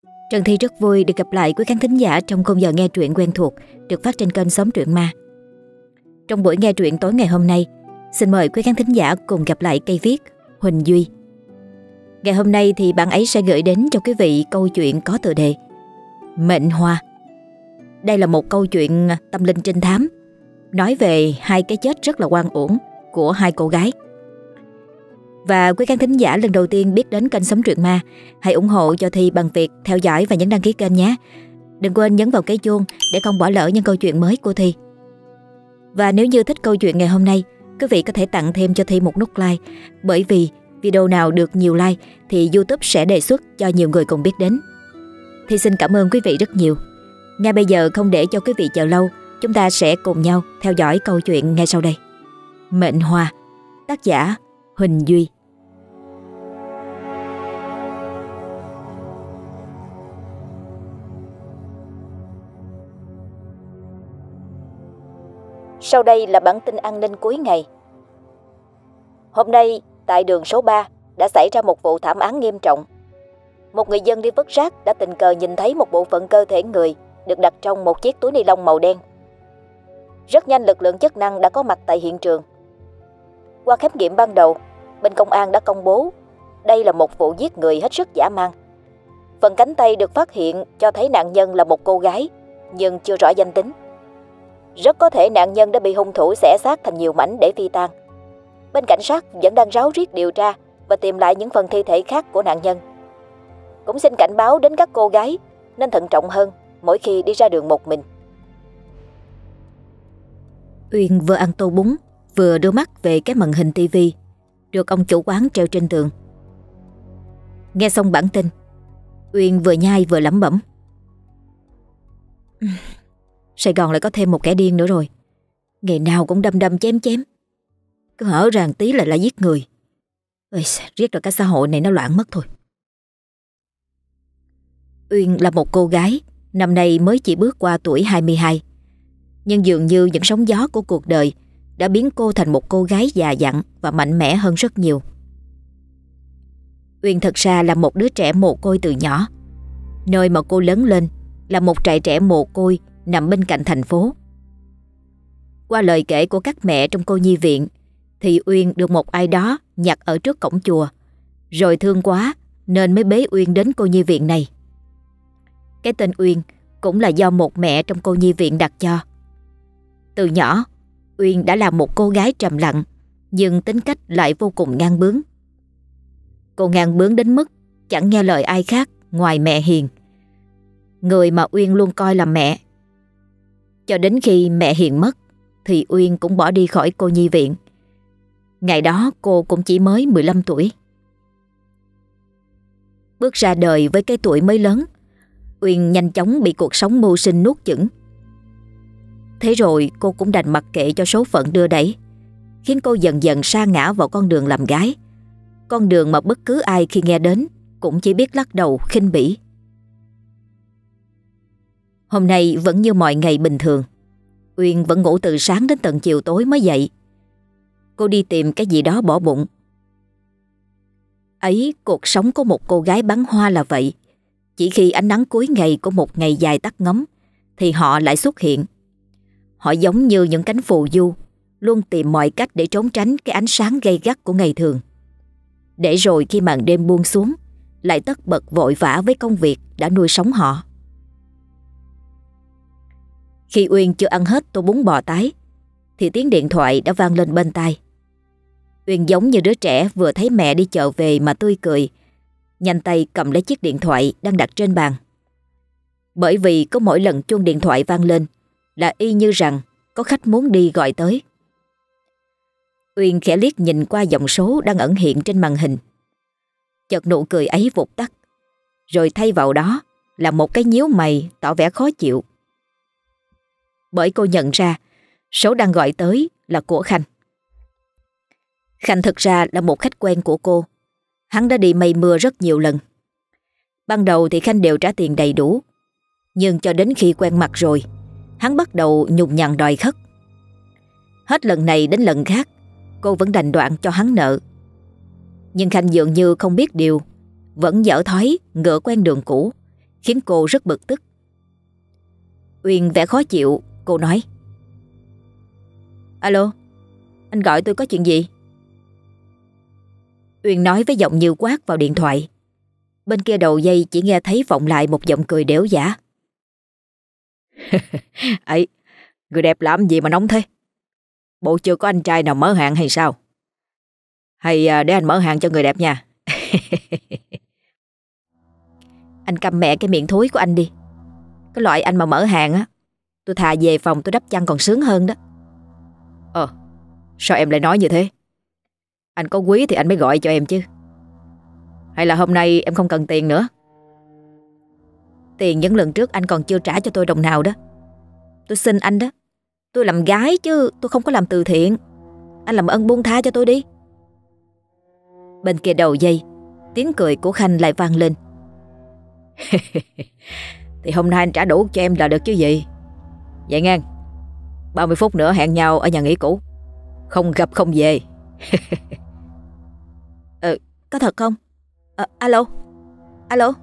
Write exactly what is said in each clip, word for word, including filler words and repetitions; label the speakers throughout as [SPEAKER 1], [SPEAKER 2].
[SPEAKER 1] Trần Thi rất vui được gặp lại quý khán thính giả trong khung giờ nghe truyện quen thuộc được phát trên kênh Xóm Truyện Ma. Trong buổi nghe truyện tối ngày hôm nay, xin mời quý khán thính giả cùng gặp lại cây viết Huỳnh Duy. Ngày hôm nay thì bạn ấy sẽ gửi đến cho quý vị câu chuyện có tựa đề Mệnh Hoa. Đây là một câu chuyện tâm linh trinh thám, nói về hai cái chết rất là oan uổng của hai cô gái. Và quý khán thính giả lần đầu tiên biết đến kênh Xóm Truyện Ma, hãy ủng hộ cho Thi bằng việc theo dõi và nhấn đăng ký kênh nhé. Đừng quên nhấn vào cái chuông để không bỏ lỡ những câu chuyện mới của Thi. Và nếu như thích câu chuyện ngày hôm nay, quý vị có thể tặng thêm cho Thi một nút like, bởi vì video nào được nhiều like thì YouTube sẽ đề xuất cho nhiều người cùng biết đến. Thi xin cảm ơn quý vị rất nhiều. Ngay bây giờ không để cho quý vị chờ lâu, chúng ta sẽ cùng nhau theo dõi câu chuyện ngay sau đây. Mệnh Hoa, tác giả Huỳnh Duy. Sau đây là bản tin an ninh cuối ngày. Hôm nay, tại đường số ba đã xảy ra một vụ thảm án nghiêm trọng. Một người dân đi vứt rác đã tình cờ nhìn thấy một bộ phận cơ thể người được đặt trong một chiếc túi ni lông màu đen. Rất nhanh lực lượng chức năng đã có mặt tại hiện trường. Qua khám nghiệm ban đầu, bên công an đã công bố đây là một vụ giết người hết sức dã man. Phần cánh tay được phát hiện cho thấy nạn nhân là một cô gái, nhưng chưa rõ danh tính. Rất có thể nạn nhân đã bị hung thủ xẻ xác thành nhiều mảnh để phi tang. Bên cảnh sát vẫn đang ráo riết điều tra và tìm lại những phần thi thể khác của nạn nhân. Cũng xin cảnh báo đến các cô gái nên thận trọng hơn mỗi khi đi ra đường một mình. Uyên vừa ăn tô bún, vừa đưa mắt về cái màn hình tivi được ông chủ quán treo trên tường. Nghe xong bản tin, Uyên vừa nhai vừa lẩm bẩm. Sài Gòn lại có thêm một kẻ điên nữa rồi. Ngày nào cũng đâm đâm chém chém, cứ hở ràng tí là lại giết người. Ôi, riết rồi cái xã hội này nó loạn mất thôi. Uyên là một cô gái, năm nay mới chỉ bước qua tuổi hai mươi hai. Nhưng dường như những sóng gió của cuộc đời đã biến cô thành một cô gái già dặn và mạnh mẽ hơn rất nhiều. Uyên thật ra là một đứa trẻ mồ côi từ nhỏ. Nơi mà cô lớn lên là một trại trẻ mồ côi nằm bên cạnh thành phố. Qua lời kể của các mẹ trong cô nhi viện thì Uyên được một ai đó nhặt ở trước cổng chùa, rồi thương quá nên mới bế Uyên đến cô nhi viện này. Cái tên Uyên cũng là do một mẹ trong cô nhi viện đặt cho. Từ nhỏ, Uyên đã là một cô gái trầm lặng, nhưng tính cách lại vô cùng ngang bướng. Cô ngang bướng đến mức chẳng nghe lời ai khác ngoài mẹ Hiền, người mà Uyên luôn coi là mẹ. Cho đến khi mẹ Hiền mất thì Uyên cũng bỏ đi khỏi cô nhi viện. Ngày đó cô cũng chỉ mới mười lăm tuổi. Bước ra đời với cái tuổi mới lớn, Uyên nhanh chóng bị cuộc sống mưu sinh nuốt chửng. Thế rồi cô cũng đành mặc kệ cho số phận đưa đẩy, khiến cô dần dần sa ngã vào con đường làm gái. Con đường mà bất cứ ai khi nghe đến cũng chỉ biết lắc đầu khinh bỉ. Hôm nay vẫn như mọi ngày bình thường, Uyên vẫn ngủ từ sáng đến tận chiều tối mới dậy. Cô đi tìm cái gì đó bỏ bụng. Ấy, cuộc sống của một cô gái bán hoa là vậy. Chỉ khi ánh nắng cuối ngày của một ngày dài tắt ngấm thì họ lại xuất hiện. Họ giống như những cánh phù du, luôn tìm mọi cách để trốn tránh cái ánh sáng gay gắt của ngày thường. Để rồi khi màn đêm buông xuống, lại tất bật vội vã với công việc đã nuôi sống họ. Khi Uyên chưa ăn hết tô bún bò tái thì tiếng điện thoại đã vang lên bên tai. Uyên giống như đứa trẻ vừa thấy mẹ đi chợ về mà tươi cười, nhanh tay cầm lấy chiếc điện thoại đang đặt trên bàn. Bởi vì có mỗi lần chuông điện thoại vang lên là y như rằng có khách muốn đi gọi tới. Uyên khẽ liếc nhìn qua dòng số đang ẩn hiện trên màn hình. Chợt nụ cười ấy vụt tắt, rồi thay vào đó là một cái nhíu mày tỏ vẻ khó chịu. Bởi cô nhận ra số đang gọi tới là của Khanh. Khanh thực ra là một khách quen của cô. Hắn đã đi mây mưa rất nhiều lần. Ban đầu thì Khanh đều trả tiền đầy đủ, nhưng cho đến khi quen mặt rồi, hắn bắt đầu nhùng nhằn đòi khất. Hết lần này đến lần khác, cô vẫn đành đoạn cho hắn nợ. Nhưng Khanh dường như không biết điều, vẫn dở thói ngựa quen đường cũ, khiến cô rất bực tức. Uyên vẻ khó chịu, cô nói: Alo, anh gọi tôi có chuyện gì? Uyên nói với giọng như quát vào điện thoại. Bên kia đầu dây chỉ nghe thấy vọng lại một giọng cười đểu giả. Ấy, người đẹp làm gì mà nóng thế? Bộ chưa có anh trai nào mở hàng hay sao? Hay để anh mở hàng cho người đẹp nha. Anh câm mẹ cái miệng thối của anh đi. Cái loại anh mà mở hàng á, tôi thà về phòng tôi đắp chăn còn sướng hơn đó. Ờ, sao em lại nói như thế? Anh có quý thì anh mới gọi cho em chứ. Hay là hôm nay em không cần tiền nữa? Tiền những lần trước anh còn chưa trả cho tôi đồng nào đó. Tôi xin anh đó, tôi làm gái chứ tôi không có làm từ thiện. Anh làm ơn buông tha cho tôi đi. Bên kia đầu dây, tiếng cười của Khanh lại vang lên. Thì hôm nay anh trả đủ cho em là được chứ gì. Vậy ngang, ba mươi phút nữa hẹn nhau ở nhà nghỉ cũ. Không gặp không về. Ừ, có thật không? À, alo, alo.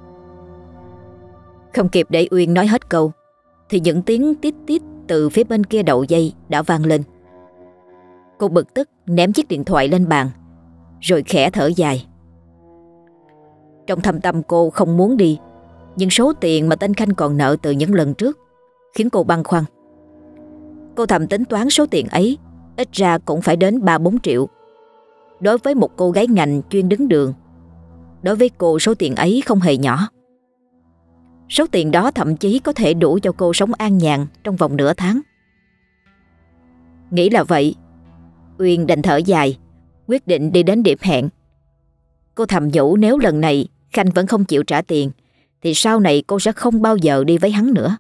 [SPEAKER 1] Không kịp để Uyên nói hết câu thì những tiếng tít tít từ phía bên kia đầu dây đã vang lên. Cô bực tức ném chiếc điện thoại lên bàn, rồi khẽ thở dài. Trong thâm tâm cô không muốn đi, nhưng số tiền mà tên Khanh còn nợ từ những lần trước khiến cô băn khoăn. Cô thầm tính toán số tiền ấy ít ra cũng phải đến ba bốn triệu. Đối với một cô gái ngành chuyên đứng đường, đối với cô số tiền ấy không hề nhỏ. Số tiền đó thậm chí có thể đủ cho cô sống an nhàn trong vòng nửa tháng. Nghĩ là vậy, Uyên đành thở dài, quyết định đi đến điểm hẹn. Cô thầm nhủ nếu lần này Khanh vẫn không chịu trả tiền thì sau này cô sẽ không bao giờ đi với hắn nữa.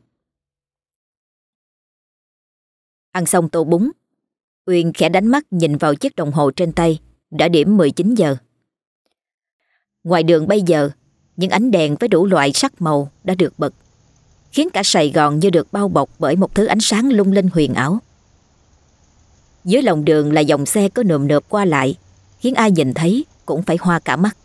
[SPEAKER 1] Ăn xong tô bún, Uyên khẽ đánh mắt nhìn vào chiếc đồng hồ trên tay. Đã điểm mười chín giờ. Ngoài đường bây giờ, những ánh đèn với đủ loại sắc màu đã được bật, khiến cả Sài Gòn như được bao bọc bởi một thứ ánh sáng lung linh huyền ảo. Dưới lòng đường là dòng xe có nườm nượp qua lại, khiến ai nhìn thấy cũng phải hoa cả mắt.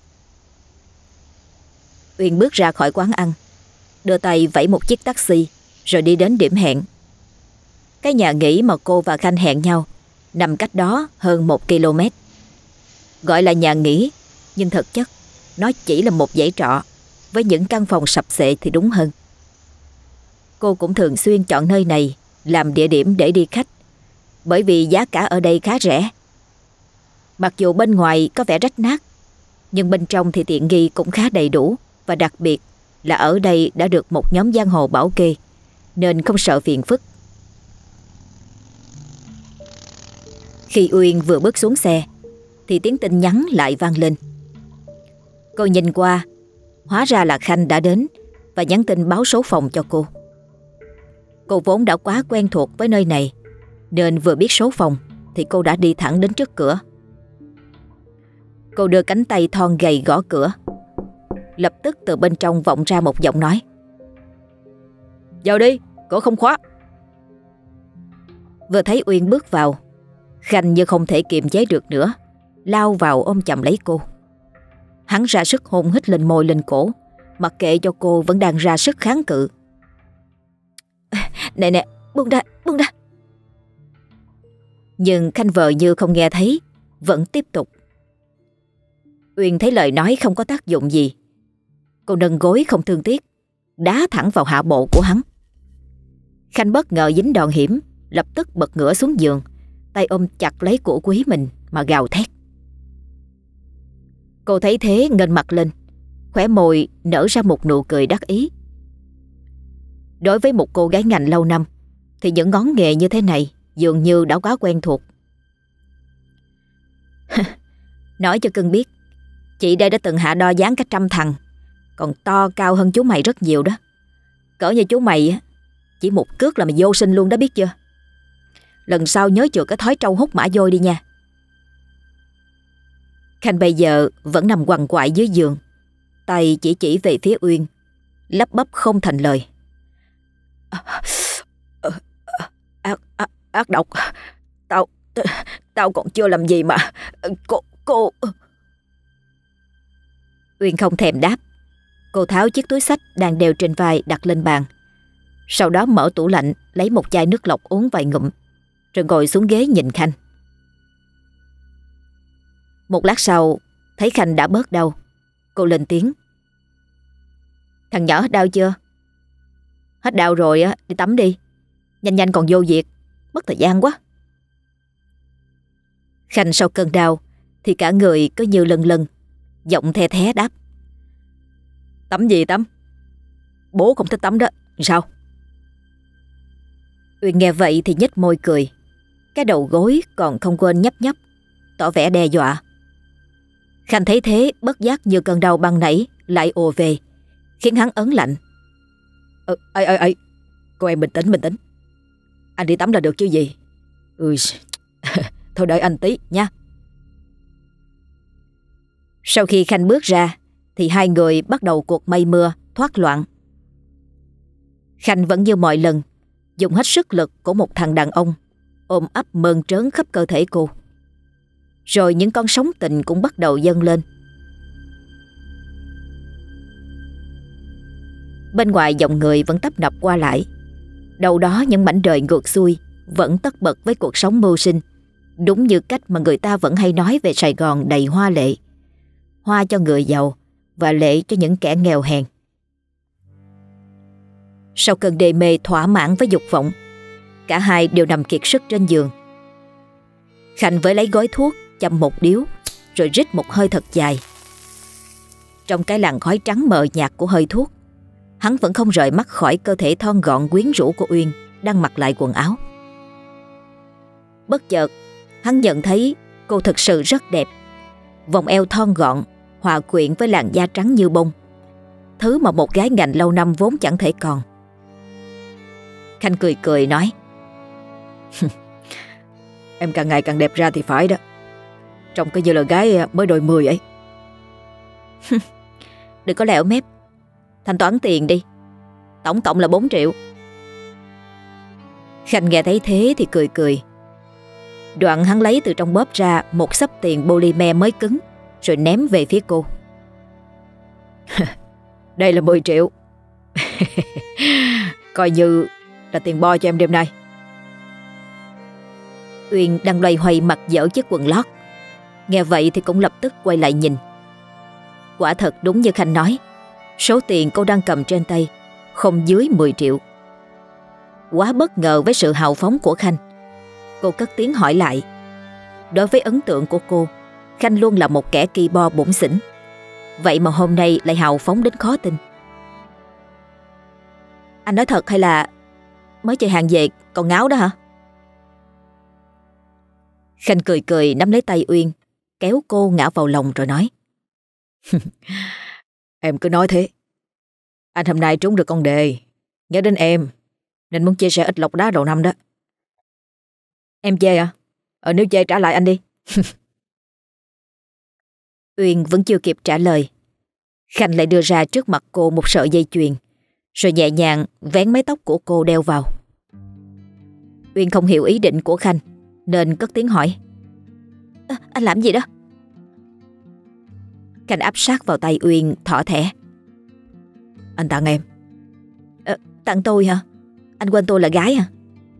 [SPEAKER 1] Uyên bước ra khỏi quán ăn, đưa tay vẫy một chiếc taxi, rồi đi đến điểm hẹn. Cái nhà nghỉ mà cô và Khanh hẹn nhau nằm cách đó hơn một ki lô mét. Gọi là nhà nghỉ, nhưng thực chất nó chỉ là một dãy trọ với những căn phòng sập xệ thì đúng hơn. Cô cũng thường xuyên chọn nơi này làm địa điểm để đi khách, bởi vì giá cả ở đây khá rẻ. Mặc dù bên ngoài có vẻ rách nát, nhưng bên trong thì tiện nghi cũng khá đầy đủ, và đặc biệt là ở đây đã được một nhóm giang hồ bảo kê, nên không sợ phiền phức. Khi Uyên vừa bước xuống xe thì tiếng tin nhắn lại vang lên. Cô nhìn qua, hóa ra là Khanh đã đến và nhắn tin báo số phòng cho cô. Cô vốn đã quá quen thuộc với nơi này, nên vừa biết số phòng thì cô đã đi thẳng đến trước cửa. Cô đưa cánh tay thon gầy gõ cửa. Lập tức từ bên trong vọng ra một giọng nói: "Vào đi, cửa không khóa." Vừa thấy Uyên bước vào, Khanh như không thể kiềm chế được nữa, lao vào ôm chầm lấy cô. Hắn ra sức hôn hít lên môi lên cổ, mặc kệ cho cô vẫn đang ra sức kháng cự. "Nè nè, buông ra, buông ra." Nhưng Khanh vờ như không nghe thấy, vẫn tiếp tục. Uyên thấy lời nói không có tác dụng gì, cô nâng gối không thương tiếc, đá thẳng vào hạ bộ của hắn. Khanh bất ngờ dính đòn hiểm, lập tức bật ngửa xuống giường, tay ôm chặt lấy cổ quý mình mà gào thét. Cô thấy thế nghênh mặt lên, khóe môi nở ra một nụ cười đắc ý. Đối với một cô gái ngành lâu năm thì những ngón nghề như thế này dường như đã quá quen thuộc. Nói cho cưng biết, chị đây đã từng hạ đo dáng cả trăm thằng, còn to cao hơn chú mày rất nhiều đó. Cỡ như chú mày chỉ một cước là mày vô sinh luôn đó, biết chưa? Lần sau nhớ chừa cái thói trâu hút mã vôi đi nha. Khanh bây giờ vẫn nằm quằn quại dưới giường, tay chỉ chỉ về phía Uyên, lắp bắp không thành lời. Ác, ác, ác độc. Tao Tao còn chưa làm gì mà Cô Cô Uyên không thèm đáp, Cô tháo chiếc túi xách đang đeo trên vai đặt lên bàn. Sau đó mở tủ lạnh lấy một chai nước lọc uống vài ngụm, rồi ngồi xuống ghế nhìn Khanh. Một lát sau thấy Khanh đã bớt đau, cô lên tiếng: "Thằng nhỏ hết đau chưa?" "Hết đau rồi á, đi tắm đi. Nhanh nhanh còn vô việc, mất thời gian quá." Khanh sau cơn đau thì cả người có như lân lân, giọng the thé đáp: "Tắm gì tắm? Bố không thích tắm đó. Sao?" Uyên nghe vậy thì nhếch môi cười, cái đầu gối còn không quên nhấp nhấp, tỏ vẻ đe dọa. Khanh thấy thế bất giác như cơn đau ban nãy lại ùa về, khiến hắn ớn lạnh. "Ơ, ê, ê, ê, cô em bình tĩnh, bình tĩnh. Anh đi tắm là được chứ gì. Ừ, thôi đợi anh tí nha." Sau khi Khanh bước ra thì hai người bắt đầu cuộc mây mưa thoát loạn. Khanh vẫn như mọi lần dùng hết sức lực của một thằng đàn ông, ôm ấp mơn trớn khắp cơ thể cô. Rồi những con sóng tình cũng bắt đầu dâng lên. Bên ngoài dòng người vẫn tấp nập qua lại. Đâu đó những mảnh đời ngược xuôi vẫn tất bật với cuộc sống mưu sinh, đúng như cách mà người ta vẫn hay nói về Sài Gòn đầy hoa lệ. Hoa cho người giàu và lệ cho những kẻ nghèo hèn. Sau cơn đê mê thỏa mãn với dục vọng, cả hai đều nằm kiệt sức trên giường. Khanh với lấy gói thuốc châm một điếu, rồi rít một hơi thật dài. Trong cái làn khói trắng mờ nhạt của hơi thuốc, hắn vẫn không rời mắt khỏi cơ thể thon gọn quyến rũ của Uyên đang mặc lại quần áo. Bất chợt hắn nhận thấy cô thực sự rất đẹp. Vòng eo thon gọn hòa quyện với làn da trắng như bông, thứ mà một gái ngành lâu năm vốn chẳng thể còn. Khanh cười cười nói: "Em càng ngày càng đẹp ra thì phải đó. Trông cứ như là gái mới đôi mươi ấy." "Đừng có lẹo mép. Thanh toán tiền đi. Tổng cộng là bốn triệu. Khanh nghe thấy thế thì cười cười. Đoạn hắn lấy từ trong bóp ra một xấp tiền polymer mới cứng, rồi ném về phía cô. "Đây là mười triệu. Coi như là tiền bo cho em đêm nay." Uyên đang loay hoay mặc dở chiếc quần lót, nghe vậy thì cũng lập tức quay lại nhìn. Quả thật đúng như Khanh nói, số tiền cô đang cầm trên tay không dưới mười triệu. Quá bất ngờ với sự hào phóng của Khanh, cô cất tiếng hỏi lại. Đối với ấn tượng của cô, Khanh luôn là một kẻ ki bo bủn xỉn, vậy mà hôm nay lại hào phóng đến khó tin. "Anh nói thật hay là mới chơi hàng về còn ngáo đó hả?" Khanh cười cười nắm lấy tay Uyên, kéo cô ngã vào lòng rồi nói: "Em cứ nói thế. Anh hôm nay trúng được con đề, nhớ đến em, nên muốn chia sẻ ít lọc đá đầu năm đó." "Em chê à? Ờ nếu chê trả lại anh đi." Uyên vẫn chưa kịp trả lời, Khanh lại đưa ra trước mặt cô một sợi dây chuyền, rồi nhẹ nhàng vén mái tóc của cô đeo vào. Uyên không hiểu ý định của Khanh nên cất tiếng hỏi: à, "Anh làm gì đó?" Khanh áp sát vào tay Uyên thỏ thẻ: "Anh tặng em." À, "Tặng tôi hả? Anh quên tôi là gái hả?"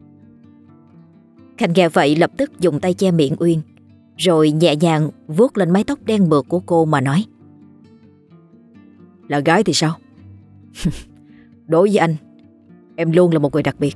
[SPEAKER 1] Khanh nghe vậy lập tức dùng tay che miệng Uyên, rồi nhẹ nhàng vuốt lên mái tóc đen mượt của cô mà nói: "Là gái thì sao? Đối với anh, em luôn là một người đặc biệt."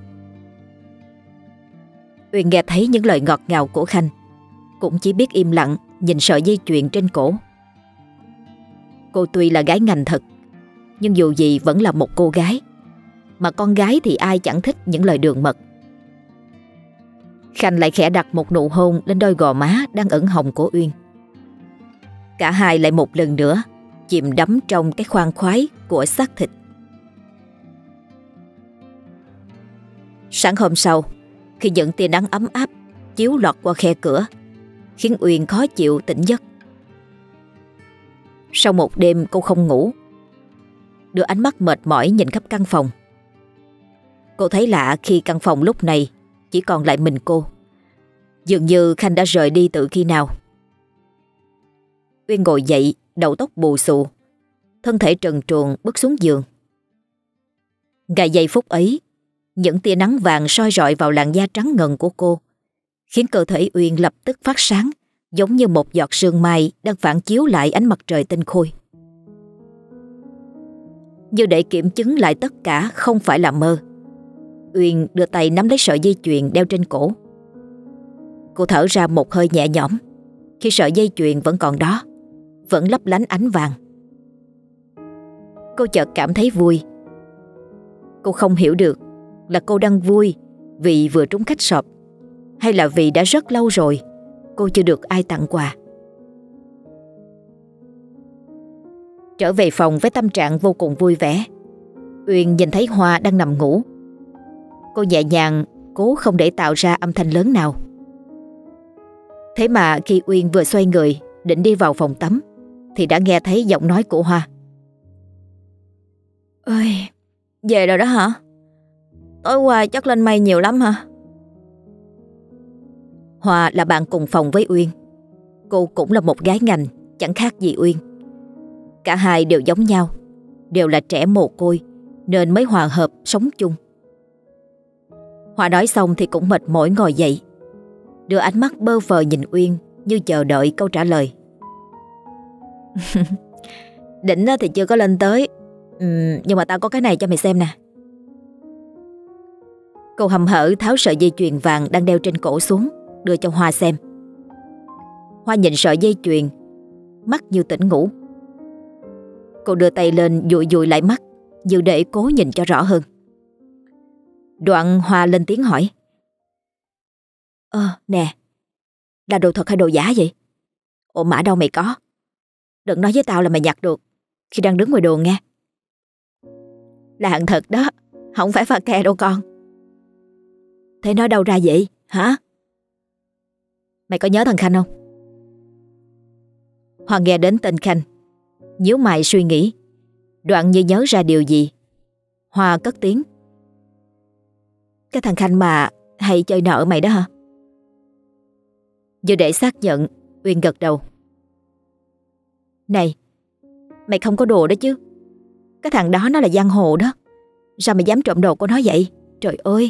[SPEAKER 1] Uyên nghe thấy những lời ngọt ngào của Khanh, cũng chỉ biết im lặng nhìn sợi dây chuyền trên cổ. Cô tuy là gái ngành thật, nhưng dù gì vẫn là một cô gái, mà con gái thì ai chẳng thích những lời đường mật. Khanh lại khẽ đặt một nụ hôn lên đôi gò má đang ửng hồng của Uyên. Cả hai lại một lần nữa chìm đắm trong cái khoan khoái của xác thịt. Sáng hôm sau, khi những tia nắng ấm áp chiếu lọt qua khe cửa, khiến Uyên khó chịu tỉnh giấc. Sau một đêm cô không ngủ, đưa ánh mắt mệt mỏi nhìn khắp căn phòng. Cô thấy lạ khi căn phòng lúc này chỉ còn lại mình cô. Dường như Khanh đã rời đi từ khi nào. Uyên ngồi dậy, đầu tóc bù xù, thân thể trần truồng bước xuống giường. Ngay giây phút ấy, những tia nắng vàng soi rọi vào làn da trắng ngần của cô, khiến cơ thể Uyên lập tức phát sáng, giống như một giọt sương mai đang phản chiếu lại ánh mặt trời tinh khôi. Như để kiểm chứng lại tất cả không phải là mơ, Uyên đưa tay nắm lấy sợi dây chuyền đeo trên cổ. Cô thở ra một hơi nhẹ nhõm khi sợi dây chuyền vẫn còn đó, vẫn lấp lánh ánh vàng. Cô chợt cảm thấy vui. Cô không hiểu được là cô đang vui vì vừa trúng khách sộp, hay là vì đã rất lâu rồi cô chưa được ai tặng quà. Trở về phòng với tâm trạng vô cùng vui vẻ, Uyên nhìn thấy Hoa đang nằm ngủ. Cô nhẹ nhàng cố không để tạo ra âm thanh lớn nào. Thế mà khi Uyên vừa xoay người định đi vào phòng tắm thì đã nghe thấy giọng nói của Hoa. Ơi, về rồi đó hả? Tối qua chắc lên mây nhiều lắm hả? Hoa là bạn cùng phòng với Uyên. Cô cũng là một gái ngành, chẳng khác gì Uyên. Cả hai đều giống nhau, đều là trẻ mồ côi nên mới hòa hợp sống chung. Hoa nói xong thì cũng mệt mỏi ngồi dậy, đưa ánh mắt bơ phờ nhìn Uyên như chờ đợi câu trả lời. Đỉnh thì chưa có lên tới, ừ, nhưng mà tao có cái này cho mày xem nè. Cô hầm hở tháo sợi dây chuyền vàng đang đeo trên cổ xuống, đưa cho Hoa xem. Hoa nhìn sợi dây chuyền, mắt như tỉnh ngủ. Cô đưa tay lên dụi dụi lại mắt, như để cố nhìn cho rõ hơn. Đoạn Hoa lên tiếng hỏi. Ơ nè, là đồ thật hay đồ giả vậy? Ồ mã đâu mày có? Đừng nói với tao là mày nhặt được khi đang đứng ngoài đường nghe. Là hàng thật đó, không phải pha ke đâu con. Thế nói đâu ra vậy hả? Mày có nhớ thằng Khanh không? Hoa nghe đến tên Khanh, nhíu mày suy nghĩ. Đoạn như nhớ ra điều gì, Hoa cất tiếng. Cái thằng Khanh mà hay chơi nợ mày đó hả? Như để xác nhận, Uyên gật đầu. Này, mày không có đồ đó chứ? Cái thằng đó nó là giang hồ đó. Sao mày dám trộm đồ của nó vậy? Trời ơi!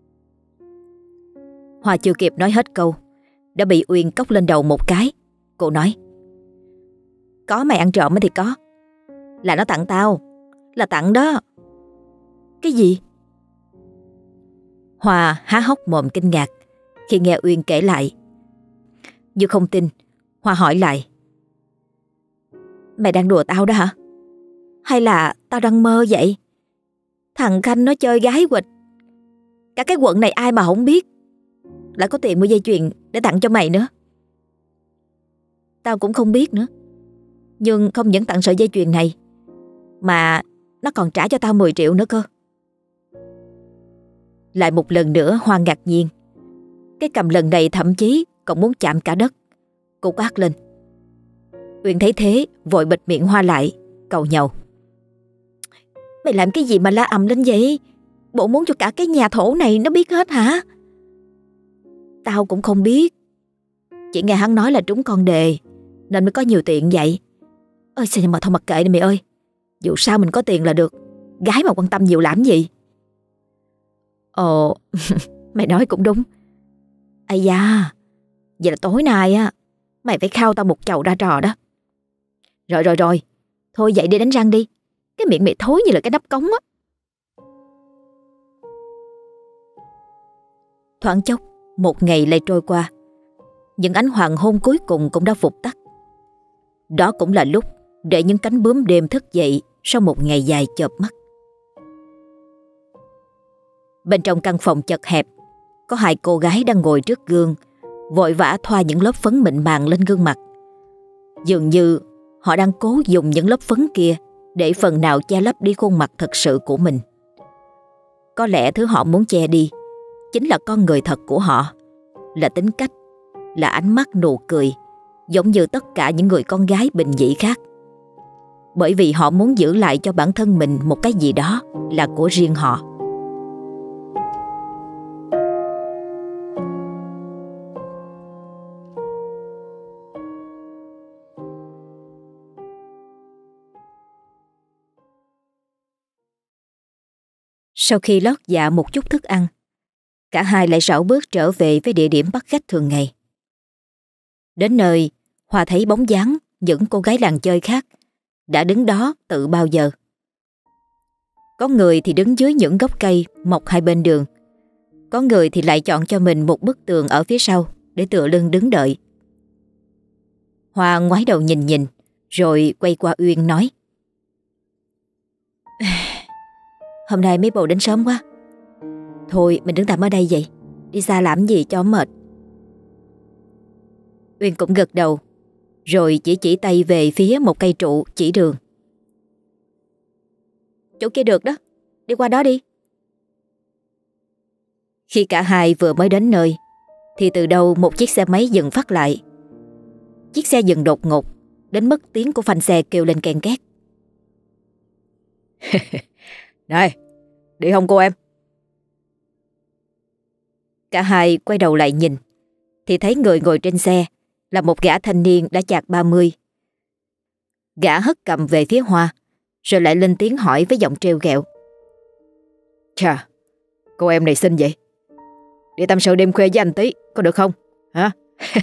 [SPEAKER 1] Hoa chưa kịp nói hết câu đã bị Uyên cốc lên đầu một cái. Cô nói. Có mày ăn trộm thì có. Là nó tặng tao. Là tặng đó. Cái gì? Hoa há hốc mồm kinh ngạc khi nghe Uyên kể lại. Như không tin, Hoa hỏi lại. Mày đang đùa tao đó hả? Hay là tao đang mơ vậy? Thằng Khanh nó chơi gái quịch. Cả cái quận này ai mà không biết. Lại có tiền mua dây chuyền để tặng cho mày nữa. Tao cũng không biết nữa. Nhưng không những tặng sợi dây chuyền này, mà nó còn trả cho tao mười triệu nữa cơ. Lại một lần nữa Hoa ngạc nhiên. Cái cầm lần này thậm chí còn muốn chạm cả đất. Cô quát lên. Uyên thấy thế vội bịt miệng Hoa lại, cầu nhàu. Mày làm cái gì mà la ầm lên vậy? Bộ muốn cho cả cái nhà thổ này nó biết hết hả? Tao cũng không biết. Chỉ nghe hắn nói là trúng con đề nên mới có nhiều tiền vậy. Ơi sao mà thôi mặc kệ đi mày ơi. Dù sao mình có tiền là được. Gái mà quan tâm nhiều làm gì? Ồ, mày nói cũng đúng. Ây da, vậy là tối nay á mày phải khao tao một chầu ra trò đó. Rồi rồi rồi, thôi dậy đi đánh răng đi. Cái miệng mày thối như là cái nắp cống á. Thoáng chốc, một ngày lại trôi qua. Những ánh hoàng hôn cuối cùng cũng đã vụt tắt. Đó cũng là lúc để những cánh bướm đêm thức dậy sau một ngày dài chợp mắt. Bên trong căn phòng chật hẹp, có hai cô gái đang ngồi trước gương, vội vã thoa những lớp phấn mịn màng lên gương mặt. Dường như họ đang cố dùng những lớp phấn kia để phần nào che lấp đi khuôn mặt thật sự của mình. Có lẽ thứ họ muốn che đi chính là con người thật của họ, là tính cách, là ánh mắt nụ cười, giống như tất cả những người con gái bình dị khác. Bởi vì họ muốn giữ lại cho bản thân mình một cái gì đó là của riêng họ. Sau khi lót dạ một chút thức ăn, cả hai lại rảo bước trở về với địa điểm bắt khách thường ngày. Đến nơi, Hoa thấy bóng dáng những cô gái làng chơi khác đã đứng đó từ bao giờ. Có người thì đứng dưới những gốc cây mọc hai bên đường, có người thì lại chọn cho mình một bức tường ở phía sau để tựa lưng đứng đợi. Hoa ngoái đầu nhìn nhìn, rồi quay qua Uyên nói: Hôm nay mấy bồ đến sớm quá. Thôi mình đứng tạm ở đây vậy, đi xa làm gì cho mệt. Uyên cũng gật đầu, rồi chỉ chỉ tay về phía một cây trụ chỉ đường. Chỗ kia được đó, đi qua đó đi. Khi cả hai vừa mới đến nơi, thì từ đâu một chiếc xe máy dừng phát lại. Chiếc xe dừng đột ngột, đến mức tiếng của phanh xe kêu lên ken két. Này, đi không cô em? Cả hai quay đầu lại nhìn, thì thấy người ngồi trên xe là một gã thanh niên đã chạc ba mươi. Gã hất cầm về phía Hoa, rồi lại lên tiếng hỏi với giọng trêu ghẹo: Chà, cô em này xinh vậy. Để tâm sự đêm khuya với anh tí, có được không? Hả?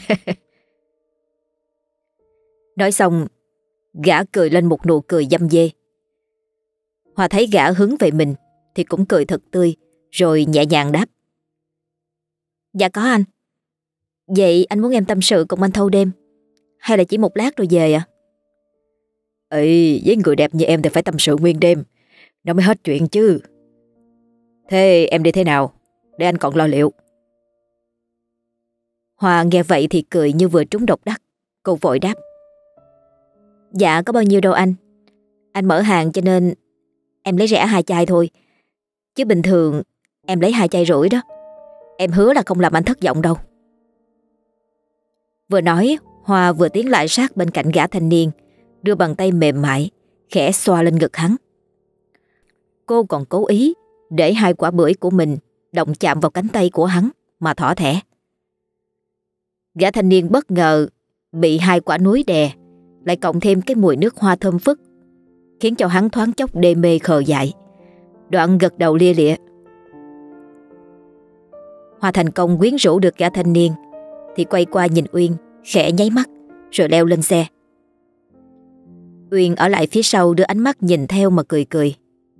[SPEAKER 1] Nói xong, gã cười lên một nụ cười dâm dê. Hoa thấy gã hướng về mình thì cũng cười thật tươi, rồi nhẹ nhàng đáp: Dạ có anh. Vậy anh muốn em tâm sự cùng anh thâu đêm, hay là chỉ một lát rồi về ạ? À? Ê, với người đẹp như em thì phải tâm sự nguyên đêm, nó mới hết chuyện chứ. Thế em đi thế nào, để anh còn lo liệu. Hoa nghe vậy thì cười như vừa trúng độc đắc. Cô vội đáp: Dạ có bao nhiêu đâu anh. Anh mở hàng cho nên em lấy rẻ hai chai thôi, chứ bình thường em lấy hai chai rưỡi đó. Em hứa là không làm anh thất vọng đâu. Vừa nói, Hoa vừa tiến lại sát bên cạnh gã thanh niên, đưa bàn tay mềm mại khẽ xoa lên ngực hắn. Cô còn cố ý để hai quả bưởi của mình động chạm vào cánh tay của hắn mà thỏ thẻ. Gã thanh niên bất ngờ bị hai quả núi đè, lại cộng thêm cái mùi nước hoa thơm phức, khiến cho hắn thoáng chốc đê mê khờ dại, đoạn gật đầu lia lịa. Hoa thành công quyến rũ được gã thanh niên, thì quay qua nhìn Uyên, khẽ nháy mắt, rồi leo lên xe. Uyên ở lại phía sau đưa ánh mắt nhìn theo mà cười cười.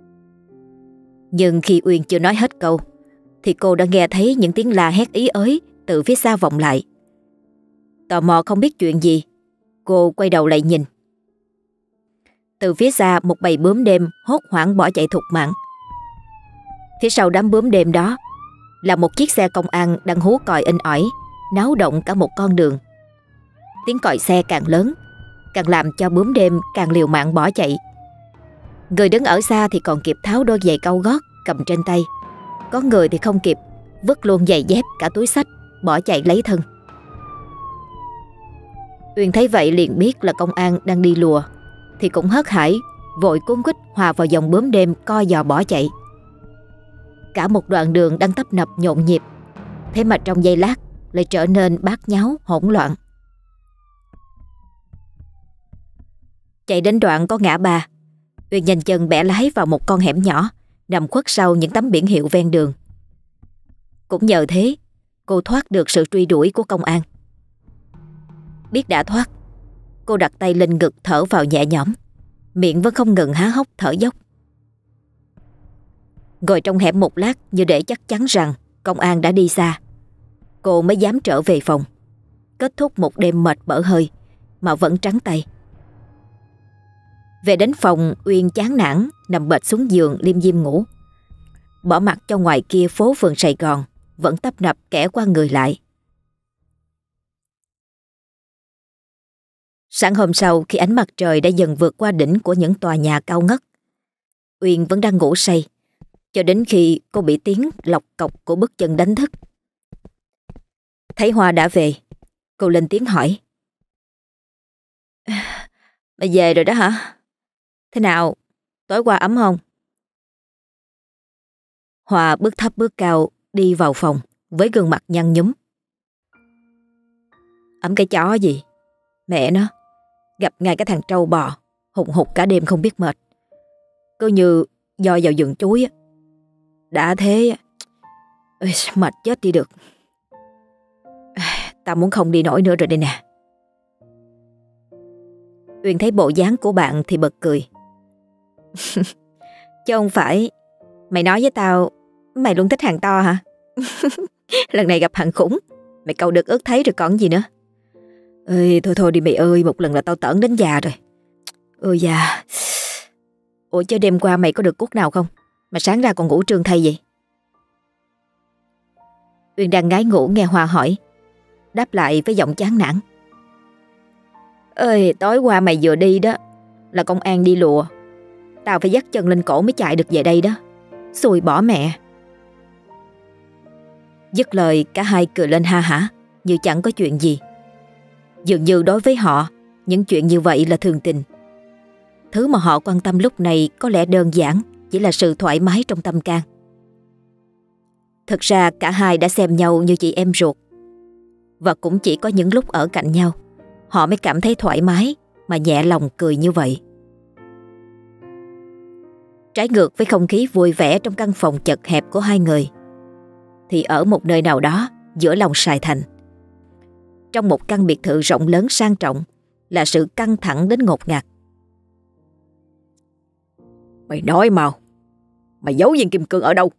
[SPEAKER 1] Nhưng khi Uyên chưa nói hết câu, thì cô đã nghe thấy những tiếng la hét ý ới từ phía xa vọng lại. Tò mò không biết chuyện gì, cô quay đầu lại nhìn. Từ phía xa một bầy bướm đêm hốt hoảng bỏ chạy thục mạng. Phía sau đám bướm đêm đó là một chiếc xe công an đang hú còi inh ỏi, náo động cả một con đường. Tiếng còi xe càng lớn, càng làm cho bướm đêm càng liều mạng bỏ chạy. Người đứng ở xa thì còn kịp tháo đôi giày cao gót cầm trên tay, có người thì không kịp, vứt luôn giày dép cả túi xách bỏ chạy lấy thân. Uyên thấy vậy liền biết là công an đang đi lùa, thì cũng hớt hải, vội cuốn quýt hòa vào dòng bướm đêm co giò bỏ chạy. Cả một đoạn đường đang tấp nập nhộn nhịp, thế mà trong giây lát lại trở nên bát nháo hỗn loạn. Chạy đến đoạn có ngã ba, Uyên nhanh chân bẻ lái vào một con hẻm nhỏ nằm khuất sau những tấm biển hiệu ven đường. Cũng nhờ thế, cô thoát được sự truy đuổi của công an. Biết đã thoát, cô đặt tay lên ngực thở vào nhẹ nhõm, miệng vẫn không ngừng há hốc thở dốc. Ngồi trong hẻm một lát như để chắc chắn rằng công an đã đi xa, cô mới dám trở về phòng, kết thúc một đêm mệt bở hơi mà vẫn trắng tay. Về đến phòng, Uyên chán nản nằm bệt xuống giường liêm diêm ngủ, bỏ mặc cho ngoài kia phố phường Sài Gòn vẫn tấp nập kẻ qua người lại. Sáng hôm sau, khi ánh mặt trời đã dần vượt qua đỉnh của những tòa nhà cao ngất, Uyên vẫn đang ngủ say, cho đến khi cô bị tiếng lọc cọc của bước chân đánh thức. Thấy Hoa đã về, cô lên tiếng hỏi: Mày về rồi đó hả? Thế nào, tối qua ấm không? Hoa bước thấp bước cao đi vào phòng với gương mặt nhăn nhúm. Ấm cái chó gì? Mẹ nó, gặp ngay cái thằng trâu bò hùng hục cả đêm không biết mệt, cứ như do vào vườn chuối á. Đã thế, ôi, mệt chết đi được. Tao muốn không đi nổi nữa rồi đây nè. Uyên thấy bộ dáng của bạn thì bật cười. Chứ không phải mày nói với tao mày luôn thích hàng to hả? Lần này gặp hàng khủng, mày câu được ước thấy rồi còn gì nữa. Ơi thôi thôi đi mày ơi, một lần là tao tởn đến già rồi. Ôi da. Ủa chứ đêm qua mày có được cuốc nào không mà sáng ra còn ngủ trương thay vậy? Uyên đang ngái ngủ nghe Hoa hỏi, đáp lại với giọng chán nản. Ơi tối qua mày vừa đi đó là công an đi lùa, tao phải dắt chân lên cổ mới chạy được về đây đó. Xui bỏ mẹ. Dứt lời cả hai cười lên ha hả, như chẳng có chuyện gì. Dường như đối với họ, những chuyện như vậy là thường tình. Thứ mà họ quan tâm lúc này có lẽ đơn giản, chỉ là sự thoải mái trong tâm can. Thực ra cả hai đã xem nhau như chị em ruột. Và cũng chỉ có những lúc ở cạnh nhau, họ mới cảm thấy thoải mái mà nhẹ lòng cười như vậy. Trái ngược với không khí vui vẻ trong căn phòng chật hẹp của hai người, thì ở một nơi nào đó giữa lòng Sài Thành, trong một căn biệt thự rộng lớn sang trọng, là sự căng thẳng đến ngột ngạt. Mày nói mau, mày giấu viên kim cương ở đâu?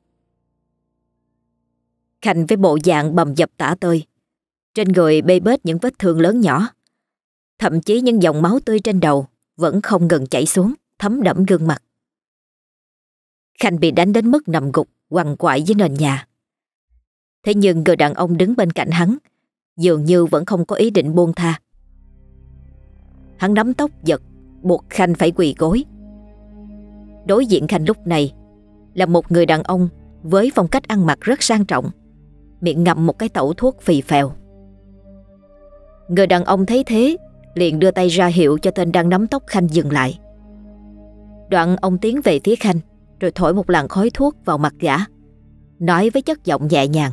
[SPEAKER 1] Khanh với bộ dạng bầm dập tả tơi, trên người bê bết những vết thương lớn nhỏ, thậm chí những dòng máu tươi trên đầu vẫn không ngừng chảy xuống, thấm đẫm gương mặt. Khanh bị đánh đến mức nằm gục quằn quại dưới nền nhà. Thế nhưng người đàn ông đứng bên cạnh hắn dường như vẫn không có ý định buông tha. Hắn nắm tóc giật, buộc Khanh phải quỳ gối. Đối diện Khanh lúc này là một người đàn ông với phong cách ăn mặc rất sang trọng, miệng ngậm một cái tẩu thuốc phì phèo. Người đàn ông thấy thế liền đưa tay ra hiệu cho tên đang nắm tóc Khanh dừng lại. Đoạn ông tiến về phía Khanh rồi thổi một làn khói thuốc vào mặt gã, nói với chất giọng nhẹ nhàng.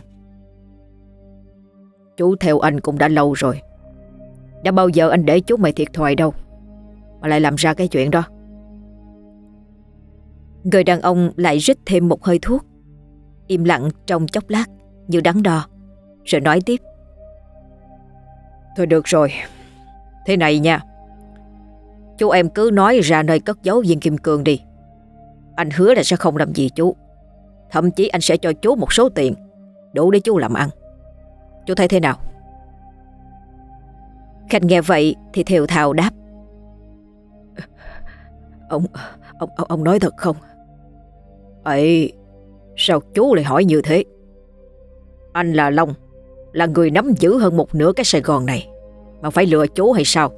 [SPEAKER 1] Chú theo anh cũng đã lâu rồi. Đã bao giờ anh để chú mày thiệt thòi đâu mà lại làm ra cái chuyện đó. Người đàn ông lại rít thêm một hơi thuốc, im lặng trong chốc lát như đắn đo, rồi nói tiếp. Thôi được rồi, thế này nha, chú em cứ nói ra nơi cất giấu viên kim cương đi. Anh hứa là sẽ không làm gì chú. Thậm chí anh sẽ cho chú một số tiền đủ để chú làm ăn. Chú thấy thế nào? Khanh nghe vậy thì thều thào đáp. Ông, ông, ông, ông nói thật không? Ấy, sao chú lại hỏi như thế? Anh là Long, là người nắm giữ hơn một nửa cái Sài Gòn này, mà phải lừa chú hay sao?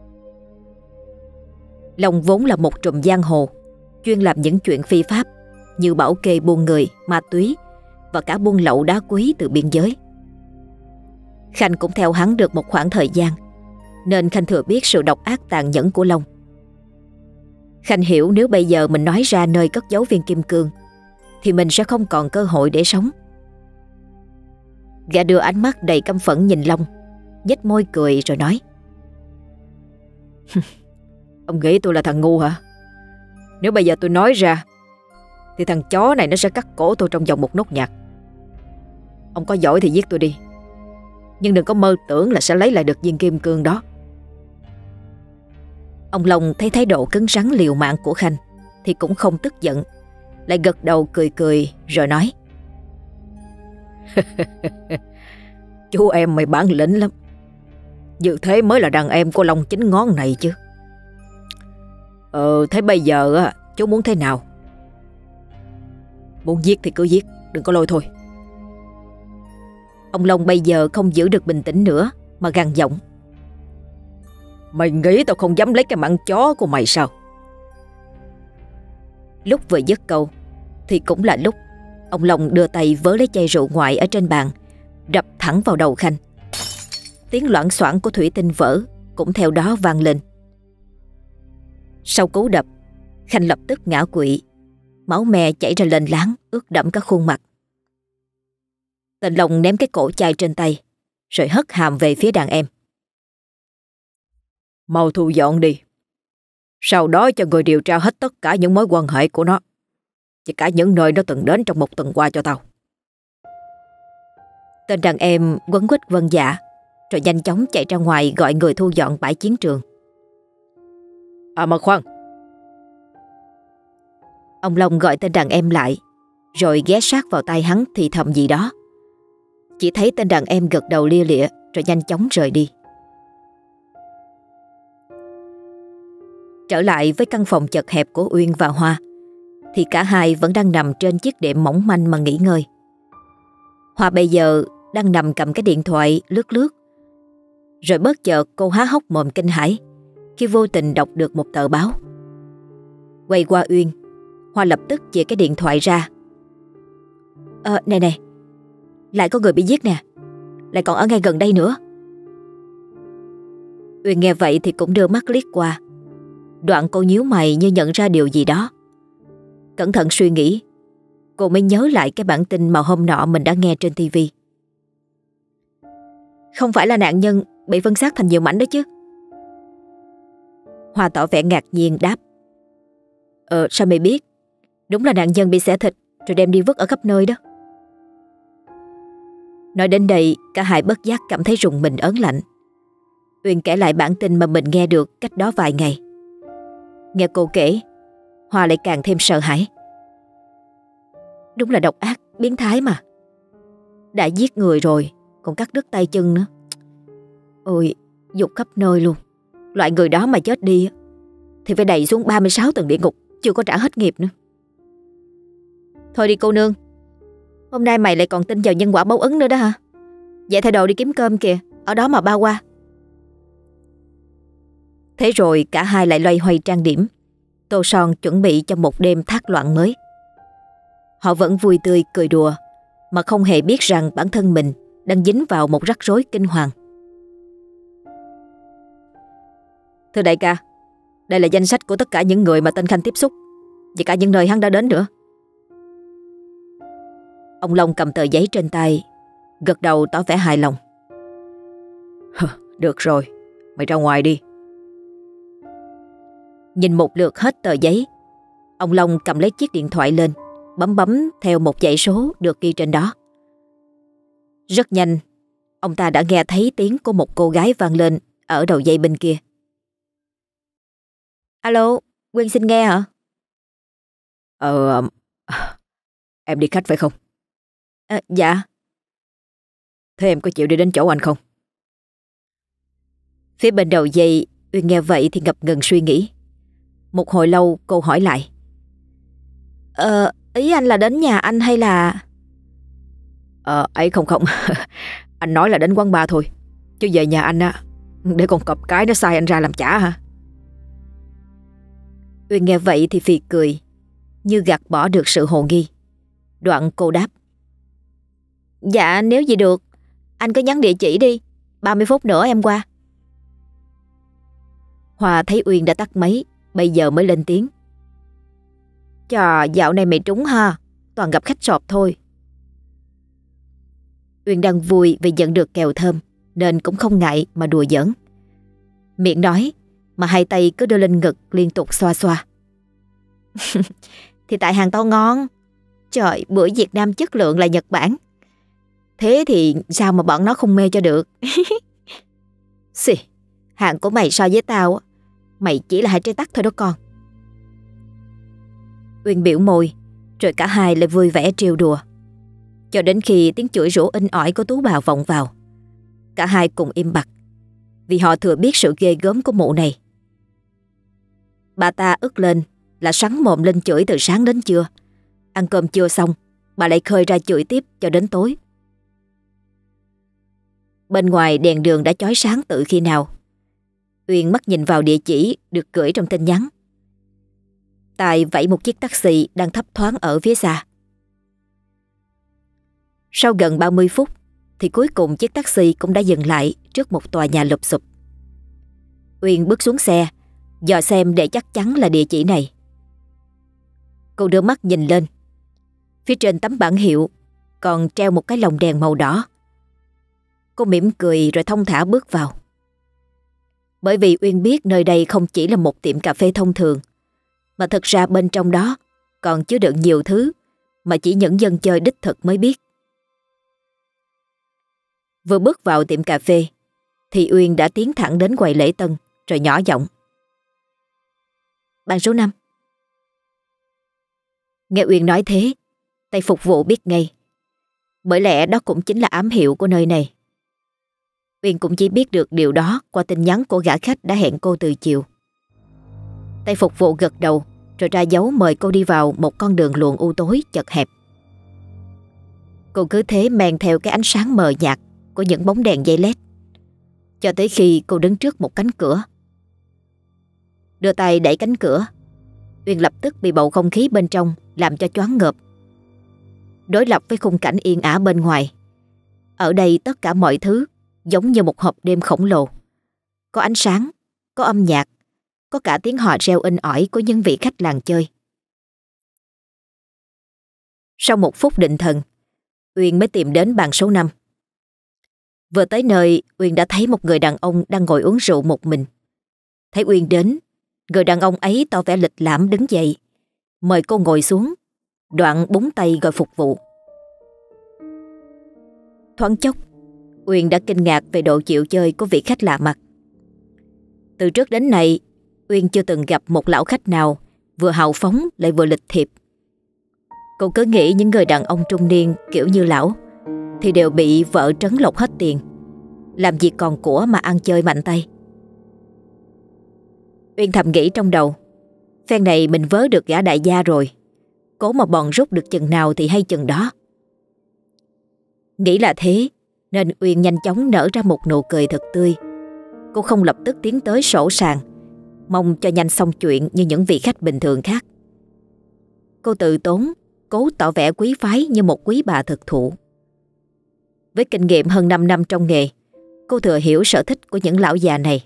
[SPEAKER 1] Long vốn là một trùm giang hồ, chuyên làm những chuyện phi pháp như bảo kê buôn người, ma túy và cả buôn lậu đá quý từ biên giới. Khanh cũng theo hắn được một khoảng thời gian, nên Khanh thừa biết sự độc ác tàn nhẫn của Long. Khanh hiểu nếu bây giờ mình nói ra nơi cất giấu viên kim cương thì mình sẽ không còn cơ hội để sống. Gã đưa ánh mắt đầy căm phẫn nhìn Long, nhếch môi cười rồi nói. Ông nghĩ tôi là thằng ngu hả? Nếu bây giờ tôi nói ra thì thằng chó này nó sẽ cắt cổ tôi trong vòng một nốt nhạc. Ông có giỏi thì giết tôi đi, nhưng đừng có mơ tưởng là sẽ lấy lại được viên kim cương đó. Ông Long thấy thái độ cứng rắn liều mạng của Khanh thì cũng không tức giận, lại gật đầu cười cười rồi nói. Chú em mày bản lĩnh lắm. Như thế mới là đàn em của Long chín ngón này chứ. Ờ thế bây giờ á, chú muốn thế nào? Muốn giết thì cứ giết, đừng có lôi thôi. Ông Long bây giờ không giữ được bình tĩnh nữa mà gằn giọng. Mày nghĩ tao không dám lấy cái mạng chó của mày sao? Lúc vừa dứt câu thì cũng là lúc ông Long đưa tay vớ lấy chai rượu ngoại ở trên bàn, đập thẳng vào đầu Khanh. Tiếng loảng xoảng của thủy tinh vỡ cũng theo đó vang lên. Sau cú đập, Khanh lập tức ngã quỵ, máu me chảy ra lên láng, ướt đẫm cả khuôn mặt. Tên Long ném cái cổ chai trên tay, rồi hất hàm về phía đàn em. Mau thu dọn đi, sau đó cho người điều tra hết tất cả những mối quan hệ của nó.
[SPEAKER 2] và cả những nơi nó từng đến trong một tuần qua cho tao.
[SPEAKER 1] Tên đàn em quấn quýt vâng dạ, rồi nhanh chóng chạy ra ngoài gọi người thu dọn bãi chiến trường.
[SPEAKER 2] À mà khoan.
[SPEAKER 1] Ông Long gọi tên đàn em lại, rồi ghé sát vào tai hắn thì thầm gì đó. Chỉ thấy tên đàn em gật đầu lia lịa, rồi nhanh chóng rời đi. Trở lại với căn phòng chật hẹp của Uyên và Hoa, thì cả hai vẫn đang nằm trên chiếc đệm mỏng manh mà nghỉ ngơi. Hoa bây giờ đang nằm cầm cái điện thoại lướt lướt. Rồi bất chợt cô há hốc mồm kinh hãi khi vô tình đọc được một tờ báo. Quay qua Uyên, Hoa lập tức chìa cái điện thoại ra. Ờ, nè nè, lại có người bị giết nè, lại còn ở ngay gần đây nữa. Uyên nghe vậy thì cũng đưa mắt liếc qua. Đoạn cô nhíu mày như nhận ra điều gì đó. Cẩn thận suy nghĩ, cô mới nhớ lại cái bản tin mà hôm nọ mình đã nghe trên tivi. Không phải là nạn nhân bị phân xác thành nhiều mảnh đó chứ? Hoa tỏ vẻ ngạc nhiên đáp. Ờ, sao mày biết? Đúng là nạn nhân bị xẻ thịt rồi đem đi vứt ở khắp nơi đó. Nói đến đây, cả hai bất giác cảm thấy rùng mình ớn lạnh. Uyên kể lại bản tin mà mình nghe được cách đó vài ngày. Nghe cô kể, Hoa lại càng thêm sợ hãi. Đúng là độc ác, biến thái mà. Đã giết người rồi, còn cắt đứt tay chân nữa. Ôi, dục khắp nơi luôn. Loại người đó mà chết đi thì phải đày xuống ba mươi sáu tầng địa ngục, chưa có trả hết nghiệp nữa. Thôi đi cô nương, hôm nay mày lại còn tin vào nhân quả báo ứng nữa đó hả? Vậy thay đồ đi kiếm cơm kìa, ở đó mà bao qua. Thế rồi cả hai lại loay hoay trang điểm, tô son chuẩn bị cho một đêm thác loạn mới. Họ vẫn vui tươi cười đùa, mà không hề biết rằng bản thân mình đang dính vào một rắc rối kinh hoàng. Thưa đại ca, đây là danh sách của tất cả những người mà tên Khanh tiếp xúc, và cả những nơi hắn đã đến nữa. Ông Long cầm tờ giấy trên tay, gật đầu tỏ vẻ hài lòng.
[SPEAKER 2] Được rồi, mày ra ngoài đi.
[SPEAKER 1] Nhìn một lượt hết tờ giấy, ông Long cầm lấy chiếc điện thoại lên, bấm bấm theo một dãy số được ghi trên đó. Rất nhanh, ông ta đã nghe thấy tiếng của một cô gái vang lên ở đầu dây bên kia. Alo, Quyên xin nghe hả?
[SPEAKER 2] Ờ, em đi khách phải không?
[SPEAKER 1] À, dạ.
[SPEAKER 2] Thế em có chịu đi đến chỗ anh không?
[SPEAKER 1] Phía bên đầu dây, Uyên nghe vậy thì ngập ngừng suy nghĩ. Một hồi lâu cô hỏi lại. Ờ, ý anh là đến nhà anh hay là...
[SPEAKER 2] Ờ, ấy không không. Anh nói là đến quán bar thôi. Chứ về nhà anh á, để con cọp cái nó sai anh ra làm chả hả?
[SPEAKER 1] Uyên nghe vậy thì phì cười, như gạt bỏ được sự hồ nghi. Đoạn cô đáp. Dạ nếu gì được, anh cứ nhắn địa chỉ đi, ba mươi phút nữa em qua. Hoa thấy Uyên đã tắt máy, bây giờ mới lên tiếng. Chà, dạo này mày trúng ha, toàn gặp khách sọp thôi. Uyên đang vui vì nhận được kèo thơm, nên cũng không ngại mà đùa giỡn. Miệng nói mà hai tay cứ đưa lên ngực liên tục xoa xoa. Thì tại hàng tao ngon. Trời, bữa Việt Nam chất lượng là Nhật Bản. Thế thì sao mà bọn nó không mê cho được. Xì, hàng của mày so với tao, mày chỉ là hai trái tắc thôi đó con. Uyên biểu môi, rồi cả hai lại vui vẻ trêu đùa. Cho đến khi tiếng chửi rủa inh ỏi của Tú Bào vọng vào, cả hai cùng im bặt, vì họ thừa biết sự ghê gớm của mụ này. Bà ta ức lên là sắn mồm lên chửi từ sáng đến trưa. Ăn cơm chưa xong, bà lại khơi ra chửi tiếp cho đến tối. Bên ngoài đèn đường đã chói sáng từ khi nào. Uyên mắt nhìn vào địa chỉ được gửi trong tin nhắn. Tài vẫy một chiếc taxi đang thấp thoáng ở phía xa. Sau gần ba mươi phút thì cuối cùng chiếc taxi cũng đã dừng lại trước một tòa nhà lụp xụp. Uyên bước xuống xe, dò xem để chắc chắn là địa chỉ này. Cô đưa mắt nhìn lên. Phía trên tấm bảng hiệu còn treo một cái lồng đèn màu đỏ. Cô mỉm cười rồi thong thả bước vào. Bởi vì Uyên biết nơi đây không chỉ là một tiệm cà phê thông thường, mà thực ra bên trong đó còn chứa đựng nhiều thứ mà chỉ những dân chơi đích thực mới biết. Vừa bước vào tiệm cà phê thì Uyên đã tiến thẳng đến quầy lễ tân rồi nhỏ giọng: "Bàn số năm." Nghe Uyên nói thế, tay phục vụ biết ngay, bởi lẽ đó cũng chính là ám hiệu của nơi này. Uyên cũng chỉ biết được điều đó qua tin nhắn của gã khách đã hẹn cô từ chiều. Tay phục vụ gật đầu rồi ra dấu mời cô đi vào một con đường luồn u tối chật hẹp. Cô cứ thế men theo cái ánh sáng mờ nhạt của những bóng đèn dây led cho tới khi cô đứng trước một cánh cửa. Đưa tay đẩy cánh cửa, Uyên lập tức bị bầu không khí bên trong làm cho choáng ngợp. Đối lập với khung cảnh yên ả bên ngoài, ở đây tất cả mọi thứ giống như một hộp đêm khổng lồ. Có ánh sáng, có âm nhạc, có cả tiếng hò reo inh ỏi của những vị khách làng chơi. Sau một phút định thần, Uyên mới tìm đến bàn số năm. Vừa tới nơi, Uyên đã thấy một người đàn ông đang ngồi uống rượu một mình. Thấy Uyên đến, người đàn ông ấy tỏ vẻ lịch lãm đứng dậy, mời cô ngồi xuống, đoạn búng tay gọi phục vụ. Thoáng chốc, Uyên đã kinh ngạc về độ chịu chơi của vị khách lạ mặt. Từ trước đến nay, Uyên chưa từng gặp một lão khách nào vừa hào phóng lại vừa lịch thiệp. Cô cứ nghĩ những người đàn ông trung niên kiểu như lão thì đều bị vợ trấn lột hết tiền, làm gì còn của mà ăn chơi mạnh tay. Uyên thầm nghĩ trong đầu, phen này mình vớ được gã đại gia rồi, cố mà bòn rút được chừng nào thì hay chừng đó. Nghĩ là thế nên Uyên nhanh chóng nở ra một nụ cười thật tươi. Cô không lập tức tiến tới sổ sàng, mong cho nhanh xong chuyện như những vị khách bình thường khác. Cô tự tốn, cố tỏ vẻ quý phái như một quý bà thực thụ. Với kinh nghiệm hơn năm năm trong nghề, cô thừa hiểu sở thích của những lão già này.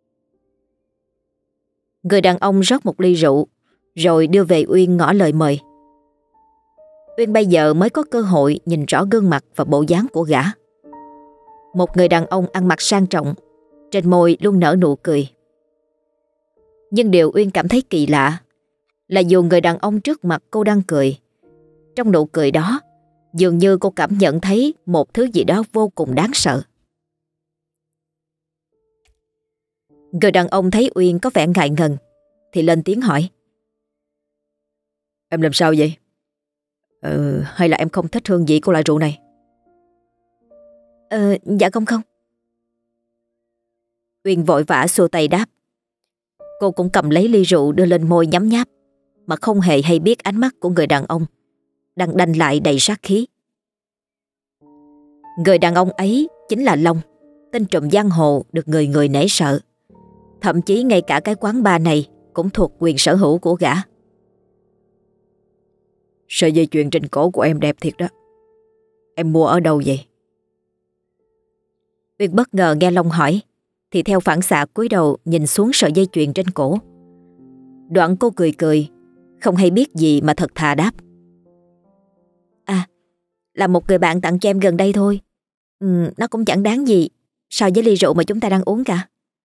[SPEAKER 1] Người đàn ông rót một ly rượu rồi đưa về Uyên ngỏ lời mời. Uyên bây giờ mới có cơ hội nhìn rõ gương mặt và bộ dáng của gã. Một người đàn ông ăn mặc sang trọng, trên môi luôn nở nụ cười. Nhưng điều Uyên cảm thấy kỳ lạ là dù người đàn ông trước mặt cô đang cười, trong nụ cười đó dường như cô cảm nhận thấy một thứ gì đó vô cùng đáng sợ. Người đàn ông thấy Uyên có vẻ ngại ngần thì lên tiếng hỏi: "Em làm sao vậy? Ừ, hay là em không thích hương vị của loại rượu này?" Ờ, dạ không không. Uyên vội vã xua tay đáp. Cô cũng cầm lấy ly rượu đưa lên môi nhấm nháp, mà không hề hay biết ánh mắt của người đàn ông đang đanh lại đầy sát khí. Người đàn ông ấy chính là Long, tên trùm giang hồ được người người nể sợ. Thậm chí ngay cả cái quán bar này cũng thuộc quyền sở hữu của gã.
[SPEAKER 2] Sợi dây chuyền trên cổ của em đẹp thiệt đó. Em mua ở đâu vậy?
[SPEAKER 1] Uyên bất ngờ nghe Long hỏi thì theo phản xạ cúi đầu nhìn xuống sợi dây chuyền trên cổ. Đoạn cô cười cười, không hay biết gì mà thật thà đáp: "À, là một người bạn tặng cho em gần đây thôi. ừ, Nó cũng chẳng đáng gì so với ly rượu mà chúng ta đang uống cả."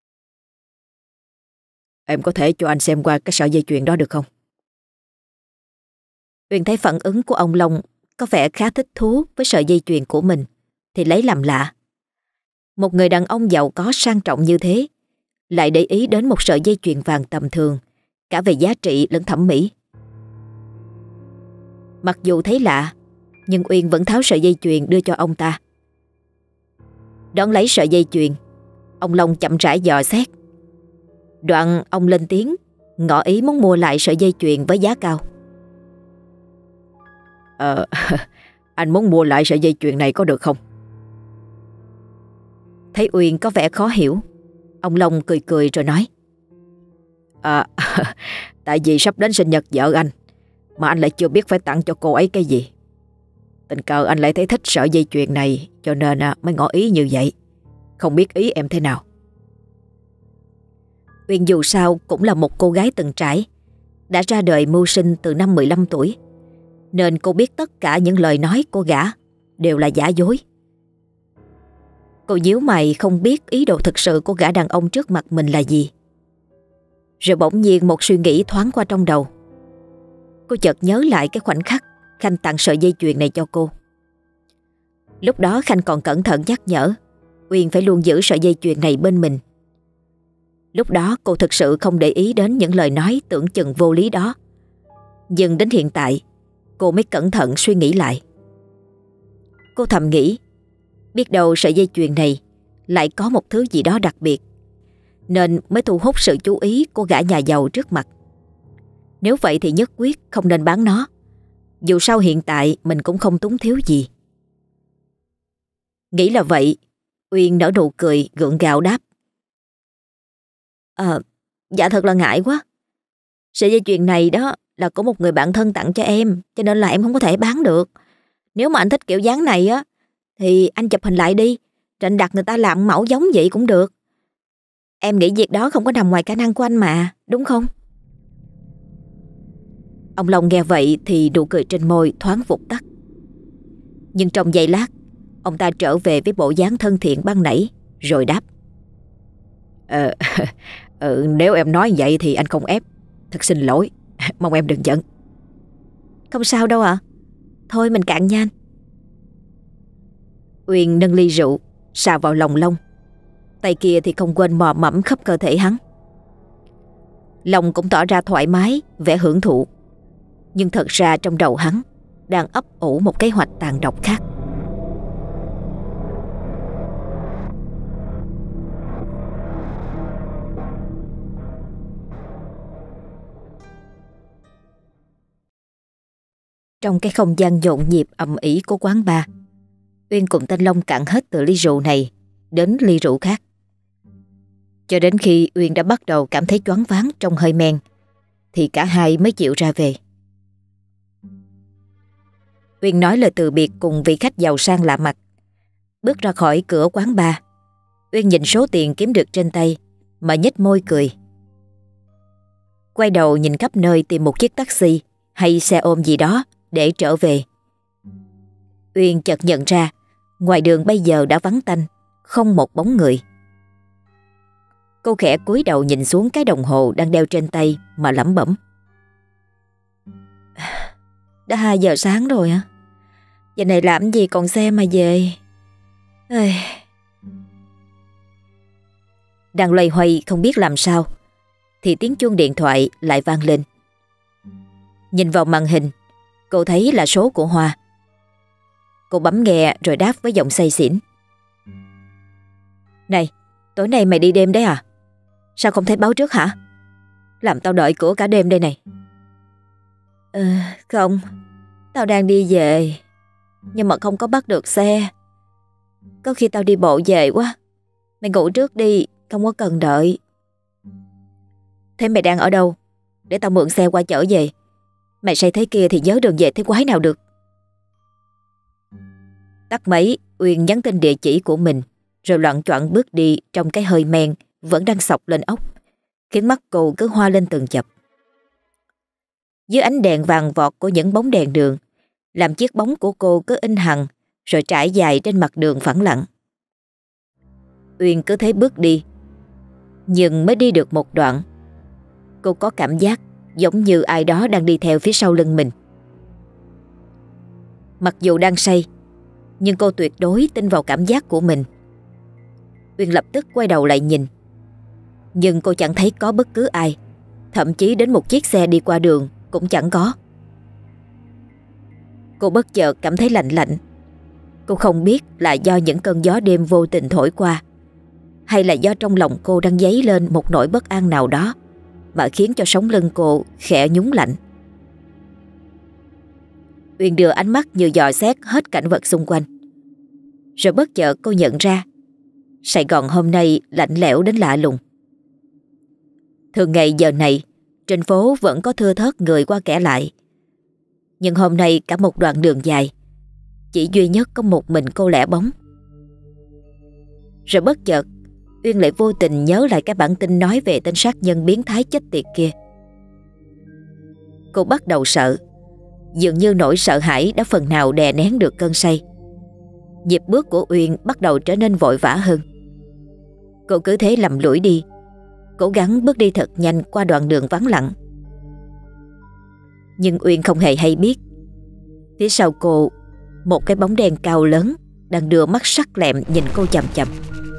[SPEAKER 2] Em có thể cho anh xem qua cái sợi dây chuyền đó được không?
[SPEAKER 1] Uyên thấy phản ứng của ông Long có vẻ khá thích thú với sợi dây chuyền của mình thì lấy làm lạ. Một người đàn ông giàu có sang trọng như thế lại để ý đến một sợi dây chuyền vàng tầm thường, cả về giá trị lẫn thẩm mỹ. Mặc dù thấy lạ, nhưng Uyên vẫn tháo sợi dây chuyền đưa cho ông ta. Đón lấy sợi dây chuyền, ông Long chậm rãi dò xét. Đoạn ông lên tiếng, ngỏ ý muốn mua lại sợi dây chuyền với giá cao.
[SPEAKER 2] Ờ, anh muốn mua lại sợi dây chuyền này có được không?
[SPEAKER 1] Thấy Uyên có vẻ khó hiểu, ông Long cười cười rồi nói:
[SPEAKER 2] À, tại vì sắp đến sinh nhật vợ anh, mà anh lại chưa biết phải tặng cho cô ấy cái gì. Tình cờ anh lại thấy thích sợi dây chuyền này, cho nên mới ngỏ ý như vậy. Không biết ý em thế nào.
[SPEAKER 1] Uyên dù sao cũng là một cô gái từng trải, đã ra đời mưu sinh từ năm mười lăm tuổi, nên cô biết tất cả những lời nói của gã đều là giả dối. Cô nhíu mày không biết ý đồ thực sự của gã đàn ông trước mặt mình là gì. Rồi bỗng nhiên một suy nghĩ thoáng qua trong đầu. Cô chợt nhớ lại cái khoảnh khắc Khanh tặng sợi dây chuyền này cho cô. Lúc đó Khanh còn cẩn thận nhắc nhở Uyên phải luôn giữ sợi dây chuyền này bên mình. Lúc đó cô thực sự không để ý đến những lời nói tưởng chừng vô lý đó. Nhưng đến hiện tại cô mới cẩn thận suy nghĩ lại. Cô thầm nghĩ, biết đâu sợi dây chuyền này lại có một thứ gì đó đặc biệt, nên mới thu hút sự chú ý của gã nhà giàu trước mặt. Nếu vậy thì nhất quyết không nên bán nó. Dù sao hiện tại mình cũng không túng thiếu gì. Nghĩ là vậy, Uyên nở nụ cười gượng gạo đáp: Ờ, dạ thật là ngại quá. Sợi dây chuyền này đó là của một người bạn thân tặng cho em, cho nên là em không có thể bán được. Nếu mà anh thích kiểu dáng này á thì anh chụp hình lại đi, rồi anh đặt người ta làm mẫu giống vậy cũng được. Em nghĩ việc đó không có nằm ngoài khả năng của anh mà, đúng không? Ông Long nghe vậy thì nụ cười trên môi thoáng vụt tắt. Nhưng trong giây lát, ông ta trở về với bộ dáng thân thiện ban nãy, rồi đáp: Ờ, ừ, nếu em nói vậy thì anh không ép. Thật xin lỗi, mong em đừng giận. Không sao đâu ạ. Thôi mình cạn nha anh. Uyên nâng ly rượu xà vào lòng Long, tay kia thì không quên mò mẫm khắp cơ thể hắn. Long cũng tỏ ra thoải mái, vẻ hưởng thụ. Nhưng thật ra trong đầu hắn đang ấp ủ một kế hoạch tàn độc khác. Trong cái không gian nhộn nhịp ầm ĩ của quán bar, Uyên cùng tên Long cạn hết từ ly rượu này đến ly rượu khác. Cho đến khi Uyên đã bắt đầu cảm thấy choáng váng trong hơi men thì cả hai mới chịu ra về. Uyên nói lời từ biệt cùng vị khách giàu sang lạ mặt. Bước ra khỏi cửa quán bar, Uyên nhìn số tiền kiếm được trên tay mà nhếch môi cười. Quay đầu nhìn khắp nơi tìm một chiếc taxi hay xe ôm gì đó để trở về. Uyên chợt nhận ra ngoài đường bây giờ đã vắng tanh, không một bóng người. Cô khẽ cúi đầu nhìn xuống cái đồng hồ đang đeo trên tay mà lẩm bẩm: Đã hai giờ sáng rồi hả? Giờ này làm gì còn xe mà về. Ê... Đang loay hoay không biết làm sao thì tiếng chuông điện thoại lại vang lên. Nhìn vào màn hình, cô thấy là số của Hoa. Cô bấm nghe rồi đáp với giọng say xỉn: Này, tối nay mày đi đêm đấy à? Sao không thấy báo trước hả? Làm tao đợi cửa cả đêm đây này. Ờ, không, tao đang đi về, nhưng mà không có bắt được xe. Có khi tao đi bộ về quá. Mày ngủ trước đi, không có cần đợi. Thế mày đang ở đâu? Để tao mượn xe qua chở về. Mày say thế kia thì nhớ đường về thế quái nào được. Tắt máy, Uyên nhắn tin địa chỉ của mình, rồi loạng choạng bước đi trong cái hơi men vẫn đang xộc lên ốc, khiến mắt cô cứ hoa lên từng chập. Dưới ánh đèn vàng vọt của những bóng đèn đường, làm chiếc bóng của cô cứ in hằn rồi trải dài trên mặt đường phẳng lặng. Uyên cứ thế bước đi, nhưng mới đi được một đoạn, cô có cảm giác giống như ai đó đang đi theo phía sau lưng mình. Mặc dù đang say, nhưng cô tuyệt đối tin vào cảm giác của mình. Uyên lập tức quay đầu lại nhìn, nhưng cô chẳng thấy có bất cứ ai, thậm chí đến một chiếc xe đi qua đường cũng chẳng có. Cô bất chợt cảm thấy lạnh lạnh. Cô không biết là do những cơn gió đêm vô tình thổi qua, hay là do trong lòng cô đang dấy lên một nỗi bất an nào đó mà khiến cho sống lưng cô khẽ nhún lạnh. Uyên đưa ánh mắt như dò xét hết cảnh vật xung quanh. Rồi bất chợt cô nhận ra Sài Gòn hôm nay lạnh lẽo đến lạ lùng. Thường ngày giờ này trên phố vẫn có thưa thớt người qua kẻ lại, nhưng hôm nay cả một đoạn đường dài chỉ duy nhất có một mình cô lẻ bóng. Rồi bất chợt Uyên lại vô tình nhớ lại cái bản tin nói về tên sát nhân biến thái chết tiệt kia. Cô bắt đầu sợ. Dường như nỗi sợ hãi đã phần nào đè nén được cơn say. Nhịp bước của Uyên bắt đầu trở nên vội vã hơn. Cô cứ thế lầm lũi đi, cố gắng bước đi thật nhanh qua đoạn đường vắng lặng. Nhưng Uyên không hề hay biết, phía sau cô, một cái bóng đen cao lớn đang đưa mắt sắc lẹm nhìn cô chằm chằm.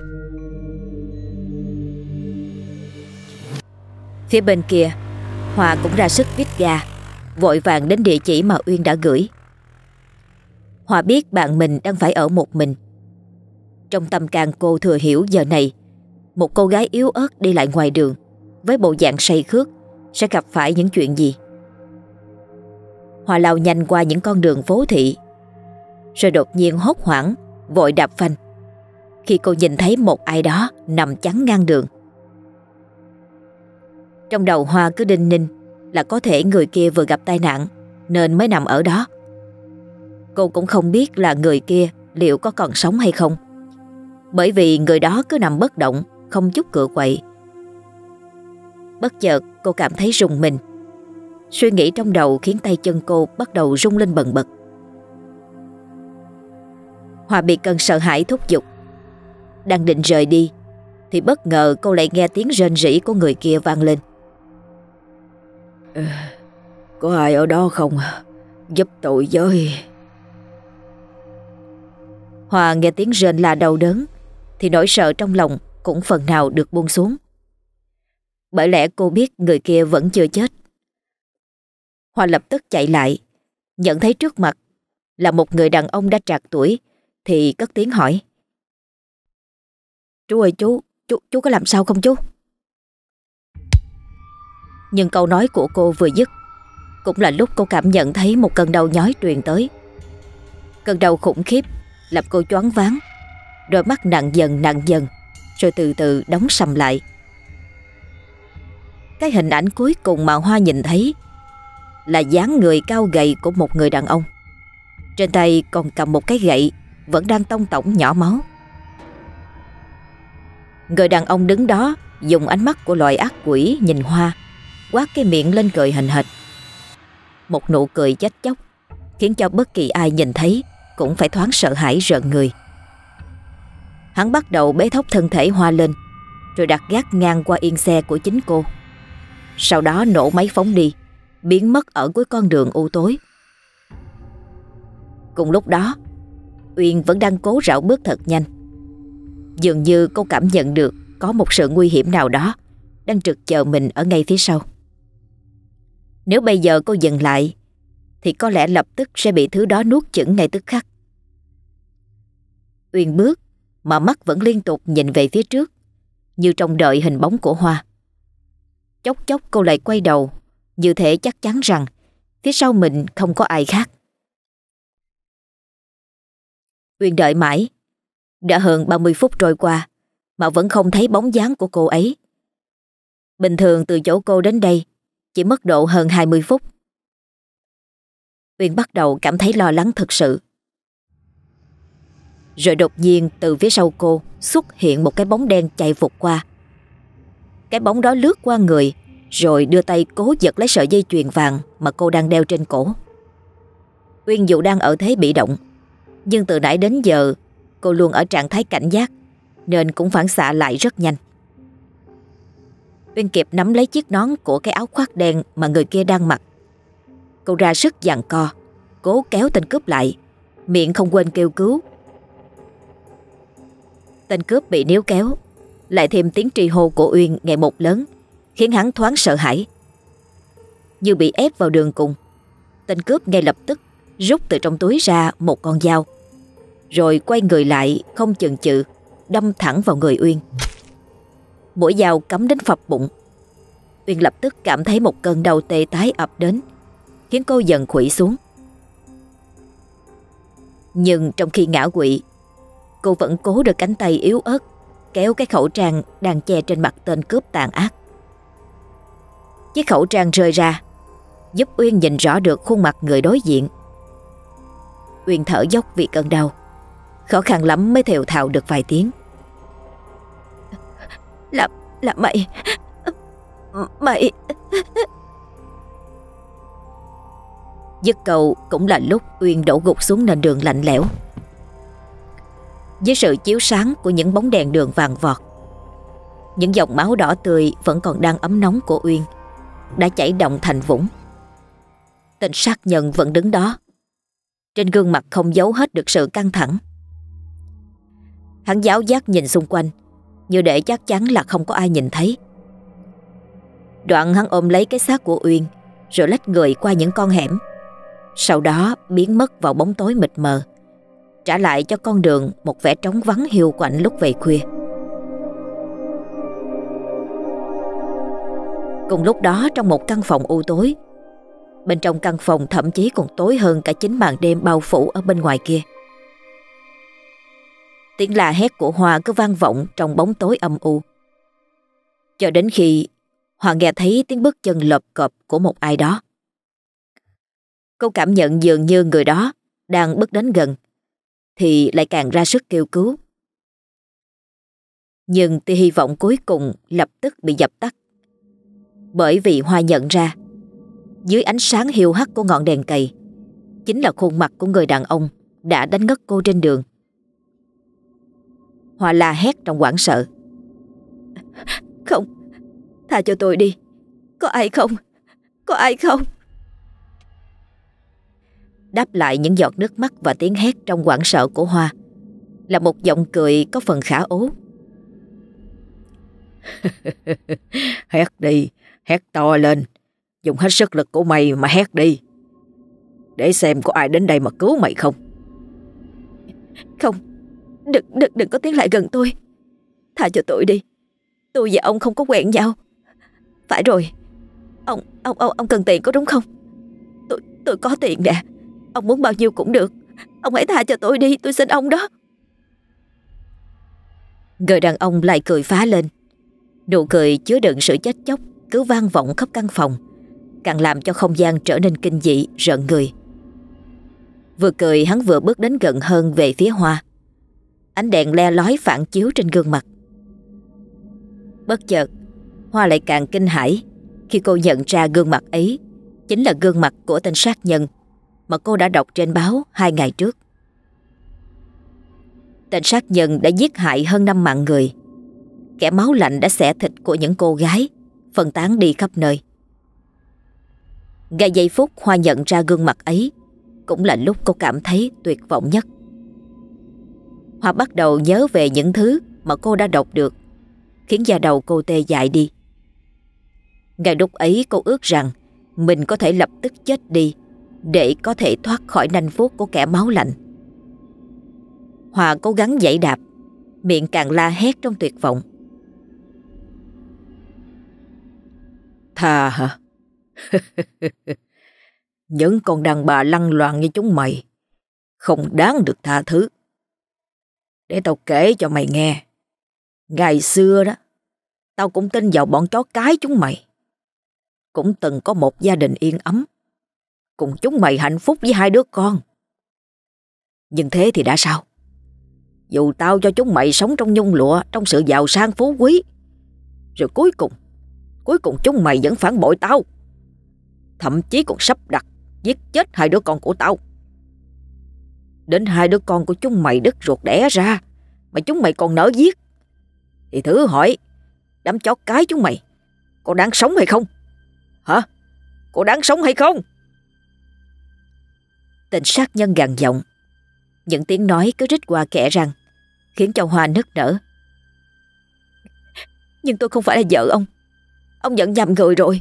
[SPEAKER 1] Phía bên kia, Hòa cũng ra sức vít ga, vội vàng đến địa chỉ mà Uyên đã gửi. Hòa biết bạn mình đang phải ở một mình. Trong tâm can cô thừa hiểu giờ này, một cô gái yếu ớt đi lại ngoài đường với bộ dạng say khước sẽ gặp phải những chuyện gì. Hòa lao nhanh qua những con đường phố thị, rồi đột nhiên hốt hoảng vội đạp phanh khi cô nhìn thấy một ai đó nằm chắn ngang đường. Trong đầu Hoa cứ đinh ninh là có thể người kia vừa gặp tai nạn nên mới nằm ở đó. Cô cũng không biết là người kia liệu có còn sống hay không, bởi vì người đó cứ nằm bất động, không chút cựa quậy. Bất chợt cô cảm thấy rùng mình. Suy nghĩ trong đầu khiến tay chân cô bắt đầu rung lên bần bật. Hòa bị cơn sợ hãi thúc giục. Đang định rời đi thì bất ngờ cô lại nghe tiếng rên rỉ của người kia vang lên.
[SPEAKER 2] Có ai ở đó không? Giúp tôi với.
[SPEAKER 1] Hòa nghe tiếng rên la đau đớn thì nỗi sợ trong lòng cũng phần nào được buông xuống. Bởi lẽ cô biết người kia vẫn chưa chết. Hòa lập tức chạy lại, nhận thấy trước mặt là một người đàn ông đã trạc tuổi thì cất tiếng hỏi. Chú ơi chú, chú, chú có làm sao không chú? Nhưng câu nói của cô vừa dứt cũng là lúc cô cảm nhận thấy một cơn đau nhói truyền tới. Cơn đau khủng khiếp làm cô choáng váng, đôi mắt nặng dần nặng dần rồi từ từ đóng sầm lại. Cái hình ảnh cuối cùng mà Hoa nhìn thấy là dáng người cao gầy của một người đàn ông. Trên tay còn cầm một cái gậy vẫn đang tông tổng nhỏ máu. Người đàn ông đứng đó dùng ánh mắt của loài ác quỷ nhìn Hoa, quát cái miệng lên cười hành hạch. Một nụ cười chết chóc khiến cho bất kỳ ai nhìn thấy cũng phải thoáng sợ hãi rợn người. Hắn bắt đầu bế thốc thân thể Hoa lên, rồi đặt gác ngang qua yên xe của chính cô. Sau đó nổ máy phóng đi, biến mất ở cuối con đường u tối. Cùng lúc đó, Uyên vẫn đang cố rảo bước thật nhanh. Dường như cô cảm nhận được có một sự nguy hiểm nào đó đang trực chờ mình ở ngay phía sau. Nếu bây giờ cô dừng lại thì có lẽ lập tức sẽ bị thứ đó nuốt chửng ngay tức khắc. Uyên bước mà mắt vẫn liên tục nhìn về phía trước, như trông đợi hình bóng của Hoa. Chốc chốc cô lại quay đầu, như thể chắc chắn rằng phía sau mình không có ai khác. Uyên đợi mãi. Đã hơn ba mươi phút trôi qua mà vẫn không thấy bóng dáng của cô ấy. Bình thường từ chỗ cô đến đây chỉ mất độ hơn hai mươi phút. Uyên bắt đầu cảm thấy lo lắng thực sự. Rồi đột nhiên từ phía sau cô xuất hiện một cái bóng đen chạy vụt qua. Cái bóng đó lướt qua người, rồi đưa tay cố giật lấy sợi dây chuyền vàng mà cô đang đeo trên cổ. Uyên dù đang ở thế bị động, nhưng từ nãy đến giờ cô luôn ở trạng thái cảnh giác, nên cũng phản xạ lại rất nhanh. Uyên kịp nắm lấy chiếc nón của cái áo khoác đen mà người kia đang mặc. Cô ra sức giằng co, cố kéo tên cướp lại, miệng không quên kêu cứu. Tên cướp bị níu kéo, lại thêm tiếng tri hô của Uyên ngày một lớn, khiến hắn thoáng sợ hãi. Như bị ép vào đường cùng, tên cướp ngay lập tức rút từ trong túi ra một con dao, rồi quay người lại không chần chừ đâm thẳng vào người Uyên. Mũi dao cắm đến phập bụng. Uyên lập tức cảm thấy một cơn đau tê tái ập đến, khiến cô dần khuỵu xuống. Nhưng trong khi ngã quỵ, cô vẫn cố được cánh tay yếu ớt kéo cái khẩu trang đang che trên mặt tên cướp tàn ác. Chiếc khẩu trang rơi ra, giúp Uyên nhìn rõ được khuôn mặt người đối diện. Uyên thở dốc vì cơn đau, khó khăn lắm mới thều thào được vài tiếng. Là, là mày, mày. Dứt câu cũng là lúc Uyên đổ gục xuống nền đường lạnh lẽo. Dưới sự chiếu sáng của những bóng đèn đường vàng vọt, những dòng máu đỏ tươi vẫn còn đang ấm nóng của Uyên đã chảy đọng thành vũng. Tên sát nhân vẫn đứng đó, trên gương mặt không giấu hết được sự căng thẳng. Hắn giáo giác nhìn xung quanh, như để chắc chắn là không có ai nhìn thấy. Đoạn hắn ôm lấy cái xác của Uyên, rồi lách người qua những con hẻm, sau đó biến mất vào bóng tối mịt mờ, trả lại cho con đường một vẻ trống vắng hiu quạnh lúc về khuya. Cùng lúc đó, trong một căn phòng u tối, bên trong căn phòng thậm chí còn tối hơn cả chính màn đêm bao phủ ở bên ngoài kia, tiếng la hét của Hoa cứ vang vọng trong bóng tối âm u, cho đến khi Hoa nghe thấy tiếng bước chân lộp cộp của một ai đó. Cô cảm nhận dường như người đó đang bước đến gần, thì lại càng ra sức kêu cứu. Nhưng tia hy vọng cuối cùng lập tức bị dập tắt, bởi vì Hoa nhận ra dưới ánh sáng hiu hắt của ngọn đèn cầy chính là khuôn mặt của người đàn ông đã đánh ngất cô trên đường. Hoa la hét trong hoảng sợ: "Không, tha cho tôi đi, có ai không? Có ai không?" Đáp lại những giọt nước mắt và tiếng hét trong hoảng sợ của Hoa là một giọng cười có phần khả ố.
[SPEAKER 2] Hét đi, hét to lên, dùng hết sức lực của mày mà hét đi, để xem có ai đến đây mà cứu mày không.
[SPEAKER 1] Không, đừng, đừng, đừng có tiến lại gần tôi. Tha cho tôi đi, tôi và ông không có quen nhau. Phải rồi, ông, ông, ông, ông cần tiền có đúng không? Tôi, tôi có tiền nè, ông muốn bao nhiêu cũng được. Ông hãy tha cho tôi đi, tôi xin ông đó. Người đàn ông lại cười phá lên. Nụ cười chứa đựng sự chết chóc cứ vang vọng khắp căn phòng, càng làm cho không gian trở nên kinh dị rợn người. Vừa cười, hắn vừa bước đến gần hơn về phía Hoa. Ánh đèn le lói phản chiếu trên gương mặt. Bất chợt, Hoa lại càng kinh hãi khi cô nhận ra gương mặt ấy chính là gương mặt của tên sát nhân mà cô đã đọc trên báo hai ngày trước. Tên sát nhân đã giết hại hơn năm mạng người. Kẻ máu lạnh đã xẻ thịt của những cô gái, phân tán đi khắp nơi. Ngay giây phút Hoa nhận ra gương mặt ấy cũng là lúc cô cảm thấy tuyệt vọng nhất. Hoa bắt đầu nhớ về những thứ mà cô đã đọc được, khiến da đầu cô tê dại đi. Ngay lúc ấy cô ước rằng mình có thể lập tức chết đi để có thể thoát khỏi nanh vuốt của kẻ máu lạnh. Hoa cố gắng giãy đạp, miệng càng la hét trong tuyệt vọng.
[SPEAKER 2] Tha hả? Những con đàn bà lăng loàn như chúng mày không đáng được tha thứ. Để tao kể cho mày nghe. Ngày xưa đó, tao cũng tin vào bọn chó cái chúng mày. Cũng từng có một gia đình yên ấm, cùng chúng mày hạnh phúc với hai đứa con. Nhưng thế thì đã sao? Dù tao cho chúng mày sống trong nhung lụa, trong sự giàu sang phú quý, rồi cuối cùng Cuối cùng chúng mày vẫn phản bội tao, thậm chí còn sắp đặt giết chết hai đứa con của tao. Đến hai đứa con của chúng mày đứt ruột đẻ ra mà chúng mày còn nỡ giết. Thì thử hỏi, đám chó cái chúng mày có đáng sống hay không? Hả? Có đáng sống hay không?
[SPEAKER 1] Tên sát nhân gằn giọng. Những tiếng nói cứ rít qua kẽ răng, khiến cho Hoa nức nở. Nhưng tôi không phải là vợ ông. Ông nhận nhầm người rồi.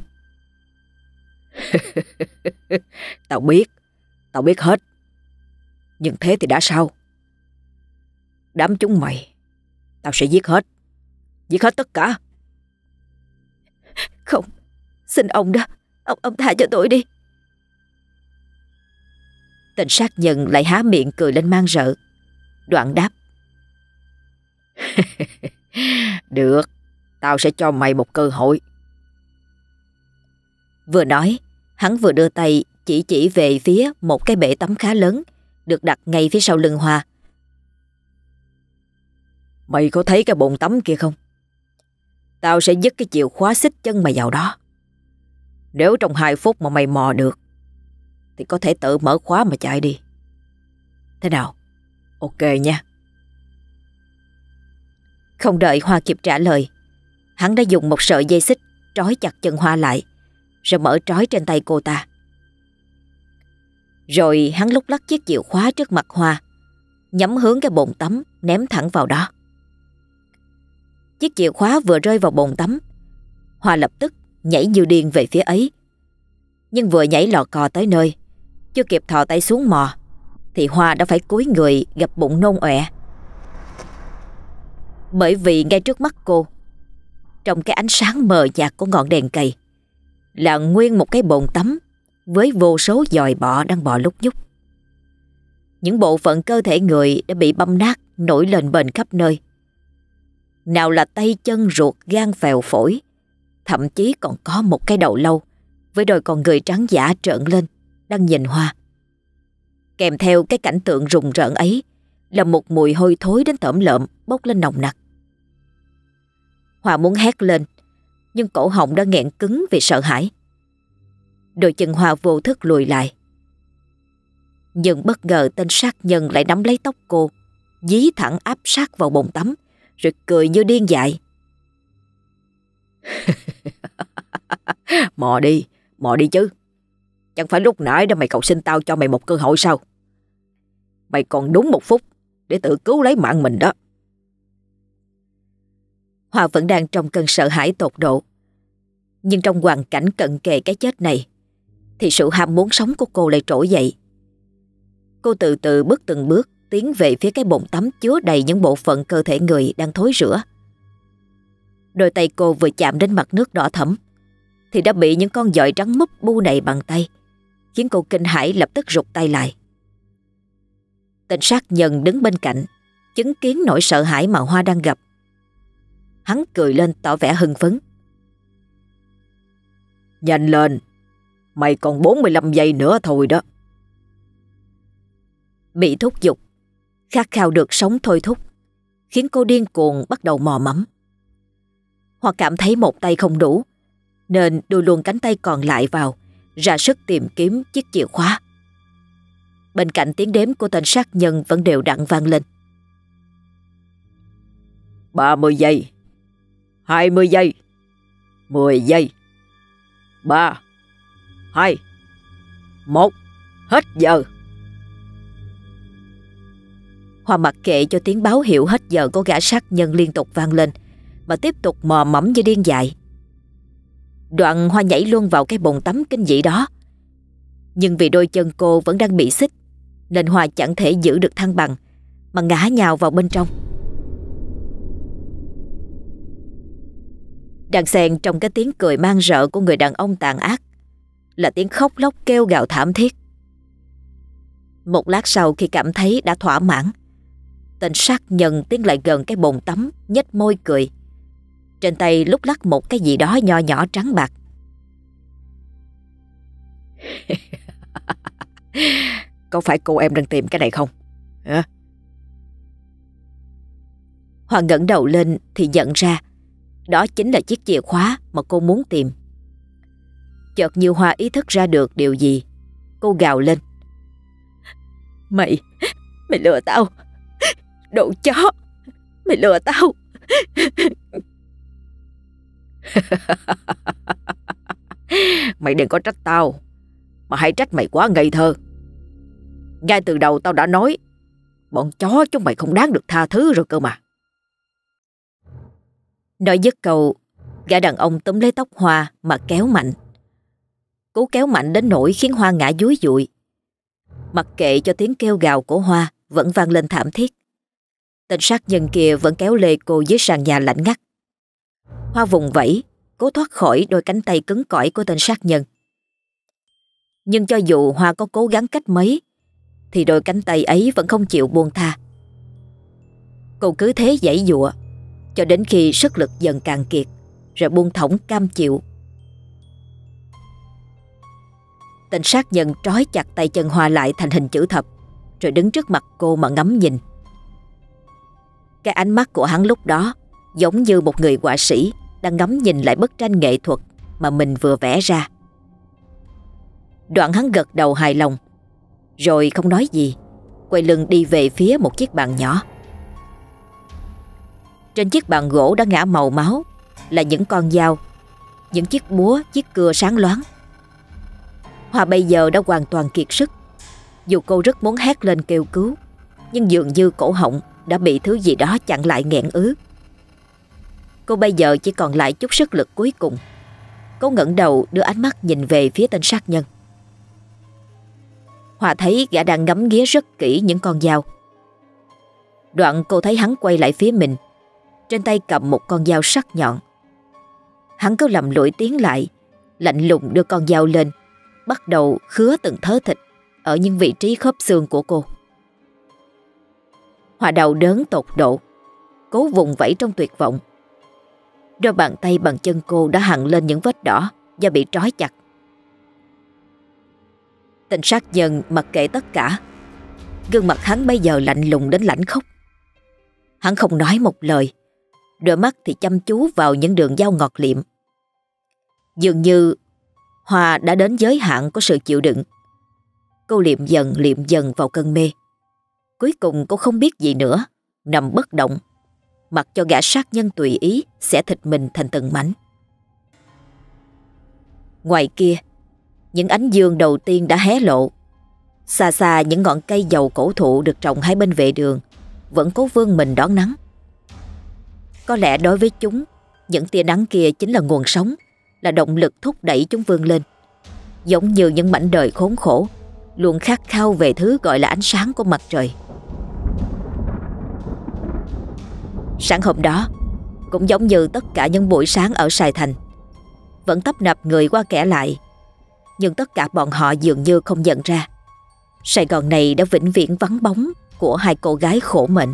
[SPEAKER 2] Tao biết, tao biết hết. Nhưng thế thì đã sao? Đám chúng mày tao sẽ giết hết. Giết hết tất cả.
[SPEAKER 1] Không, xin ông đó, Ông, ông tha cho tôi đi. Tên sát nhân lại há miệng cười lên man rợ, đoạn đáp.
[SPEAKER 2] Được, tao sẽ cho mày một cơ hội.
[SPEAKER 1] Vừa nói, hắn vừa đưa tay chỉ chỉ về phía một cái bể tắm khá lớn được đặt ngay phía sau lưng Hoa.
[SPEAKER 2] Mày có thấy cái bồn tắm kia không? Tao sẽ dứt cái chìa khóa xích chân mày vào đó. Nếu trong hai phút mà mày mò được thì có thể tự mở khóa mà chạy đi. Thế nào? Ok nha.
[SPEAKER 1] Không đợi Hoa kịp trả lời, hắn đã dùng một sợi dây xích trói chặt chân Hoa lại, rồi mở trói trên tay cô ta. Rồi hắn lúc lắc chiếc chìa khóa trước mặt Hoa, nhắm hướng cái bồn tắm ném thẳng vào đó. Chiếc chìa khóa vừa rơi vào bồn tắm, Hoa lập tức nhảy như điên về phía ấy. Nhưng vừa nhảy lò cò tới nơi, chưa kịp thò tay xuống mò, thì Hoa đã phải cúi người gập bụng nôn ọe. Bởi vì ngay trước mắt cô, trong cái ánh sáng mờ nhạt của ngọn đèn cầy, là nguyên một cái bồn tắm với vô số giòi bọ đang bò lúc nhúc. Những bộ phận cơ thể người đã bị băm nát nổi lên bềnh khắp nơi. Nào là tay chân ruột gan phèo phổi, thậm chí còn có một cái đầu lâu với đôi con người trắng giả trợn lên đang nhìn Hoa. Kèm theo cái cảnh tượng rùng rợn ấy là một mùi hôi thối đến tởm lợm bốc lên nồng nặc. Hoa muốn hét lên, nhưng cổ họng đã nghẹn cứng vì sợ hãi. Đôi chân Hoa vô thức lùi lại. Nhưng bất ngờ tên sát nhân lại nắm lấy tóc cô, dí thẳng áp sát vào bồn tắm, rồi cười như điên dại.
[SPEAKER 2] Mò đi, mò đi chứ. Chẳng phải lúc nãy đó mày cầu xin tao cho mày một cơ hội sao? Mày còn đúng một phút để tự cứu lấy mạng mình đó.
[SPEAKER 1] Hoa vẫn đang trong cơn sợ hãi tột độ. Nhưng trong hoàn cảnh cận kề cái chết này, thì sự ham muốn sống của cô lại trỗi dậy. Cô từ từ bước từng bước tiến về phía cái bồn tắm chứa đầy những bộ phận cơ thể người đang thối rữa. Đôi tay cô vừa chạm đến mặt nước đỏ thẫm thì đã bị những con giòi trắng múp bu đầy bằng tay, khiến cô kinh hãi lập tức rụt tay lại. Tên sát nhân đứng bên cạnh, chứng kiến nỗi sợ hãi mà Hoa đang gặp. Hắn cười lên tỏ vẻ hưng phấn.
[SPEAKER 2] Nhanh lên, mày còn bốn mươi lăm giây nữa thôi đó.
[SPEAKER 1] Bị thúc giục, khát khao được sống thôi thúc, khiến cô điên cuồng bắt đầu mò mẫm. Hoa cảm thấy một tay không đủ, nên đưa luôn cánh tay còn lại vào, ra sức tìm kiếm chiếc chìa khóa. Bên cạnh tiếng đếm của tên sát nhân vẫn đều đặn vang lên.
[SPEAKER 2] ba mươi giây, hai mươi giây, mười giây, ba, hai, một, hết giờ.
[SPEAKER 1] Hoa mặc kệ cho tiếng báo hiệu hết giờ của gã sát nhân liên tục vang lên, mà tiếp tục mò mẫm như điên dại. Đoạn Hoa nhảy luôn vào cái bồn tắm kinh dị đó. Nhưng vì đôi chân cô vẫn đang bị xích, nên Hoa chẳng thể giữ được thăng bằng, mà ngã nhào vào bên trong. Đan xen trong cái tiếng cười man rợ của người đàn ông tàn ác là tiếng khóc lóc kêu gào thảm thiết. Một lát sau, khi cảm thấy đã thỏa mãn, tên sát nhân tiến lại gần cái bồn tắm, nhếch môi cười. Trên tay lúc lắc một cái gì đó nho nhỏ trắng bạc.
[SPEAKER 2] Có phải cô em đang tìm cái này không? Hả?
[SPEAKER 1] Hoa ngẩng đầu lên thì nhận ra đó chính là chiếc chìa khóa mà cô muốn tìm. Chợt như Hoa ý thức ra được điều gì, cô gào lên. Mày, mày lừa tao, đồ chó, mày lừa tao.
[SPEAKER 2] Mày đừng có trách tao, mà hãy trách mày quá ngây thơ. Ngay từ đầu tao đã nói, bọn chó chúng mày không đáng được tha thứ rồi cơ mà.
[SPEAKER 1] Nói dứt câu, gã đàn ông túm lấy tóc Hoa mà kéo mạnh. Cú kéo mạnh đến nỗi khiến Hoa ngã dúi dụi. Mặc kệ cho tiếng kêu gào của Hoa vẫn vang lên thảm thiết, tên sát nhân kia vẫn kéo lê cô dưới sàn nhà lạnh ngắt. Hoa vùng vẫy, cố thoát khỏi đôi cánh tay cứng cỏi của tên sát nhân. Nhưng cho dù Hoa có cố gắng cách mấy, thì đôi cánh tay ấy vẫn không chịu buông tha. Cô cứ thế giãy giụa cho đến khi sức lực dần cạn kiệt, rồi buông thõng cam chịu. Tên sát nhân trói chặt tay chân Hoa lại thành hình chữ thập, rồi đứng trước mặt cô mà ngắm nhìn. Cái ánh mắt của hắn lúc đó giống như một người họa sĩ đang ngắm nhìn lại bức tranh nghệ thuật mà mình vừa vẽ ra. Đoạn hắn gật đầu hài lòng, rồi không nói gì, quay lưng đi về phía một chiếc bàn nhỏ. Trên chiếc bàn gỗ đã ngã màu máu là những con dao, những chiếc búa, chiếc cưa sáng loáng. Hoa bây giờ đã hoàn toàn kiệt sức, Dù cô rất muốn hét lên kêu cứu, nhưng dường như cổ họng đã bị thứ gì đó chặn lại nghẹn ứ. Cô bây giờ chỉ còn lại chút sức lực cuối cùng. Cô ngẩng đầu đưa ánh mắt nhìn về phía tên sát nhân. Hòa thấy gã đang ngắm nghía rất kỹ những con dao. Đoạn cô thấy hắn quay lại phía mình, trên tay cầm một con dao sắc nhọn. Hắn cứ lầm lũi tiến lại, lạnh lùng đưa con dao lên, bắt đầu khứa từng thớ thịt ở những vị trí khớp xương của cô. Hòa đau đớn tột độ, cố vùng vẫy trong tuyệt vọng. Đôi bàn tay bằng chân cô đã hằn lên những vết đỏ do bị trói chặt. Tên sát nhân mặc kệ tất cả. Gương mặt hắn bây giờ lạnh lùng đến lãnh khốc. Hắn không nói một lời, đôi mắt thì chăm chú vào những đường dao ngọt liệm. Dường như Hòa đã đến giới hạn của sự chịu đựng. Cô liệm dần liệm dần vào cơn mê. Cuối cùng cô không biết gì nữa, nằm bất động, mặc cho gã sát nhân tùy ý xẻ thịt mình thành từng mảnh. Ngoài kia, những ánh dương đầu tiên đã hé lộ. Xa xa những ngọn cây dầu cổ thụ được trồng hai bên vệ đường vẫn cố vươn mình đón nắng. Có lẽ đối với chúng, những tia nắng kia chính là nguồn sống, là động lực thúc đẩy chúng vươn lên. Giống như những mảnh đời khốn khổ, luôn khát khao về thứ gọi là ánh sáng của mặt trời. Sáng hôm đó, cũng giống như tất cả những buổi sáng ở Sài Thành, vẫn tấp nập người qua kẻ lại. Nhưng tất cả bọn họ dường như không nhận ra Sài Gòn này đã vĩnh viễn vắng bóng của hai cô gái khổ mệnh.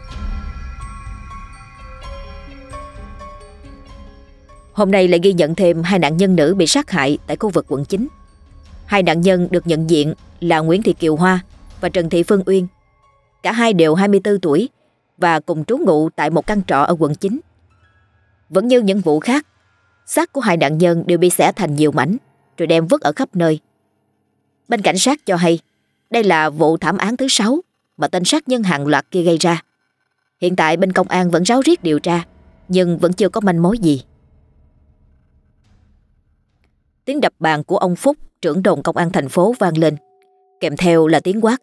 [SPEAKER 1] Hôm nay lại ghi nhận thêm hai nạn nhân nữ bị sát hại tại khu vực quận chín. Hai nạn nhân được nhận diện là Nguyễn Thị Kiều Hoa và Trần Thị Phương Uyên. Cả hai đều hai mươi tư tuổi và cùng trú ngụ tại một căn trọ ở quận chín. Vẫn như những vụ khác, xác của hai nạn nhân đều bị xẻ thành nhiều mảnh rồi đem vứt ở khắp nơi. Bên cảnh sát cho hay đây là vụ thảm án thứ sáu mà tên sát nhân hàng loạt kia gây ra. Hiện tại bên công an vẫn ráo riết điều tra, nhưng vẫn chưa có manh mối gì. Tiếng đập bàn của ông Phúc, trưởng đồn công an thành phố vang lên, kèm theo là tiếng quát: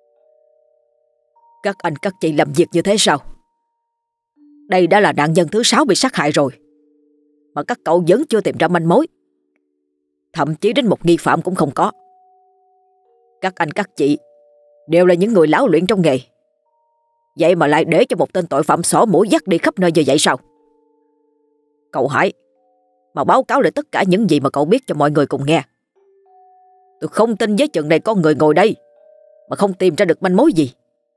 [SPEAKER 1] "Các anh các chị làm việc như thế sao? Đây đã là nạn nhân thứ sáu bị sát hại rồi, mà các cậu vẫn chưa tìm ra manh mối. Thậm chí đến một nghi phạm cũng không có. Các anh các chị đều là những người lão luyện trong nghề, vậy mà lại để cho một tên tội phạm xỏ mũi dắt đi khắp nơi như vậy sao? Cậu Hải, mà báo cáo lại tất cả những gì mà cậu biết cho mọi người cùng nghe. Tôi không tin với chừng này có người ngồi đây mà không tìm ra được manh mối gì."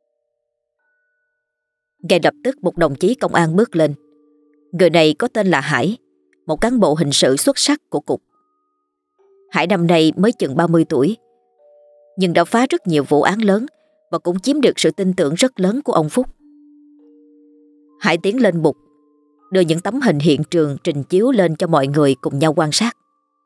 [SPEAKER 1] Ngay lập tức một đồng chí công an bước lên. Người này có tên là Hải, một cán bộ hình sự xuất sắc của cục. Hải năm nay mới chừng ba mươi tuổi, nhưng đã phá rất nhiều vụ án lớn và cũng chiếm được sự tin tưởng rất lớn của ông Phúc. Hải tiến lên bục, đưa những tấm hình hiện trường trình chiếu lên cho mọi người cùng nhau quan sát.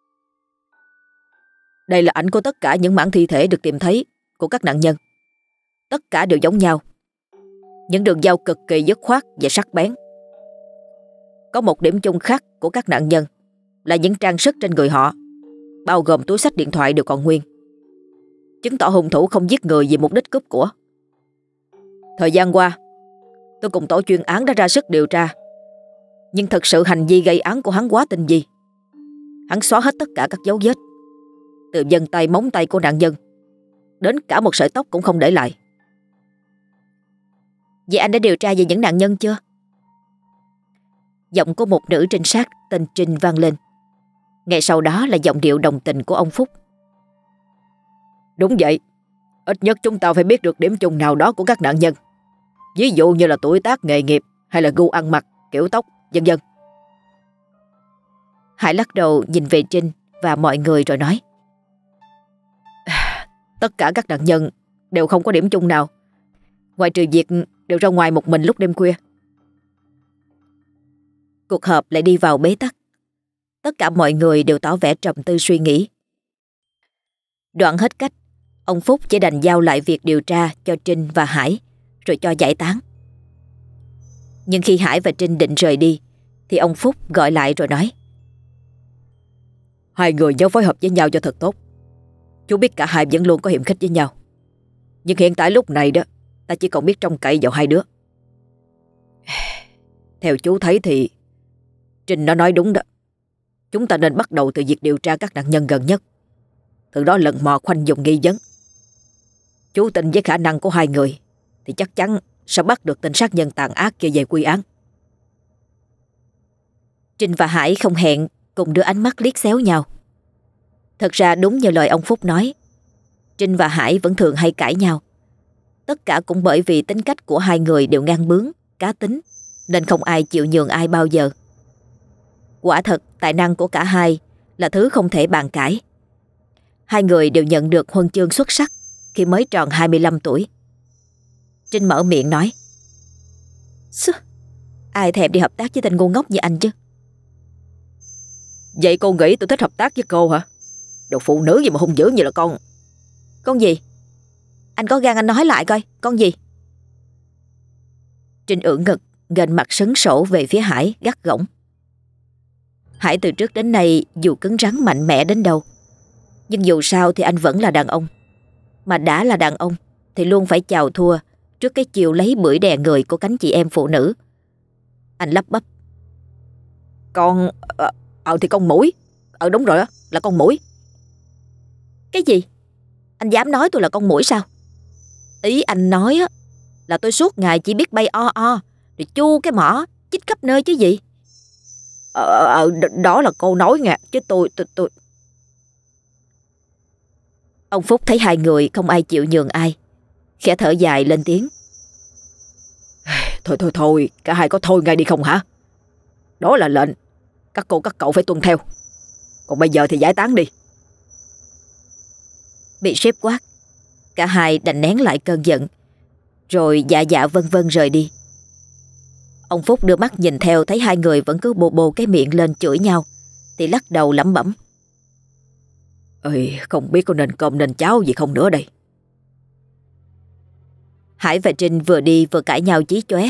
[SPEAKER 1] "Đây là ảnh của tất cả những mảng thi thể được tìm thấy của các nạn nhân. Tất cả đều giống nhau. Những đường dao cực kỳ dứt khoát và sắc bén. Có một điểm chung khác của các nạn nhân là những trang sức trên người họ, bao gồm túi xách điện thoại đều còn nguyên, chứng tỏ hung thủ không giết người vì mục đích cướp của. Thời gian qua, tôi cùng tổ chuyên án đã ra sức điều tra, nhưng thật sự hành vi gây án của hắn quá tinh vi. Hắn xóa hết tất cả các dấu vết, từ vân tay móng tay của nạn nhân đến cả một sợi tóc cũng không để lại." "Vậy anh đã điều tra về những nạn nhân chưa?" Giọng của một nữ trinh sát tên Trinh vang lên. Ngay sau đó là giọng điệu đồng tình của ông Phúc. "Đúng vậy. Ít nhất chúng ta phải biết được điểm chung nào đó của các nạn nhân. Ví dụ như là tuổi tác, nghề nghiệp hay là gu ăn mặc, kiểu tóc, vân vân." Hải lắc đầu nhìn về Trinh và mọi người rồi nói: "Tất cả các nạn nhân đều không có điểm chung nào, ngoại trừ việc đều ra ngoài một mình lúc đêm khuya." Cuộc họp lại đi vào bế tắc. Tất cả mọi người đều tỏ vẻ trầm tư suy nghĩ. Đoạn hết cách, ông Phúc chỉ đành giao lại việc điều tra cho Trinh và Hải, rồi cho giải tán. Nhưng khi Hải và Trinh định rời đi thì ông Phúc gọi lại rồi nói: "Hai người nhớ phối hợp với nhau cho thật tốt. Chú biết cả hai vẫn luôn có hiềm khích với nhau,
[SPEAKER 2] Nhưng hiện tại lúc này đó, ta chỉ còn biết trông cậy vào hai đứa. Theo chú thấy thì Trinh nó nói đúng đó. Chúng ta nên bắt đầu từ việc điều tra các nạn nhân gần nhất, từ đó lần mò khoanh vùng nghi vấn. Chú tin với khả năng của hai người thì chắc chắn sẽ bắt được tên sát nhân tàn ác kia về quy án.
[SPEAKER 1] Trinh và Hải không hẹn cùng đưa ánh mắt liếc xéo nhau. Thật ra đúng như lời ông Phúc nói, Trinh và Hải vẫn thường hay cãi nhau. Tất cả cũng bởi vì tính cách của hai người đều ngang bướng, cá tính, nên không ai chịu nhường ai bao giờ. Quả thật tài năng của cả hai là thứ không thể bàn cãi. Hai người đều nhận được huân chương xuất sắc khi mới tròn hai mươi lăm tuổi. Trinh mở miệng nói: Sư, ai thèm đi hợp tác với tên ngu ngốc như anh chứ.
[SPEAKER 2] Vậy cô nghĩ tôi thích hợp tác với cô hả? Đồ phụ nữ gì mà hung dữ như là con.
[SPEAKER 1] Con gì? Anh có gan anh nói lại coi, con gì? Trinh ưỡn ngực, nghênh mặt sấn sổ về phía Hải, gắt gỏng. Hải từ trước đến nay dù cứng rắn mạnh mẽ đến đâu, nhưng dù sao thì anh vẫn là đàn ông. Mà đã là đàn ông thì luôn phải chào thua trước cái chiều lấy bưởi đè người của cánh chị em phụ nữ. Anh lắp bắp:
[SPEAKER 2] Con... Ờ à, thì con mũi. Ờ đúng rồi á, là con mũi.
[SPEAKER 1] Cái gì? Anh dám nói tôi là con muỗi sao? Ý anh nói á là tôi suốt ngày chỉ biết bay o o rồi chu cái mỏ chích khắp nơi chứ gì.
[SPEAKER 2] Ờ, ờ đó là cô nói nha, chứ tôi tôi tôi
[SPEAKER 1] Ông Phúc thấy hai người không ai chịu nhường ai, khẽ thở dài lên tiếng:
[SPEAKER 2] Thôi thôi thôi, cả hai có thôi ngay đi không hả? Đó là lệnh, các cô các cậu phải tuân theo. Còn bây giờ thì giải tán đi.
[SPEAKER 1] Bị sếp quát, cả hai đành nén lại cơn giận, rồi dạ dạ vân vân rời đi. Ông Phúc đưa mắt nhìn theo, thấy hai người vẫn cứ bồ bồ cái miệng lên chửi nhau thì lắc đầu lẩm bẩm:
[SPEAKER 2] Ơi, không biết có nên cơm nên cháo gì không nữa đây.
[SPEAKER 1] Hải và Trinh vừa đi vừa cãi nhau chí chóe.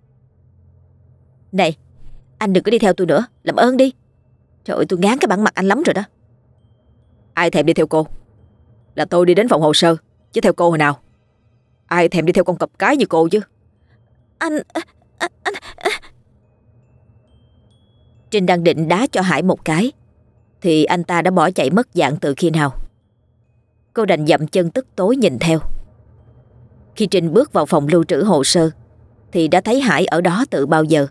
[SPEAKER 1] Này, anh đừng có đi theo tôi nữa, làm ơn đi. Trời ơi, tôi ngán cái bản mặt anh lắm rồi đó.
[SPEAKER 2] Ai thèm đi theo cô? Là tôi đi đến phòng hồ sơ, chứ theo cô hồi nào. Ai thèm đi theo con cọp cái như cô chứ.
[SPEAKER 1] Anh... anh... anh... Trinh đang định đá cho Hải một cái thì anh ta đã bỏ chạy mất dạng từ khi nào. Cô đành dậm chân tức tối nhìn theo. Khi Trinh bước vào phòng lưu trữ hồ sơ thì đã thấy Hải ở đó từ bao giờ.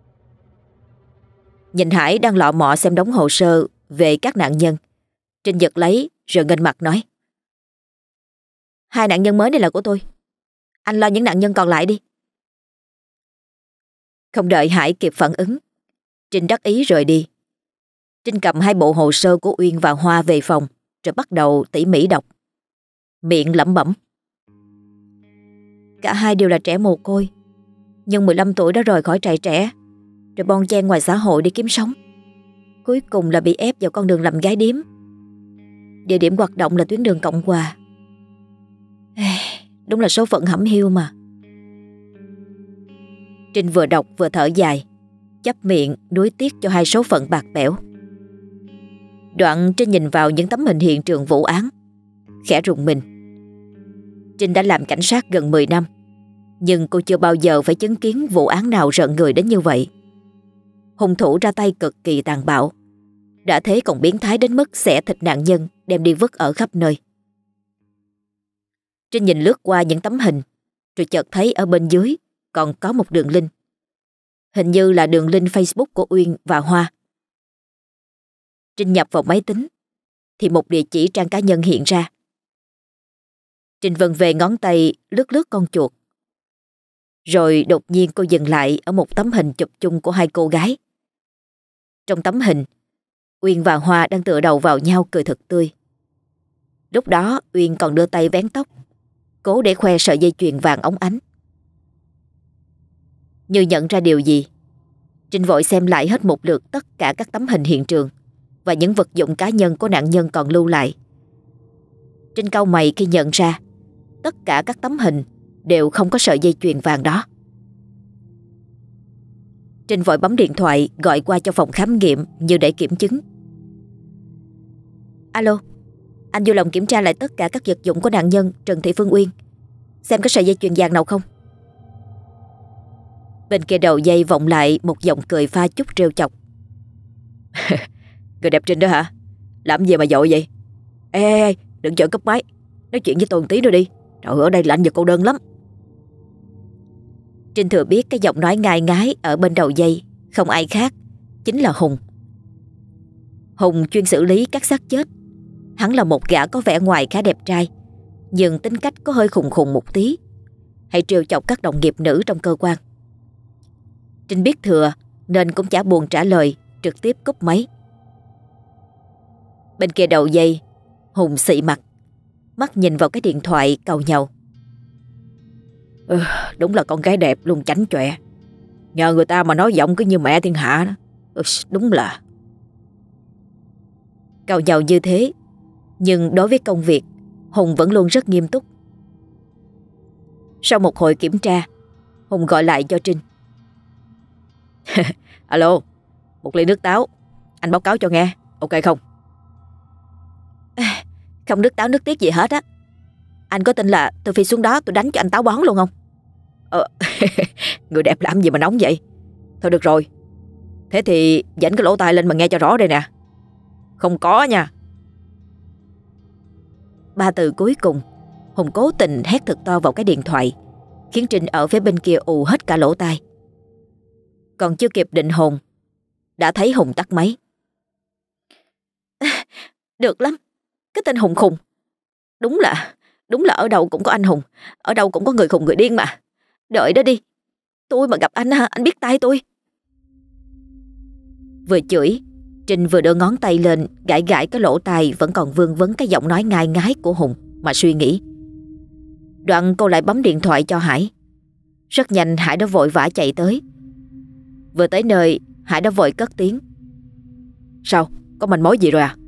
[SPEAKER 1] Nhìn Hải đang lọ mọ xem đống hồ sơ về các nạn nhân, Trinh giật lấy rồi nghênh mặt nói: Hai nạn nhân mới này là của tôi, anh lo những nạn nhân còn lại đi. Không đợi Hải kịp phản ứng, Trinh đắc ý rời đi. Trinh cầm hai bộ hồ sơ của Uyên và Hoa về phòng rồi bắt đầu tỉ mỉ đọc, miệng lẩm bẩm: Cả hai đều là trẻ mồ côi, nhưng mười lăm tuổi đã rời khỏi trại trẻ, rồi bon chen ngoài xã hội để kiếm sống. Cuối cùng là bị ép vào con đường làm gái điếm. Địa điểm hoạt động là tuyến đường Cộng Hòa. Đúng là số phận hẩm hiu mà. Trinh vừa đọc vừa thở dài, chắp miệng nuối tiếc cho hai số phận bạc bẽo. Đoạn Trinh nhìn vào những tấm hình hiện trường vụ án, khẽ rùng mình. Trinh đã làm cảnh sát gần mười năm, nhưng cô chưa bao giờ phải chứng kiến vụ án nào rợn người đến như vậy. Hung thủ ra tay cực kỳ tàn bạo, đã thế còn biến thái đến mức xẻ thịt nạn nhân đem đi vứt ở khắp nơi. Trinh nhìn lướt qua những tấm hình, rồi chợt thấy ở bên dưới còn có một đường link. Hình như là đường link Facebook của Uyên và Hoa. Trinh nhập vào máy tính thì một địa chỉ trang cá nhân hiện ra. Trinh vần về ngón tay lướt lướt con chuột. Rồi đột nhiên cô dừng lại ở một tấm hình chụp chung của hai cô gái. Trong tấm hình, Uyên và Hoa đang tựa đầu vào nhau cười thật tươi. Lúc đó Uyên còn đưa tay vén tóc, cố để khoe sợi dây chuyền vàng óng ánh. Như nhận ra điều gì, Trinh vội xem lại hết một lượt tất cả các tấm hình hiện trường và những vật dụng cá nhân của nạn nhân còn lưu lại. Trinh cau mày khi nhận ra tất cả các tấm hình đều không có sợi dây chuyền vàng đó. Trinh vội bấm điện thoại gọi qua cho phòng khám nghiệm như để kiểm chứng. Alo, anh vui lòng kiểm tra lại tất cả các vật dụng của nạn nhân Trần Thị Phương Uyên xem có sợi dây chuyền vàng nào không. Bên kia đầu dây vọng lại một giọng cười pha chút trêu chọc.
[SPEAKER 2] Người đẹp Trinh đó hả? Làm gì mà dội vậy? Ê, ê, ê đừng chọn cúp máy. Nói chuyện với tôi một tí nữa đi. Trời ơi, ở đây lạnh và cô đơn lắm.
[SPEAKER 1] Trinh thừa biết cái giọng nói ngai ngái ở bên đầu dây không ai khác, chính là Hùng. Hùng chuyên xử lý các xác chết. Hắn là một gã có vẻ ngoài khá đẹp trai, nhưng tính cách có hơi khùng khùng một tí, hay trêu chọc các đồng nghiệp nữ trong cơ quan. Trinh biết thừa nên cũng chả buồn trả lời, trực tiếp cúp máy. Bên kia đầu dây, Hùng xị mặt, mắt nhìn vào cái điện thoại càu nhàu.
[SPEAKER 2] Ừ, đúng là con gái đẹp luôn chảnh chọe. Nhờ người ta mà nói giọng cứ như mẹ thiên hạ đó. Ừ, đúng là.
[SPEAKER 1] Càu nhàu như thế, nhưng đối với công việc, Hùng vẫn luôn rất nghiêm túc. Sau một hồi kiểm tra, Hùng gọi lại cho Trinh.
[SPEAKER 2] Alo, một ly nước táo. Anh báo cáo cho nghe, ok không?
[SPEAKER 1] Không nước táo nước tiếc gì hết á. Anh có tin là tôi phi xuống đó tôi đánh cho anh táo bón luôn không?
[SPEAKER 2] Ờ, người đẹp làm gì mà nóng vậy? Thôi được rồi. Thế thì dẫn cái lỗ tai lên mà nghe cho rõ đây nè. Không có nha.
[SPEAKER 1] Ba từ cuối cùng Hùng cố tình hét thật to vào cái điện thoại, khiến Trinh ở phía bên kia ù hết cả lỗ tai. Còn chưa kịp định hồn, đã thấy Hùng tắt máy. À, được lắm, cái tên Hùng khùng. Đúng là Đúng là ở đâu cũng có anh hùng, ở đâu cũng có người khùng người điên mà. Đợi đó đi, tôi mà gặp anh ha, anh biết tay tôi. Vừa chửi, Trinh vừa đưa ngón tay lên gãi gãi cái lỗ tai vẫn còn vương vấn cái giọng nói ngai ngái của Hùng mà suy nghĩ. Đoạn cô lại bấm điện thoại cho Hải. Rất nhanh Hải đã vội vã chạy tới. Vừa tới nơi, Hải đã vội cất tiếng.
[SPEAKER 2] Sao? Có manh mối gì rồi à?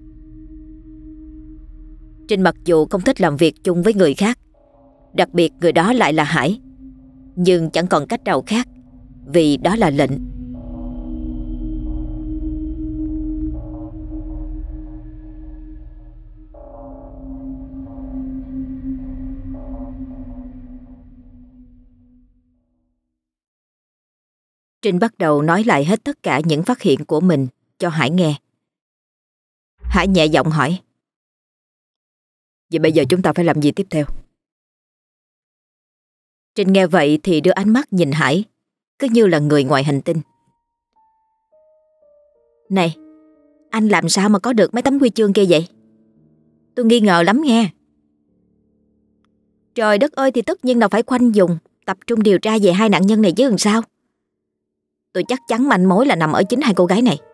[SPEAKER 1] Trinh mặc dù không thích làm việc chung với người khác, đặc biệt người đó lại là Hải, nhưng chẳng còn cách nào khác, vì đó là lệnh. Trinh bắt đầu nói lại hết tất cả những phát hiện của mình cho Hải nghe. Hải nhẹ giọng hỏi.
[SPEAKER 2] Vậy bây giờ chúng ta phải làm gì tiếp theo?
[SPEAKER 1] Trinh nghe vậy thì đưa ánh mắt nhìn Hải, cứ như là người ngoài hành tinh. Này, anh làm sao mà có được mấy tấm huy chương kia vậy? Tôi nghi ngờ lắm nghe. Trời đất ơi, thì tất nhiên là phải khoanh vùng, tập trung điều tra về hai nạn nhân này chứ làm sao. Tôi chắc chắn manh mối là nằm ở chính hai cô gái này.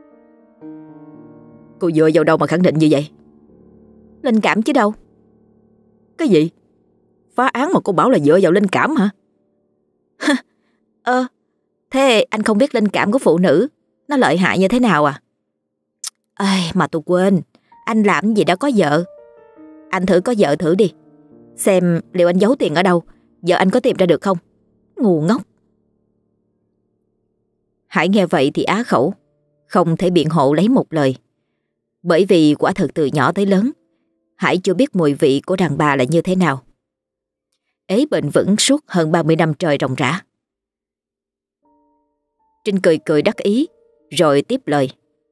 [SPEAKER 2] Cô dựa vào đâu mà khẳng định như vậy?
[SPEAKER 1] Linh cảm chứ đâu.
[SPEAKER 2] Cái gì? Phá án mà cô bảo là dựa vào linh cảm hả?
[SPEAKER 1] Ơ, thế anh không biết linh cảm của phụ nữ nó lợi hại như thế nào à? Ây, mà tôi quên, anh làm gì đã có vợ. Anh thử có vợ thử đi, xem liệu anh giấu tiền ở đâu, vợ anh có tìm ra được không? Ngu ngốc. Hải nghe vậy thì á khẩu, không thể biện hộ lấy một lời. Bởi vì quả thực từ nhỏ tới lớn, Hải chưa biết mùi vị của đàn bà là như thế nào. Ế bền vững suốt hơn ba mươi năm trời ròng rã. Trinh cười cười đắc ý, rồi tiếp lời.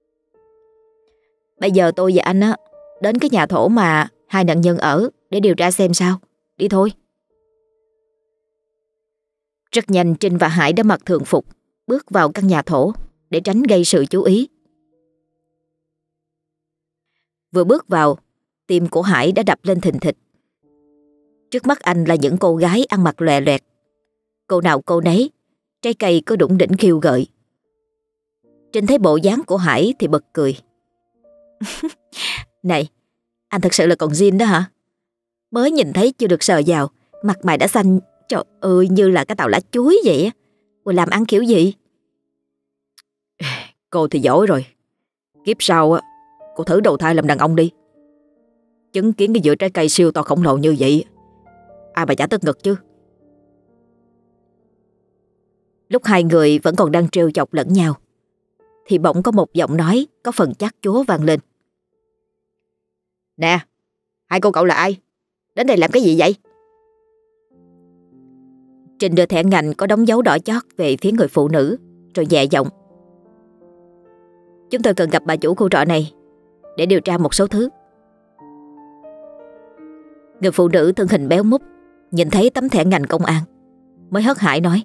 [SPEAKER 1] Bây giờ tôi và anh á đến cái nhà thổ mà hai nạn nhân ở để điều tra xem sao. Đi thôi. Rất nhanh Trinh và Hải đã mặc thường phục, bước vào căn nhà thổ để tránh gây sự chú ý. Vừa bước vào, tim của Hải đã đập lên thình thịch. Trước mắt anh là những cô gái ăn mặc lòe loẹt. Cô nào cô nấy, trái cây có đủng đỉnh khiêu gợi. Trinh thấy bộ dáng của Hải thì bật cười. Này, anh thật sự là còn zin đó hả? Mới nhìn thấy chưa được sờ vào, mặt mày đã xanh, trời ơi, như là cái tàu lá chuối vậy á. Rồi làm ăn kiểu gì?
[SPEAKER 2] Cô thì giỏi rồi. Kiếp sau á, cô thử đầu thai làm đàn ông đi. Chứng kiến cái vựa trái cây siêu to khổng lồ như vậy, ai mà chả tức ngực chứ.
[SPEAKER 1] Lúc hai người vẫn còn đang trêu chọc lẫn nhau, thì bỗng có một giọng nói có phần chát chúa vang lên.
[SPEAKER 2] Nè, hai cô cậu là ai? Đến đây làm cái gì vậy?
[SPEAKER 1] Trinh đưa thẻ ngành có đóng dấu đỏ chót về phía người phụ nữ, rồi nhẹ giọng: "Chúng tôi cần gặp bà chủ khu trọ này để điều tra một số thứ." Người phụ nữ thân hình béo múp nhìn thấy tấm thẻ ngành công an mới hớt hải nói: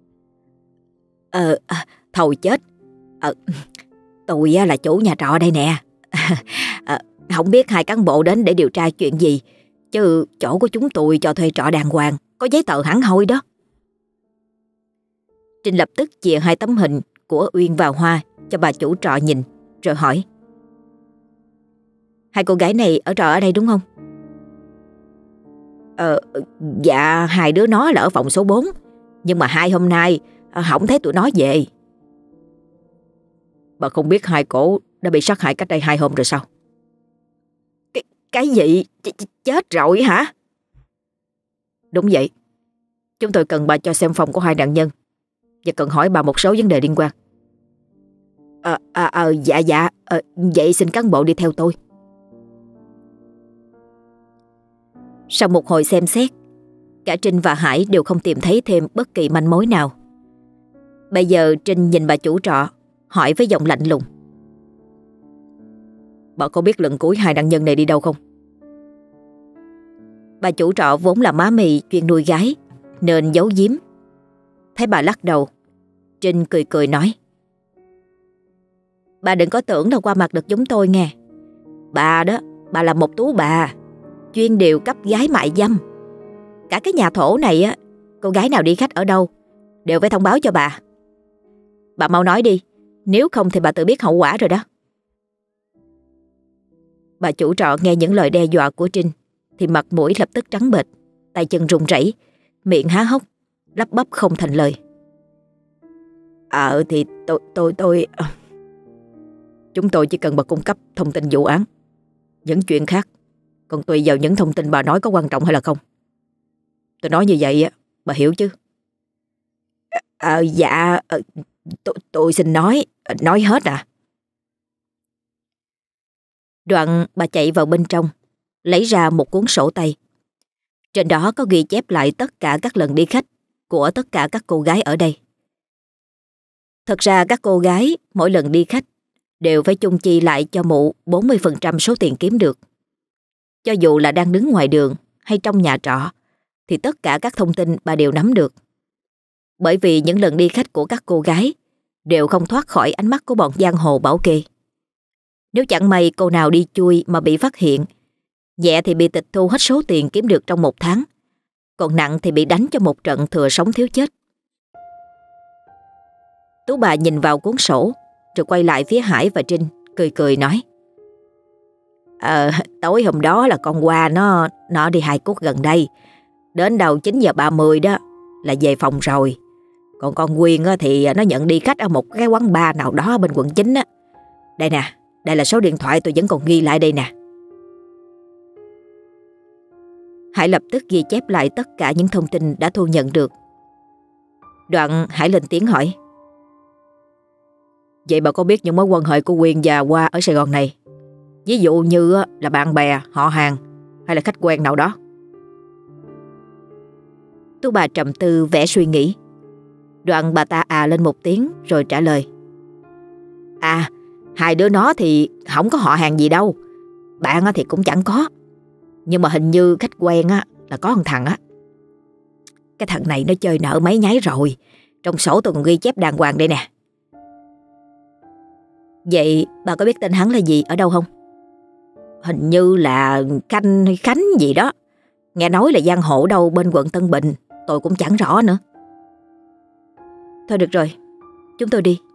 [SPEAKER 1] Ờ, à, thôi chết. Ờ, tôi là chủ nhà trọ đây nè. à, Không biết hai cán bộ đến để điều tra chuyện gì, chứ chỗ của chúng tôi cho thuê trọ đàng hoàng, có giấy tờ hẳn hoi đó. Trinh lập tức chìa hai tấm hình của Uyên và Hoa cho bà chủ trọ nhìn, rồi hỏi: "Hai cô gái này ở trọ ở đây đúng không?" Ờ, dạ hai đứa nó là ở phòng số bốn, nhưng mà hai hôm nay không thấy tụi nó về. Bà không biết hai cổ đã bị sát hại cách đây hai hôm rồi sao? Cái, cái gì? Ch ch chết rồi hả? Đúng vậy. Chúng tôi cần bà cho xem phòng của hai nạn nhân và cần hỏi bà một số vấn đề liên quan. À, à, à, dạ dạ à, Vậy xin cán bộ đi theo tôi. Sau một hồi xem xét, cả Trinh và Hải đều không tìm thấy thêm bất kỳ manh mối nào. Bây giờ Trinh nhìn bà chủ trọ, hỏi với giọng lạnh lùng: "Bà có biết lần cuối hai nạn nhân này đi đâu không?" Bà chủ trọ vốn là má mì chuyên nuôi gái nên giấu giếm. Thấy bà lắc đầu, Trinh cười cười nói: "Bà đừng có tưởng là qua mặt được chúng tôi nghe. Bà đó, bà là một tú bà chuyên điều cấp gái mại dâm. Cả cái nhà thổ này á, cô gái nào đi khách ở đâu đều phải thông báo cho bà. Bà mau nói đi, nếu không thì bà tự biết hậu quả rồi đó." Bà chủ trọ nghe những lời đe dọa của Trinh thì mặt mũi lập tức trắng bệch, tay chân run rẩy, miệng há hốc, lắp bắp không thành lời. Ờ thì tôi tôi tôi Chúng tôi chỉ cần bà cung cấp thông tin vụ án. Những chuyện khác còn tùy vào những thông tin bà nói có quan trọng hay là không. Tôi nói như vậy bà hiểu chứ? À, dạ tôi, tôi xin nói Nói hết à? Đoạn bà chạy vào bên trong, lấy ra một cuốn sổ tay. Trên đó có ghi chép lại tất cả các lần đi khách của tất cả các cô gái ở đây. Thật ra các cô gái mỗi lần đi khách đều phải chung chi lại cho mụ bốn mươi phần trăm số tiền kiếm được. Cho dù là đang đứng ngoài đường hay trong nhà trọ thì tất cả các thông tin bà đều nắm được. Bởi vì những lần đi khách của các cô gái đều không thoát khỏi ánh mắt của bọn giang hồ bảo kê. Nếu chẳng may cô nào đi chui mà bị phát hiện, nhẹ thì bị tịch thu hết số tiền kiếm được trong một tháng, còn nặng thì bị đánh cho một trận thừa sống thiếu chết. Tú bà nhìn vào cuốn sổ rồi quay lại phía Hải và Trinh, cười cười nói: Ờ, tối hôm đó là con Hoa nó nó đi hai cút gần đây. Đến đầu chín giờ ba mươi đó là về phòng rồi. Còn con Quyên thì nó nhận đi khách ở một cái quán bar nào đó bên quận chín á. Đây nè, đây là số điện thoại tôi vẫn còn ghi lại đây nè. Hải lập tức ghi chép lại tất cả những thông tin đã thu nhận được. Đoạn Hải lên tiếng hỏi: Vậy bà có biết những mối quan hệ của Quyên và Hoa ở Sài Gòn này? Ví dụ như là bạn bè, họ hàng hay là khách quen nào đó? Tú bà trầm tư vẻ suy nghĩ. Đoạn bà ta à lên một tiếng rồi trả lời: À, hai đứa nó thì không có họ hàng gì đâu. Bạn thì cũng chẳng có. Nhưng mà hình như khách quen á là có một thằng á. Cái thằng này nó chơi nợ mấy nháy rồi. Trong sổ tôi còn ghi chép đàng hoàng đây nè. Vậy bà có biết tên hắn là gì, ở đâu không? Hình như là Khanh hay Khánh gì đó. Nghe nói là giang hồ đâu bên quận Tân Bình. Tôi cũng chẳng rõ nữa. Thôi được rồi, chúng tôi đi.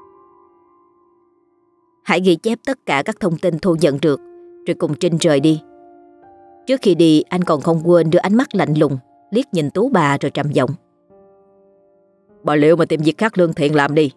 [SPEAKER 1] Hãy ghi chép tất cả các thông tin thu nhận được rồi cùng Trinh rời đi. Trước khi đi, anh còn không quên đưa ánh mắt lạnh lùng liếc nhìn Tú bà rồi trầm giọng: Bà liệu mà tìm việc khác lương thiện làm đi.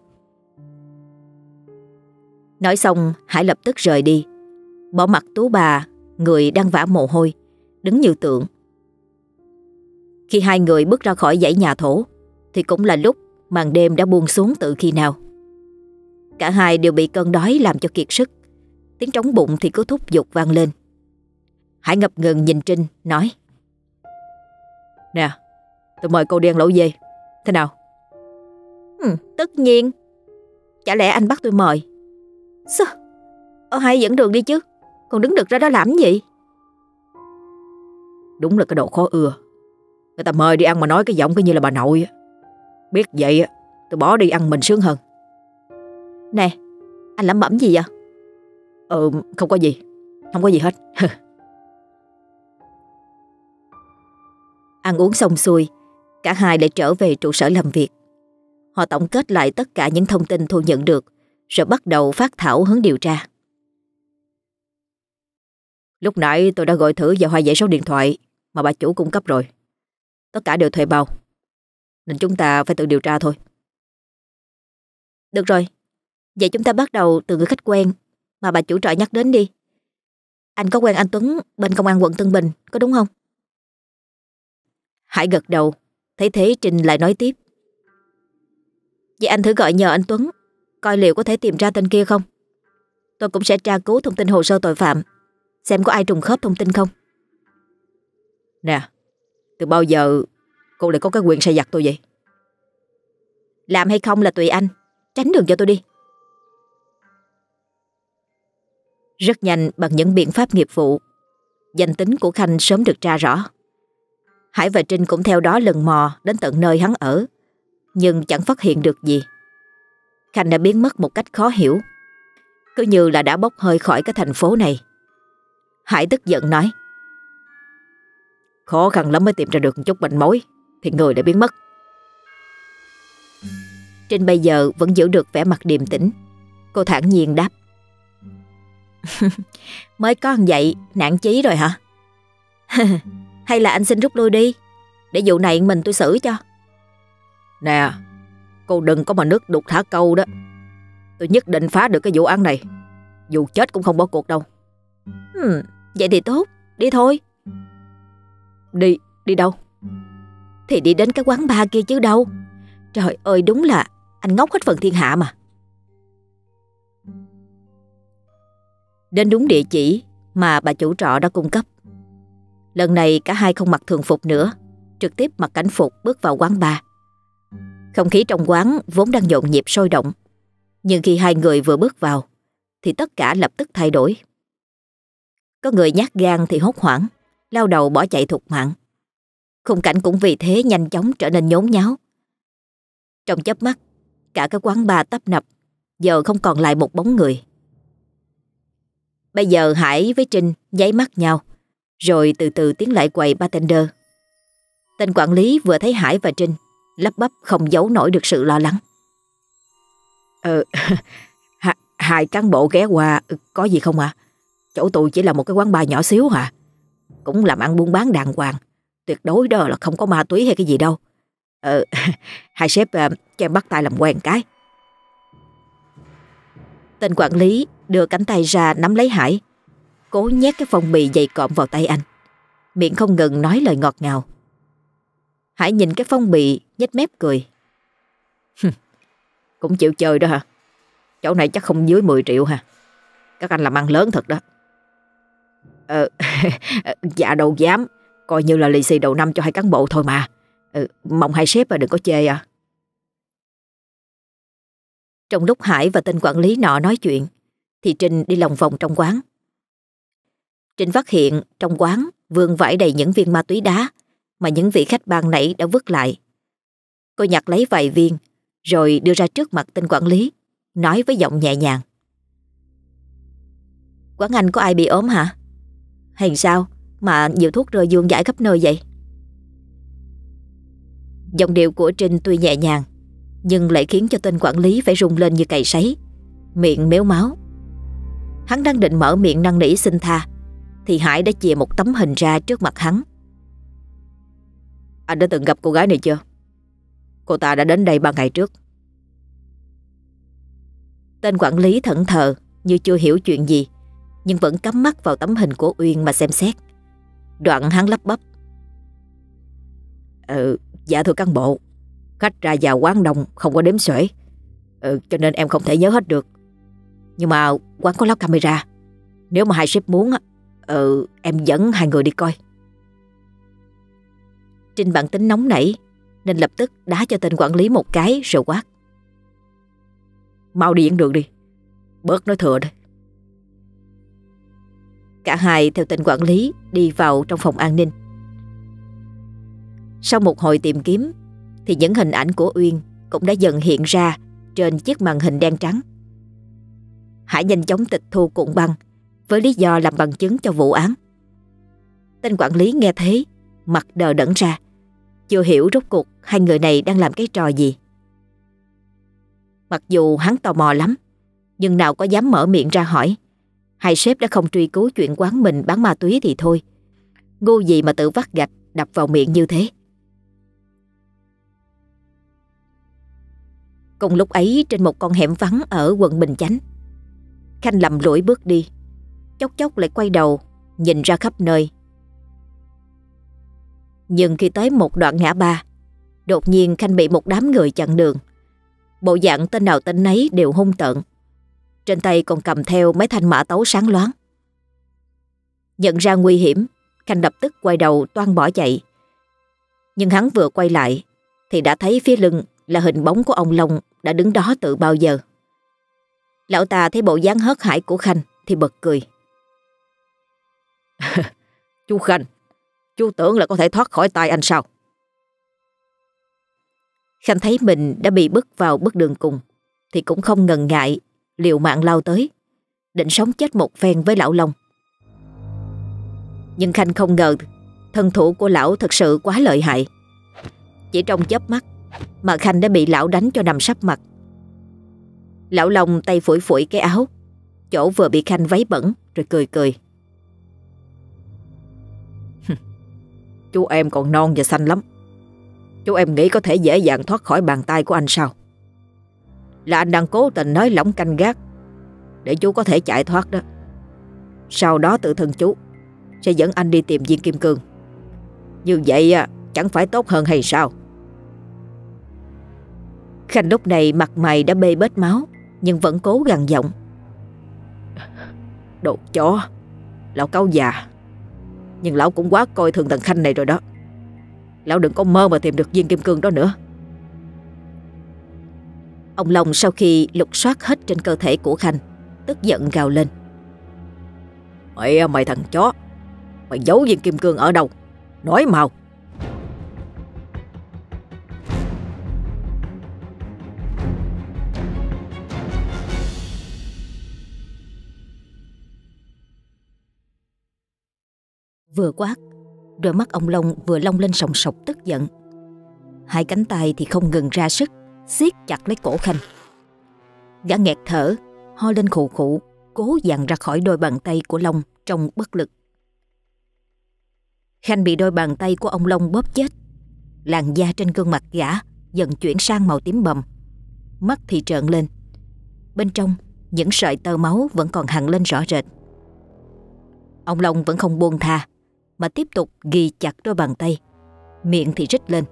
[SPEAKER 1] Nói xong, Hải lập tức rời đi, bỏ mặc Tú bà, người đang vã mồ hôi, đứng như tượng. Khi hai người bước ra khỏi dãy nhà thổ thì cũng là lúc màn đêm đã buông xuống từ khi nào. Cả hai đều bị cơn đói làm cho kiệt sức. Tiếng trống bụng thì cứ thúc giục vang lên. Hải ngập ngừng nhìn Trinh nói: Nè,
[SPEAKER 2] Tôi mời cô đi ăn lẩu dê. Thế nào?
[SPEAKER 1] Ừ, tất nhiên. Chả lẽ anh bắt tôi mời? Sao? Ở hai dẫn đường đi chứ. Còn đứng được ra đó làm gì?
[SPEAKER 2] Đúng là cái đồ khó ưa. Người ta mời đi ăn mà nói cái giọng cứ như là bà nội. Biết vậy tôi bỏ đi ăn mình sướng hơn.
[SPEAKER 1] Nè, anh lẩm bẩm gì vậy?
[SPEAKER 2] Ừ, không có gì. Không có gì hết.
[SPEAKER 1] Ăn uống xong xuôi, cả hai lại trở về trụ sở làm việc. Họ tổng kết lại tất cả những thông tin thu nhận được, rồi bắt đầu phát thảo hướng điều tra.
[SPEAKER 2] Lúc nãy tôi đã gọi thử vào hai dãy số điện thoại mà bà chủ cung cấp rồi. Tất cả đều thuê bao, nên chúng ta phải tự điều tra thôi.
[SPEAKER 1] Được rồi, vậy chúng ta bắt đầu từ người khách quen mà bà chủ trọ nhắc đến đi. Anh có quen anh Tuấn bên công an quận Tân Bình, có đúng không? Hải gật đầu, thấy thế Trinh lại nói tiếp. Vậy anh thử gọi nhờ anh Tuấn, coi liệu có thể tìm ra tên kia không. Tôi cũng sẽ tra cứu thông tin hồ sơ tội phạm, xem có ai trùng khớp thông tin không.
[SPEAKER 2] Nè, từ bao giờ cô lại có cái quyền sai vặt tôi vậy?
[SPEAKER 1] Làm hay không là tùy anh, tránh đường cho tôi đi. Rất nhanh bằng những biện pháp nghiệp vụ, danh tính của Khanh sớm được tra rõ. Hải và Trinh cũng theo đó lần mò đến tận nơi hắn ở, nhưng chẳng phát hiện được gì. Khanh đã biến mất một cách khó hiểu, cứ như là đã bốc hơi khỏi cái thành phố này. Hải tức giận nói.
[SPEAKER 2] Khó khăn lắm mới tìm ra được một chút manh mối thì người đã biến mất.
[SPEAKER 1] Trinh bây giờ vẫn giữ được vẻ mặt điềm tĩnh. Cô thản nhiên đáp. Mới có vậy nản chí rồi hả? Hay là anh xin rút lui đi, để vụ này mình tôi xử cho.
[SPEAKER 2] Nè, cô đừng có mà nước đục thả câu đó. Tôi nhất định phá được cái vụ án này, dù chết cũng không bỏ cuộc đâu.
[SPEAKER 1] hmm, Vậy thì tốt, đi thôi.
[SPEAKER 2] Đi, đi đâu?
[SPEAKER 1] Thì đi đến cái quán bar kia chứ đâu. Trời ơi, đúng là anh ngốc hết phần thiên hạ mà. Đến đúng địa chỉ mà bà chủ trọ đã cung cấp. Lần này cả hai không mặc thường phục nữa, trực tiếp mặc cảnh phục bước vào quán bar. Không khí trong quán vốn đang nhộn nhịp sôi động, nhưng khi hai người vừa bước vào thì tất cả lập tức thay đổi. Có người nhát gan thì hốt hoảng, lao đầu bỏ chạy thục mạng. Khung cảnh cũng vì thế nhanh chóng trở nên nhốn nháo. Trong chớp mắt, cả cái quán bar tấp nập giờ không còn lại một bóng người. Bây giờ Hải với Trinh nháy mắt nhau, rồi từ từ tiến lại quầy bartender. Tên quản lý vừa thấy Hải và Trinh, lắp bắp không giấu nổi được sự lo lắng.
[SPEAKER 2] Ờ, hai cán bộ ghé qua, có gì không ạ? À? Chỗ tôi chỉ là một cái quán bar nhỏ xíu hả? Cũng làm ăn buôn bán đàng hoàng, tuyệt đối đó là không có ma túy hay cái gì đâu. Ờ, hai sếp uh, cho em bắt tay làm quen cái.
[SPEAKER 1] Tên quản lý đưa cánh tay ra nắm lấy Hải, cố nhét cái phong bì dày cộm vào tay anh, miệng không ngừng nói lời ngọt ngào. Hải nhìn cái phong bì nhếch mép cười.
[SPEAKER 2] Cũng chịu chơi đó hả? Chỗ này chắc không dưới mười triệu hả? Các anh làm ăn lớn thật đó. Ờ, dạ đâu dám, coi như là lì xì đầu năm cho hai cán bộ thôi mà. Ừ, mong hai sếp đừng có chê à.
[SPEAKER 1] Trong lúc Hải và tên quản lý nọ nói chuyện thì Trinh đi lòng vòng trong quán. Trinh phát hiện trong quán vương vãi đầy những viên ma túy đá mà những vị khách ban nãy đã vứt lại. Cô nhặt lấy vài viên rồi đưa ra trước mặt tên quản lý, nói với giọng nhẹ nhàng. Quán anh có ai bị ốm hả? Hay sao mà nhiều thuốc rơi vương vãi khắp nơi vậy? Giọng điệu của Trinh tuy nhẹ nhàng nhưng lại khiến cho tên quản lý phải rung lên như cày sấy, miệng méo máu. Hắn đang định mở miệng năn nỉ xin tha thì Hải đã chìa một tấm hình ra trước mặt hắn.
[SPEAKER 2] Anh đã từng gặp cô gái này chưa? Cô ta đã đến đây ba ngày trước.
[SPEAKER 1] Tên quản lý thẫn thờ như chưa hiểu chuyện gì, nhưng vẫn cắm mắt vào tấm hình của Uyên mà xem xét. Đoạn hắn lắp bắp.
[SPEAKER 2] Ừ, dạ thưa cán bộ, khách ra vào quán đông không có đếm xuể, ừ, cho nên em không thể nhớ hết được. Nhưng mà quán có lắp camera, nếu mà hai sếp muốn, ừ, em dẫn hai người đi coi.
[SPEAKER 1] Trinh bản tính nóng nảy nên lập tức đá cho tên quản lý một cái rồi quát:
[SPEAKER 2] Mau đi dẫn đường đi, bớt nói thừa đây.
[SPEAKER 1] Cả hai theo tên quản lý đi vào trong phòng an ninh. Sau một hồi tìm kiếm thì những hình ảnh của Uyên cũng đã dần hiện ra trên chiếc màn hình đen trắng. Hải nhanh chóng tịch thu cuộn băng với lý do làm bằng chứng cho vụ án. Tên quản lý nghe thế, mặt đờ đẫn ra, chưa hiểu rốt cuộc hai người này đang làm cái trò gì. Mặc dù hắn tò mò lắm, nhưng nào có dám mở miệng ra hỏi. Hai sếp đã không truy cứu chuyện quán mình bán ma túy thì thôi, ngu gì mà tự vắt gạch đập vào miệng như thế. Cùng lúc ấy, trên một con hẻm vắng ở quận Bình Chánh, Khanh lầm lũi bước đi, chốc chốc lại quay đầu nhìn ra khắp nơi. Nhưng khi tới một đoạn ngã ba, đột nhiên Khanh bị một đám người chặn đường. Bộ dạng tên nào tên nấy đều hung tợn, trên tay còn cầm theo mấy thanh mã tấu sáng loáng. Nhận ra nguy hiểm, Khanh lập tức quay đầu toan bỏ chạy. Nhưng hắn vừa quay lại thì đã thấy phía lưng là hình bóng của ông Long đã đứng đó từ bao giờ. Lão ta thấy bộ dáng hớt hải của Khanh thì bật cười.
[SPEAKER 2] Chú Khanh, chú tưởng là có thể thoát khỏi tay anh sao?
[SPEAKER 1] Khanh thấy mình đã bị bức vào bước đường cùng thì cũng không ngần ngại, liều mạng lao tới, định sống chết một phen với lão Long. Nhưng Khanh không ngờ thân thủ của lão thật sự quá lợi hại. Chỉ trong chớp mắt mà Khanh đã bị lão đánh cho nằm sấp mặt. Lão Long tay phủi phủi cái áo, chỗ vừa bị Khanh váy bẩn, rồi cười cười.
[SPEAKER 2] Chú em còn non và xanh lắm. Chú em nghĩ có thể dễ dàng thoát khỏi bàn tay của anh sao? Là anh đang cố tình nói lỏng canh gác để chú có thể chạy thoát đó. Sau đó tự thân chú sẽ dẫn anh đi tìm viên kim cương. Như vậy chẳng phải tốt hơn hay sao?
[SPEAKER 1] Khanh lúc này mặt mày đã bê bết máu, nhưng vẫn cố gằn giọng.
[SPEAKER 2] Đồ chó, lão cáo già. Nhưng lão cũng quá coi thường thằng Khanh này rồi đó. Lão đừng có mơ mà tìm được viên kim cương đó nữa.
[SPEAKER 1] Ông Long sau khi lục soát hết trên cơ thể của Khanh, tức giận gào lên.
[SPEAKER 2] Mày mày thằng chó, mày giấu viên kim cương ở đâu? Nói mau.
[SPEAKER 1] Vừa quát, đôi mắt ông Long vừa long lên sòng sọc tức giận. Hai cánh tay thì không ngừng ra sức siết chặt lấy cổ Khanh. Gã nghẹt thở, ho lên khụ khụ, cố dằn ra khỏi đôi bàn tay của Long trong bất lực. Khanh bị đôi bàn tay của ông Long bóp chết. Làn da trên gương mặt gã dần chuyển sang màu tím bầm, mắt thì trợn lên. Bên trong, những sợi tơ máu vẫn còn hằn lên rõ rệt. Ông Long vẫn không buông tha, mà tiếp tục ghi chặt đôi bàn tay, miệng thì rít lên.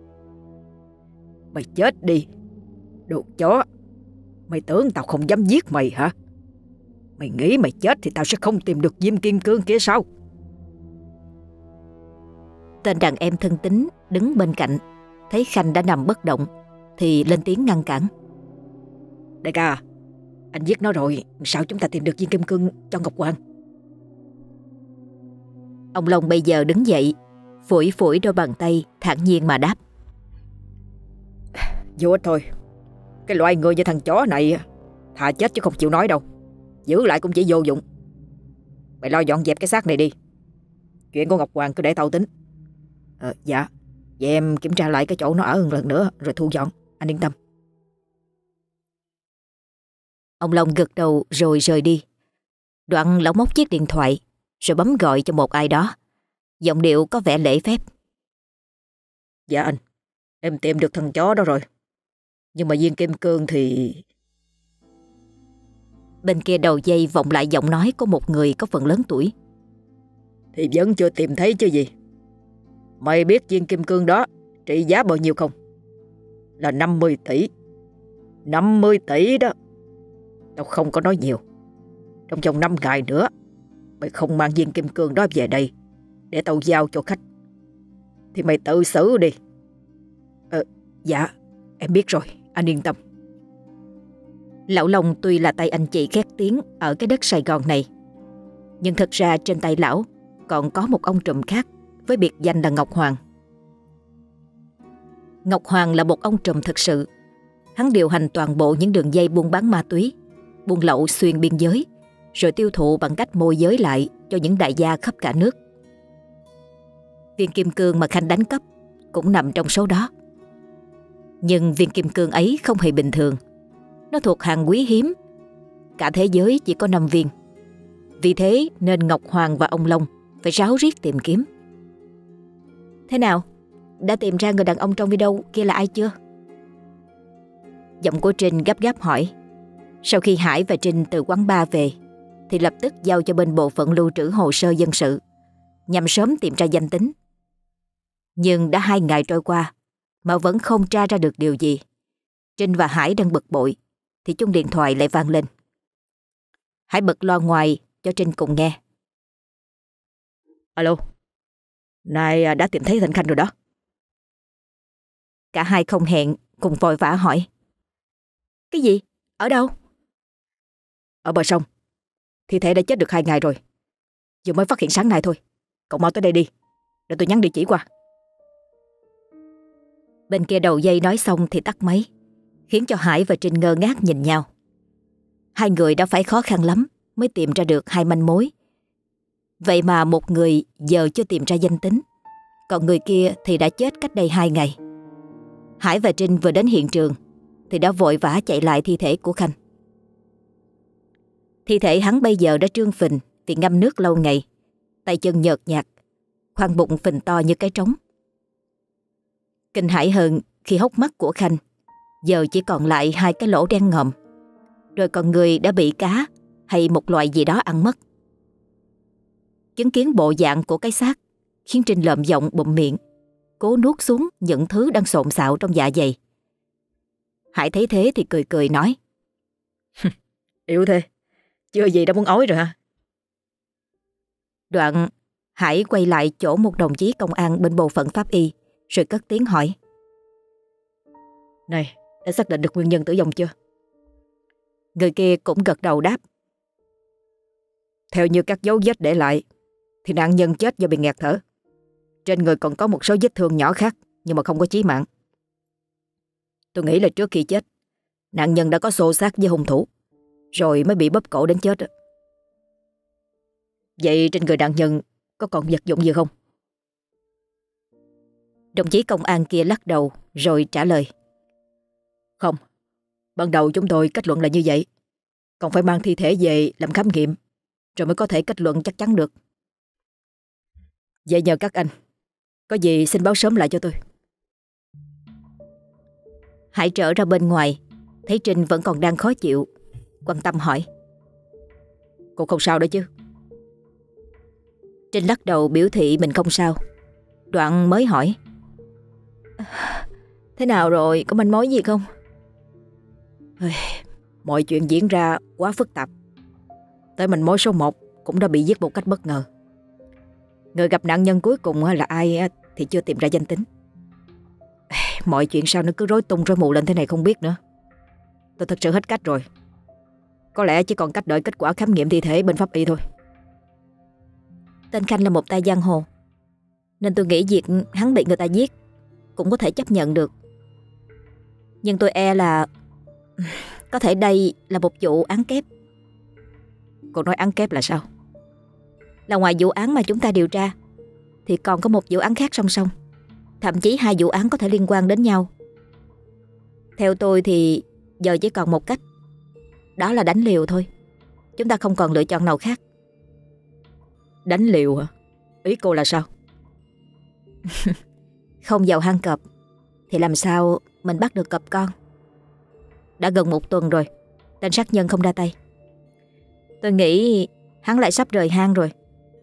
[SPEAKER 2] Mày chết đi, đồ chó. Mày tưởng tao không dám giết mày hả? Mày nghĩ mày chết thì tao sẽ không tìm được viên kim cương kia sao?
[SPEAKER 1] Tên đàn em thân tín đứng bên cạnh, thấy Khanh đã nằm bất động thì lên tiếng ngăn cản.
[SPEAKER 2] Đại ca, anh giết nó rồi, sao chúng ta tìm được viên kim cương cho Ngọc Hoàng?
[SPEAKER 1] Ông Long bây giờ đứng dậy, phủi phủi đôi bàn tay, thản nhiên mà đáp.
[SPEAKER 2] Vô ích thôi. Cái loại người như thằng chó này thà chết chứ không chịu nói đâu. Giữ lại cũng chỉ vô dụng. Mày lo dọn dẹp cái xác này đi. Chuyện của Ngọc Hoàng cứ để tao tính. Ờ, dạ. Vậy em kiểm tra lại cái chỗ nó ở một lần nữa rồi thu dọn. Anh yên tâm.
[SPEAKER 1] Ông Long gật đầu rồi rời đi. Đoạn lão móc chiếc điện thoại rồi bấm gọi cho một ai đó. Giọng điệu có vẻ lễ phép.
[SPEAKER 2] Dạ anh, em tìm được thằng chó đó rồi. Nhưng mà viên kim cương thì...
[SPEAKER 1] Bên kia đầu dây vọng lại giọng nói của một người có phần lớn tuổi.
[SPEAKER 2] Thì vẫn chưa tìm thấy chứ gì. Mày biết viên kim cương đó trị giá bao nhiêu không? Là năm mươi tỷ. năm mươi tỷ đó. Tao không có nói nhiều. Trong vòng năm ngày nữa mày không mang viên kim cương đó về đây để tao giao cho khách thì mày tự xử đi. Dạ, em biết rồi, anh yên tâm.
[SPEAKER 1] Lão Long tuy là tay anh chị khét tiếng ở cái đất Sài Gòn này, nhưng thật ra trên tay lão còn có một ông trùm khác với biệt danh là Ngọc Hoàng. Ngọc Hoàng là một ông trùm thực sự. Hắn điều hành toàn bộ những đường dây buôn bán ma túy, buôn lậu xuyên biên giới, rồi tiêu thụ bằng cách môi giới lại cho những đại gia khắp cả nước. Viên kim cương mà Khanh đánh cắp cũng nằm trong số đó. Nhưng viên kim cương ấy không hề bình thường. Nó thuộc hàng quý hiếm. Cả thế giới chỉ có năm viên. Vì thế nên Ngọc Hoàng và ông Long phải ráo riết tìm kiếm. Thế nào? Đã tìm ra người đàn ông trong video kia là ai chưa? Giọng của Trinh gấp gáp hỏi. Sau khi Hải và Trinh từ quán bar về thì lập tức giao cho bên bộ phận lưu trữ hồ sơ dân sự nhằm sớm tìm ra danh tính. Nhưng đã hai ngày trôi qua mà vẫn không tra ra được điều gì. Trinh và Hải đang bực bội thì chuông điện thoại lại vang lên. Hải bật loa ngoài cho Trinh cùng nghe.
[SPEAKER 2] Alo, nay đã tìm thấy Thanh Khanh rồi đó.
[SPEAKER 1] Cả hai không hẹn cùng vội vã hỏi. Cái gì? Ở đâu?
[SPEAKER 2] Ở bờ sông. Thi thể đã chết được hai ngày rồi. Vừa mới phát hiện sáng nay thôi. Cậu mau tới đây đi, để tôi nhắn địa chỉ qua.
[SPEAKER 1] Bên kia đầu dây nói xong thì tắt máy, khiến cho Hải và Trinh ngơ ngác nhìn nhau. Hai người đã phải khó khăn lắm mới tìm ra được hai manh mối. Vậy mà một người giờ chưa tìm ra danh tính, còn người kia thì đã chết cách đây hai ngày. Hải và Trinh vừa đến hiện trường thì đã vội vã chạy lại thi thể của Khanh. Thi thể hắn bây giờ đã trương phình vì ngâm nước lâu ngày, tay chân nhợt nhạt, khoang bụng phình to như cái trống. Kinh hãi hơn khi hốc mắt của Khanh giờ chỉ còn lại hai cái lỗ đen ngòm, rồi còn người đã bị cá hay một loại gì đó ăn mất. Chứng kiến bộ dạng của cái xác khiến Trinh lợm giọng bụm miệng, cố nuốt xuống những thứ đang xộn xạo trong dạ dày. Hải thấy thế thì cười cười nói.
[SPEAKER 2] Yếu thế, chưa gì đã muốn ói rồi hả?
[SPEAKER 1] Đoạn Hải quay lại chỗ một đồng chí công an bên bộ phận pháp y, rồi cất tiếng hỏi.
[SPEAKER 2] Này, đã xác định được nguyên nhân tử vong chưa?
[SPEAKER 1] Người kia cũng gật đầu đáp.
[SPEAKER 2] Theo như các dấu vết để lại thì nạn nhân chết do bị nghẹt thở. Trên người còn có một số vết thương nhỏ khác, nhưng mà không có chí mạng. Tôi nghĩ là trước khi chết, nạn nhân đã có xô xát với hung thủ, rồi mới bị bóp cổ đến chết. Vậy trên người nạn nhân có còn vật dụng gì không?
[SPEAKER 1] Đồng chí công an kia lắc đầu rồi trả lời.
[SPEAKER 2] Không, ban đầu chúng tôi kết luận là như vậy. Còn phải mang thi thể về làm khám nghiệm, rồi mới có thể kết luận chắc chắn được. Vậy nhờ các anh, có gì xin báo sớm lại cho tôi.
[SPEAKER 1] Hải trở ra bên ngoài, thấy Trinh vẫn còn đang khó chịu, quan tâm hỏi.
[SPEAKER 2] Cô không sao đó chứ?
[SPEAKER 1] Trinh lắc đầu biểu thị mình không sao. Đoạn mới hỏi. Thế nào rồi, có manh mối gì không?
[SPEAKER 2] Mọi chuyện diễn ra quá phức tạp. Tới manh mối số một cũng đã bị giết một cách bất ngờ. Người gặp nạn nhân cuối cùng là ai thì chưa tìm ra danh tính. Mọi chuyện sao nó cứ rối tung rối mù lên thế này không biết nữa. Tôi thật sự hết cách rồi. Có lẽ chỉ còn cách đợi kết quả khám nghiệm thi thể bên pháp y thôi.
[SPEAKER 1] Tên Khanh là một tay giang hồ, nên tôi nghĩ việc hắn bị người ta giết cũng có thể chấp nhận được. Nhưng tôi e là có thể đây là một vụ án kép.
[SPEAKER 2] Cô nói án kép là sao?
[SPEAKER 1] Là ngoài vụ án mà chúng ta điều tra thì còn có một vụ án khác song song. Thậm chí hai vụ án có thể liên quan đến nhau. Theo tôi thì giờ chỉ còn một cách, đó là đánh liều thôi. Chúng ta không còn lựa chọn nào khác.
[SPEAKER 2] Đánh liều hả? Ý cô là sao?
[SPEAKER 1] Không vào hang cọp thì làm sao mình bắt được cọp con. Đã gần một tuần rồi tên sát nhân không ra tay. Tôi nghĩ hắn lại sắp rời hang rồi.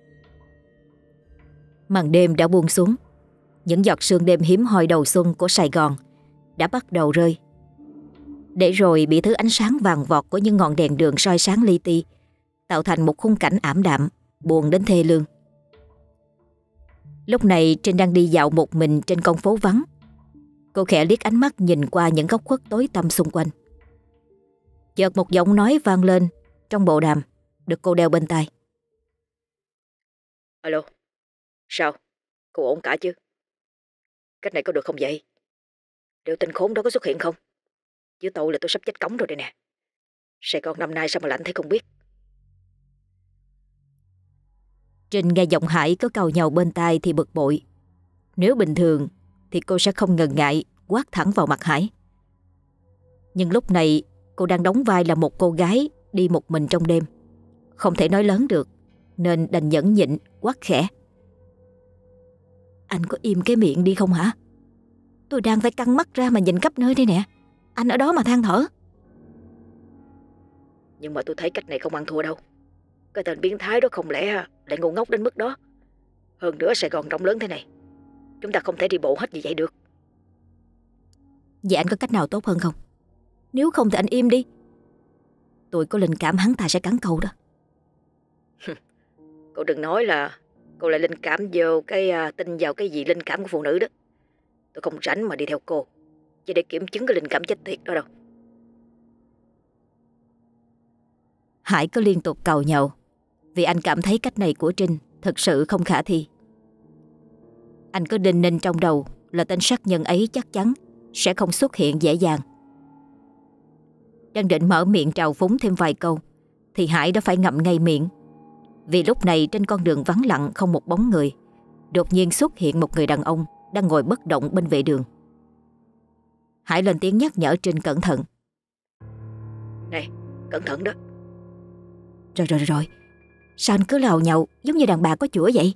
[SPEAKER 1] Màn đêm đã buông xuống. Những giọt sương đêm hiếm hoi đầu xuân của Sài Gòn đã bắt đầu rơi, để rồi bị thứ ánh sáng vàng vọt của những ngọn đèn đường soi sáng li ti tạo thành một khung cảnh ảm đạm, buồn đến thê lương. Lúc này Trinh đang đi dạo một mình trên con phố vắng. Cô khẽ liếc ánh mắt nhìn qua những góc khuất tối tăm xung quanh. Chợt một giọng nói vang lên trong bộ đàm được cô đeo bên tai.
[SPEAKER 2] Alo, sao? Cô ổn cả chứ? Cách này có được không vậy? Liệu tên khốn đó có xuất hiện không? Chứ tôi là tôi sắp chết cống rồi đây nè. Sài Gòn năm nay sao mà lạnh thế không biết.
[SPEAKER 1] Trinh nghe giọng Hải có càu nhàu bên tai thì bực bội. Nếu bình thường thì cô sẽ không ngần ngại quát thẳng vào mặt Hải. Nhưng lúc này cô đang đóng vai là một cô gái đi một mình trong đêm, không thể nói lớn được, nên đành nhẫn nhịn quát khẽ. Anh có im cái miệng đi không hả? Tôi đang phải căng mắt ra mà nhìn khắp nơi đây nè. Anh ở đó mà than thở.
[SPEAKER 2] Nhưng mà tôi thấy cách này không ăn thua đâu. Cái tên biến thái đó không lẽ lại ngu ngốc đến mức đó. Hơn nữa Sài Gòn rộng lớn thế này, chúng ta không thể đi bộ hết như vậy được.
[SPEAKER 1] Vậy anh có cách nào tốt hơn không? Nếu không thì anh im đi. Tôi có linh cảm hắn ta sẽ cắn câu đó.
[SPEAKER 2] Cô đừng nói là cô lại linh cảm vô cái uh, tin vào cái gì linh cảm của phụ nữ đó. Tôi không rảnh mà đi theo cô chỉ để kiểm chứng cái linh cảm chết tiệt đó đâu.
[SPEAKER 1] Hải cứ liên tục càu nhàu vì anh cảm thấy cách này của Trinh thực sự không khả thi. Anh cứ đinh ninh trong đầu là tên sát nhân ấy chắc chắn sẽ không xuất hiện dễ dàng. Đang định mở miệng trào phúng thêm vài câu thì Hải đã phải ngậm ngay miệng. Vì lúc này trên con đường vắng lặng không một bóng người, đột nhiên xuất hiện một người đàn ông đang ngồi bất động bên vệ đường. Hải lên tiếng nhắc nhở Trinh cẩn thận.
[SPEAKER 2] Này, cẩn thận đó.
[SPEAKER 1] Rồi rồi rồi, sao anh cứ lào nhào giống như đàn bà có chữa vậy?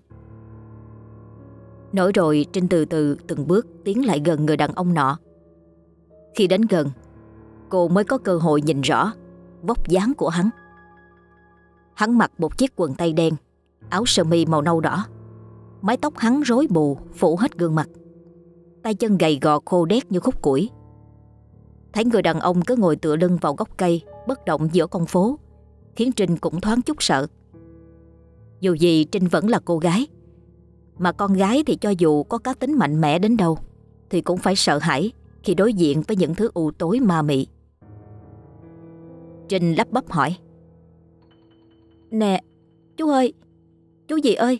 [SPEAKER 1] Nói rồi Trinh từ từ từng bước tiến lại gần người đàn ông nọ. Khi đến gần, cô mới có cơ hội nhìn rõ vóc dáng của hắn. Hắn mặc một chiếc quần tây đen, áo sơ mi màu nâu đỏ. Mái tóc hắn rối bù phủ hết gương mặt, tay chân gầy gò khô đét như khúc củi. Thấy người đàn ông cứ ngồi tựa lưng vào gốc cây bất động giữa con phố, khiến Trinh cũng thoáng chút sợ. Dù gì Trinh vẫn là cô gái, mà con gái thì cho dù có cá tính mạnh mẽ đến đâu thì cũng phải sợ hãi khi đối diện với những thứ u tối ma mị. Trinh lắp bắp hỏi. Nè, chú ơi, chú gì ơi.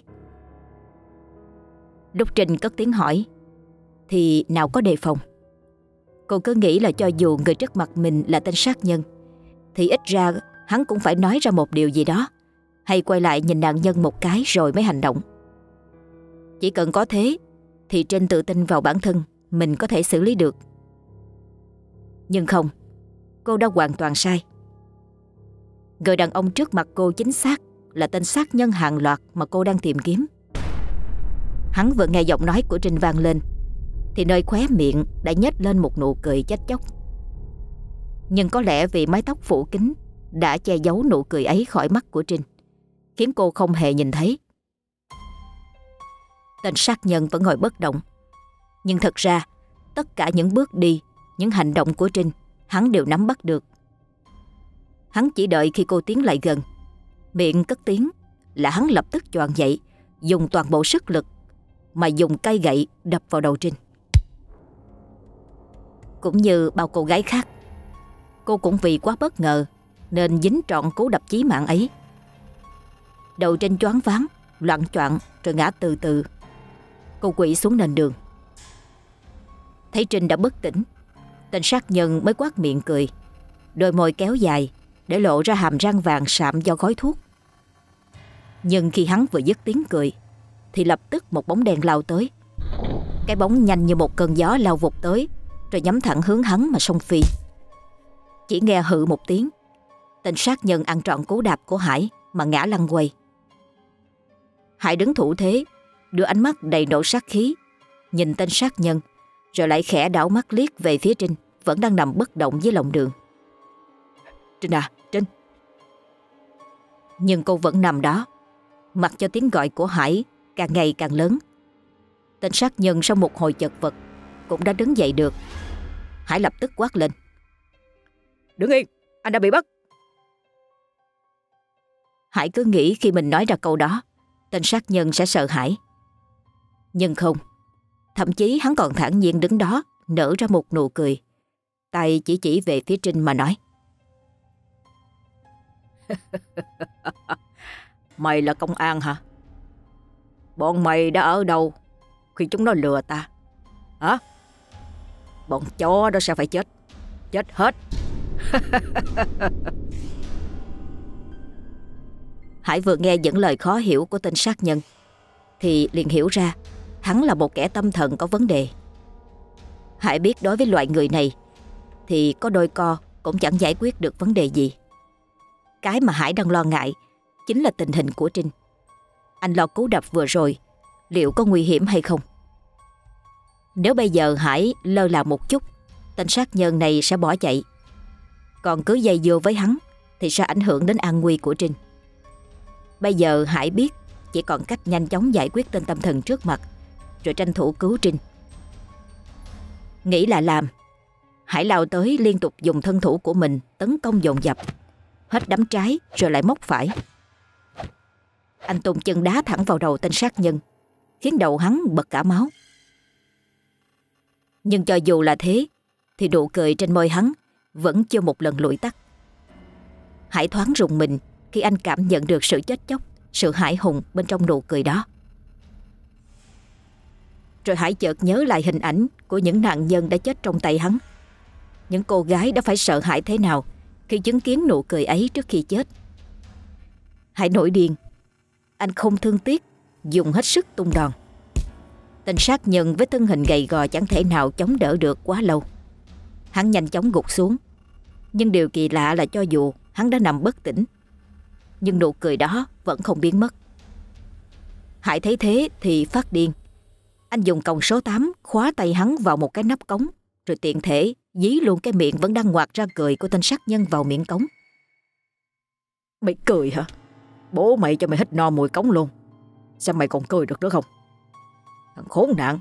[SPEAKER 1] Lúc Trinh cất tiếng hỏi thì nào có đề phòng. Cô cứ nghĩ là cho dù người trước mặt mình là tên sát nhân thì ít ra hắn cũng phải nói ra một điều gì đó, hay quay lại nhìn nạn nhân một cái rồi mới hành động. Chỉ cần có thế thì Trinh tự tin vào bản thân mình có thể xử lý được. Nhưng không, cô đã hoàn toàn sai. Người đàn ông trước mặt cô chính xác là tên sát nhân hàng loạt mà cô đang tìm kiếm. Hắn vừa nghe giọng nói của Trinh vang lên thì nơi khóe miệng đã nhếch lên một nụ cười chết chóc. Nhưng có lẽ vì mái tóc phủ kín đã che giấu nụ cười ấy khỏi mắt của Trinh, khiến cô không hề nhìn thấy. Tên sát nhân vẫn ngồi bất động, nhưng thật ra tất cả những bước đi, những hành động của Trinh hắn đều nắm bắt được. Hắn chỉ đợi khi cô tiến lại gần, miệng cất tiếng là hắn lập tức choàng dậy, dùng toàn bộ sức lực mà dùng cây gậy đập vào đầu Trinh. Cũng như bao cô gái khác, cô cũng vì quá bất ngờ nên dính trọn cú đập chí mạng ấy. Đầu Trinh choáng váng, loạng choạng rồi ngã từ từ. Cô quỵ xuống nền đường. Thấy Trinh đã bất tỉnh, tên sát nhân mới quát miệng cười, đôi môi kéo dài để lộ ra hàm răng vàng sạm do khói thuốc. Nhưng khi hắn vừa dứt tiếng cười thì lập tức một bóng đen lao tới. Cái bóng nhanh như một cơn gió lao vụt tới, rồi nhắm thẳng hướng hắn mà xông phi. Chỉ nghe hự một tiếng, tên sát nhân ăn trọn cú đạp của Hải mà ngã lăn quay. Hải đứng thủ thế, đưa ánh mắt đầy nộ sát khí nhìn tên sát nhân, rồi lại khẽ đảo mắt liếc về phía Trinh vẫn đang nằm bất động dưới lòng đường. Trinh à, Trinh. Nhưng cô vẫn nằm đó, mặc cho tiếng gọi của Hải càng ngày càng lớn. Tên sát nhân sau một hồi chật vật cũng đã đứng dậy được. Hải lập tức quát lên. Đứng yên, anh đã bị bắt. Hải cứ nghĩ khi mình nói ra câu đó, tên sát nhân sẽ sợ hãi. Nhưng không, thậm chí hắn còn thản nhiên đứng đó nở ra một nụ cười, tay chỉ chỉ về phía Trinh mà nói.
[SPEAKER 2] Mày là công an hả? Bọn mày đã ở đâu khi chúng nó lừa ta? Hả? Bọn chó đó sẽ phải chết. Chết hết.
[SPEAKER 1] Hải vừa nghe những lời khó hiểu của tên sát nhân thì liền hiểu ra hắn là một kẻ tâm thần có vấn đề. Hải biết đối với loại người này thì có đôi co cũng chẳng giải quyết được vấn đề gì. Cái mà Hải đang lo ngại chính là tình hình của Trinh. Anh lo cú đập vừa rồi liệu có nguy hiểm hay không. Nếu bây giờ Hải lơ là một chút, tên sát nhân này sẽ bỏ chạy. Còn cứ dây dưa với hắn thì sẽ ảnh hưởng đến an nguy của Trinh. Bây giờ Hải biết chỉ còn cách nhanh chóng giải quyết tên tâm thần trước mặt, rồi tranh thủ cứu Trinh. Nghĩ là làm, Hải lao tới liên tục dùng thân thủ của mình tấn công dồn dập, hết đấm trái rồi lại móc phải. Anh tung chân đá thẳng vào đầu tên sát nhân, khiến đầu hắn bật cả máu. Nhưng cho dù là thế thì nụ cười trên môi hắn vẫn chưa một lần lụi tắt. Hải thoáng rùng mình khi anh cảm nhận được sự chết chóc, sự hãi hùng bên trong nụ cười đó. Rồi Hải chợt nhớ lại hình ảnh của những nạn nhân đã chết trong tay hắn. Những cô gái đã phải sợ hãi thế nào khi chứng kiến nụ cười ấy trước khi chết. Hải nổi điên. Anh không thương tiếc, dùng hết sức tung đòn. Tên sát nhân với thân hình gầy gò chẳng thể nào chống đỡ được quá lâu. Hắn nhanh chóng gục xuống. Nhưng điều kỳ lạ là cho dù hắn đã nằm bất tỉnh, nhưng nụ cười đó vẫn không biến mất. Hải thấy thế thì phát điên. Anh dùng còng số tám khóa tay hắn vào một cái nắp cống, rồi tiện thể dí luôn cái miệng vẫn đang ngoạc ra cười của tên sát nhân vào miệng cống.
[SPEAKER 2] Mày cười hả? Bố mày cho mày hít no mùi cống luôn. Sao mày còn cười được nữa không? Thằng khốn nạn.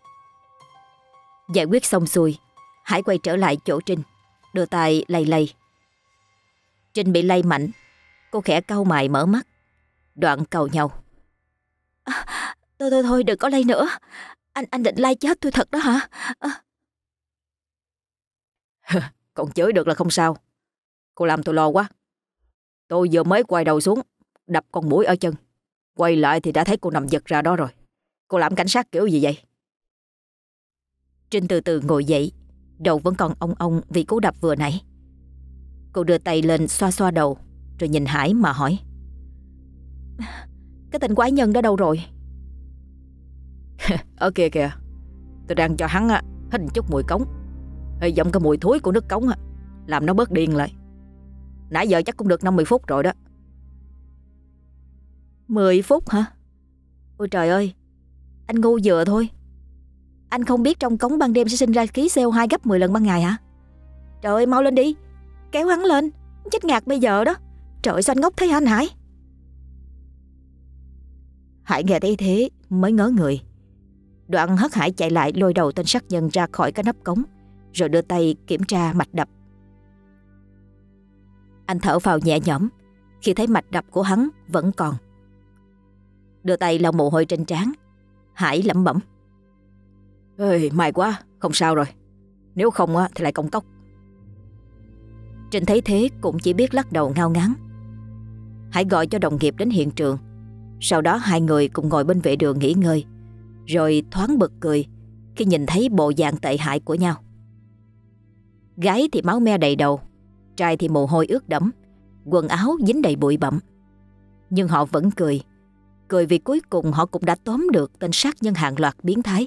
[SPEAKER 1] Giải quyết xong xuôi, Hải quay trở lại chỗ Trinh, đưa tay lay lay. Trinh bị lay mạnh. Cô khẽ cau mày mở mắt, đoạn cầu nhau. À, thôi thôi thôi đừng có lay nữa. Anh anh định lay chết tôi thật đó hả? À.
[SPEAKER 2] Còn chửi được là không sao. Cô làm tôi lo quá. Tôi vừa mới quay đầu xuống đập con muỗi ở chân, quay lại thì đã thấy cô nằm giật ra đó rồi. Cô làm cảnh sát kiểu gì vậy?
[SPEAKER 1] Trinh từ từ ngồi dậy, đầu vẫn còn ong ong vì cú đập vừa nãy. Cô đưa tay lên xoa xoa đầu, rồi nhìn Hải mà hỏi. Cái tên quái nhân đó đâu rồi?
[SPEAKER 2] Ở kia kìa. Tôi đang cho hắn hít một chút mùi cống, hơi giọng cái mùi thối của nước cống làm nó bớt điên lại. Nãy giờ chắc cũng được năm mươi phút rồi đó.
[SPEAKER 1] Mười phút hả? Ôi trời ơi, anh ngu vừa thôi. Anh không biết trong cống ban đêm sẽ sinh ra khí xê o hai gấp mười lần ban ngày hả? Trời ơi, mau lên đi, kéo hắn lên, chết ngạt bây giờ đó. Trời ơi, sao anh ngốc thế hả anh Hải? Hải nghe thấy thế mới ngớ người. Đoạn hất Hải chạy lại lôi đầu tên sát nhân ra khỏi cái nắp cống, rồi đưa tay kiểm tra mạch đập. Anh thở phào nhẹ nhõm khi thấy mạch đập của hắn vẫn còn. Đưa tay lau mồ hôi trên trán, Hải lẩm bẩm.
[SPEAKER 2] Ê, may quá, không sao rồi. Nếu không thì lại công cốc.
[SPEAKER 1] Trinh thấy thế cũng chỉ biết lắc đầu ngao ngán. Hải gọi cho đồng nghiệp đến hiện trường. Sau đó hai người cùng ngồi bên vệ đường nghỉ ngơi, rồi thoáng bật cười khi nhìn thấy bộ dạng tệ hại của nhau. Gái thì máu me đầy đầu, trai thì mồ hôi ướt đẫm, quần áo dính đầy bụi bặm. Nhưng họ vẫn cười, cười vì cuối cùng họ cũng đã tóm được tên sát nhân hàng loạt biến thái.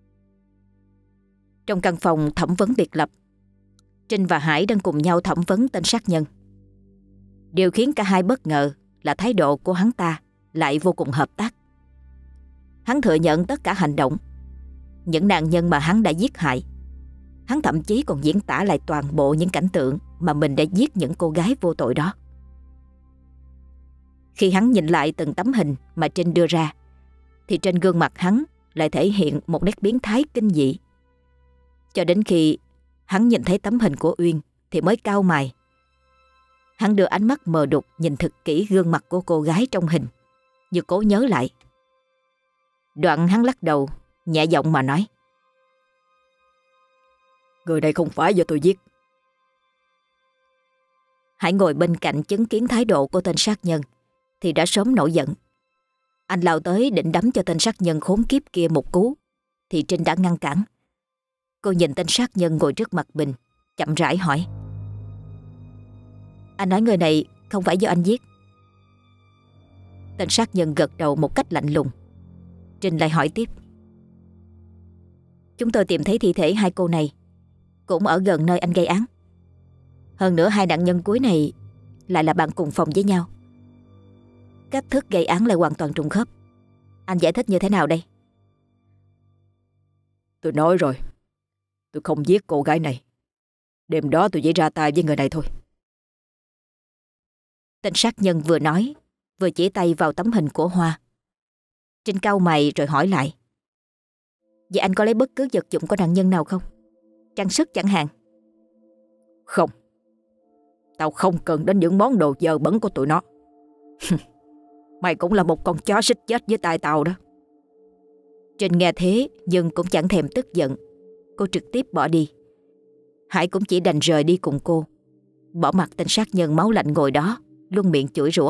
[SPEAKER 1] Trong căn phòng thẩm vấn biệt lập, Trinh và Hải đang cùng nhau thẩm vấn tên sát nhân. Điều khiến cả hai bất ngờ là thái độ của hắn ta lại vô cùng hợp tác. Hắn thừa nhận tất cả hành động, những nạn nhân mà hắn đã giết hại. Hắn thậm chí còn diễn tả lại toàn bộ những cảnh tượng mà mình đã giết những cô gái vô tội đó. Khi hắn nhìn lại từng tấm hình mà Trinh đưa ra, thì trên gương mặt hắn lại thể hiện một nét biến thái kinh dị. Cho đến khi hắn nhìn thấy tấm hình của Uyên thì mới cau mày. Hắn đưa ánh mắt mờ đục nhìn thật kỹ gương mặt của cô gái trong hình, như cố nhớ lại. Đoạn hắn lắc đầu, nhẹ giọng mà nói.
[SPEAKER 2] Người này không phải do tôi giết.
[SPEAKER 1] Hải ngồi bên cạnh chứng kiến thái độ của tên sát nhân thì đã sớm nổi giận. Anh lao tới định đấm cho tên sát nhân khốn kiếp kia một cú thì Trinh đã ngăn cản. Cô nhìn tên sát nhân ngồi trước mặt mình, chậm rãi hỏi: Anh nói người này không phải do anh giết. Tên sát nhân gật đầu một cách lạnh lùng. Trinh lại hỏi tiếp: Chúng tôi tìm thấy thi thể hai cô này cũng ở gần nơi anh gây án. Hơn nữa hai nạn nhân cuối này lại là bạn cùng phòng với nhau. Cách thức gây án lại hoàn toàn trùng khớp. Anh giải thích như thế nào đây?
[SPEAKER 2] Tôi nói rồi, tôi không giết cô gái này. Đêm đó tôi chỉ ra tay với người này thôi.
[SPEAKER 1] Tên sát nhân vừa nói vừa chỉ tay vào tấm hình của Hoa. Trinh cau mày rồi hỏi lại: Vậy anh có lấy bất cứ vật dụng của nạn nhân nào không? Trang sức chẳng hạn.
[SPEAKER 2] Không. Tao không cần đến những món đồ dơ bẩn của tụi nó. Mày cũng là một con chó xích chết với tay tao đó.
[SPEAKER 1] Trinh nghe thế nhưng cũng chẳng thèm tức giận. Cô trực tiếp bỏ đi. Hải cũng chỉ đành rời đi cùng cô, bỏ mặc tên sát nhân máu lạnh ngồi đó, luôn miệng chửi rủa.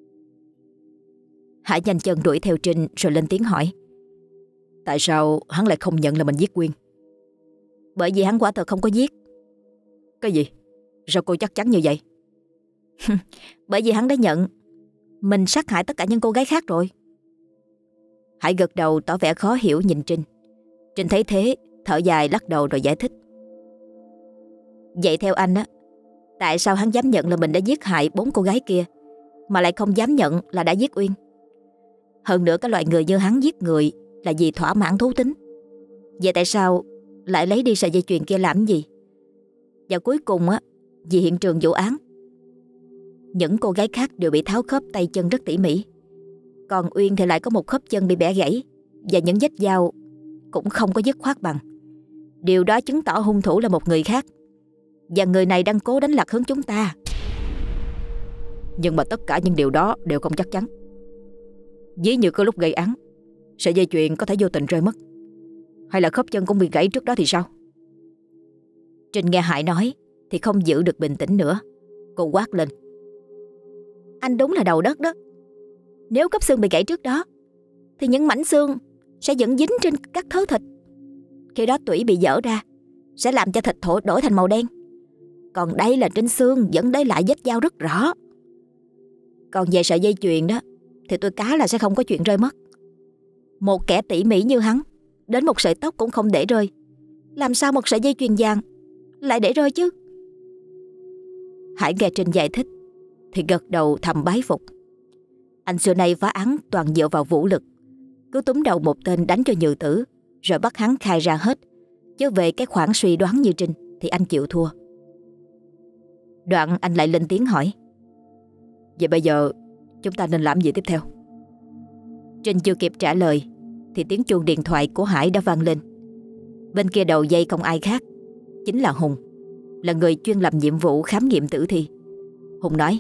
[SPEAKER 1] Hải nhanh chân đuổi theo Trinh rồi lên tiếng hỏi:
[SPEAKER 2] Tại sao hắn lại không nhận là mình giết Quyên?
[SPEAKER 1] Bởi vì hắn quả thật không có giết.
[SPEAKER 2] Cái gì? Sao cô chắc chắn như vậy?
[SPEAKER 1] Bởi vì hắn đã nhận mình sát hại tất cả những cô gái khác rồi. Hải gật đầu tỏ vẻ khó hiểu nhìn Trinh. Trinh thấy thế thở dài lắc đầu rồi giải thích: Vậy theo anh á, tại sao hắn dám nhận là mình đã giết hại bốn cô gái kia mà lại không dám nhận là đã giết Uyên? Hơn nữa cái loại người như hắn giết người là vì thỏa mãn thú tính. Vậy tại sao lại lấy đi sợi dây chuyền kia làm gì? Và cuối cùng á, vì hiện trường vụ án, những cô gái khác đều bị tháo khớp tay chân rất tỉ mỉ, còn Uyên thì lại có một khớp chân bị bẻ gãy và những vết dao cũng không có dứt khoát bằng. Điều đó chứng tỏ hung thủ là một người khác, và người này đang cố đánh lạc hướng chúng ta.
[SPEAKER 2] Nhưng mà tất cả những điều đó đều không chắc chắn. Ví như cái lúc gây án, sợi dây chuyền có thể vô tình rơi mất, hay là khớp chân cũng bị gãy trước đó thì sao?
[SPEAKER 1] Trinh nghe Hải nói thì không giữ được bình tĩnh nữa. Cô quát lên: Anh đúng là đầu đất đó. Nếu khớp xương bị gãy trước đó thì những mảnh xương sẽ vẫn dính trên các thớ thịt. Khi đó tủy bị dở ra sẽ làm cho thịt thổ đổi thành màu đen. Còn đây là trên xương vẫn để lại vết dao rất rõ. Còn về sợi dây chuyền đó thì tôi cá là sẽ không có chuyện rơi mất. Một kẻ tỉ mỉ như hắn, đến một sợi tóc cũng không để rơi. Làm sao một sợi dây chuyền vàng lại để rơi chứ? Hải nghe Trinh giải thích thì gật đầu thầm bái phục. Anh xưa nay phá án toàn dựa vào vũ lực, cứ túm đầu một tên đánh cho nhừ tử, rồi bắt hắn khai ra hết. Chứ về cái khoản suy đoán như Trinh thì anh chịu thua. Đoạn anh lại lên tiếng hỏi:
[SPEAKER 2] Vậy bây giờ chúng ta nên làm gì tiếp theo?
[SPEAKER 1] Trinh chưa kịp trả lời thì tiếng chuông điện thoại của Hải đã vang lên. Bên kia đầu dây không ai khác, chính là Hùng, là người chuyên làm nhiệm vụ khám nghiệm tử thi. Hùng nói: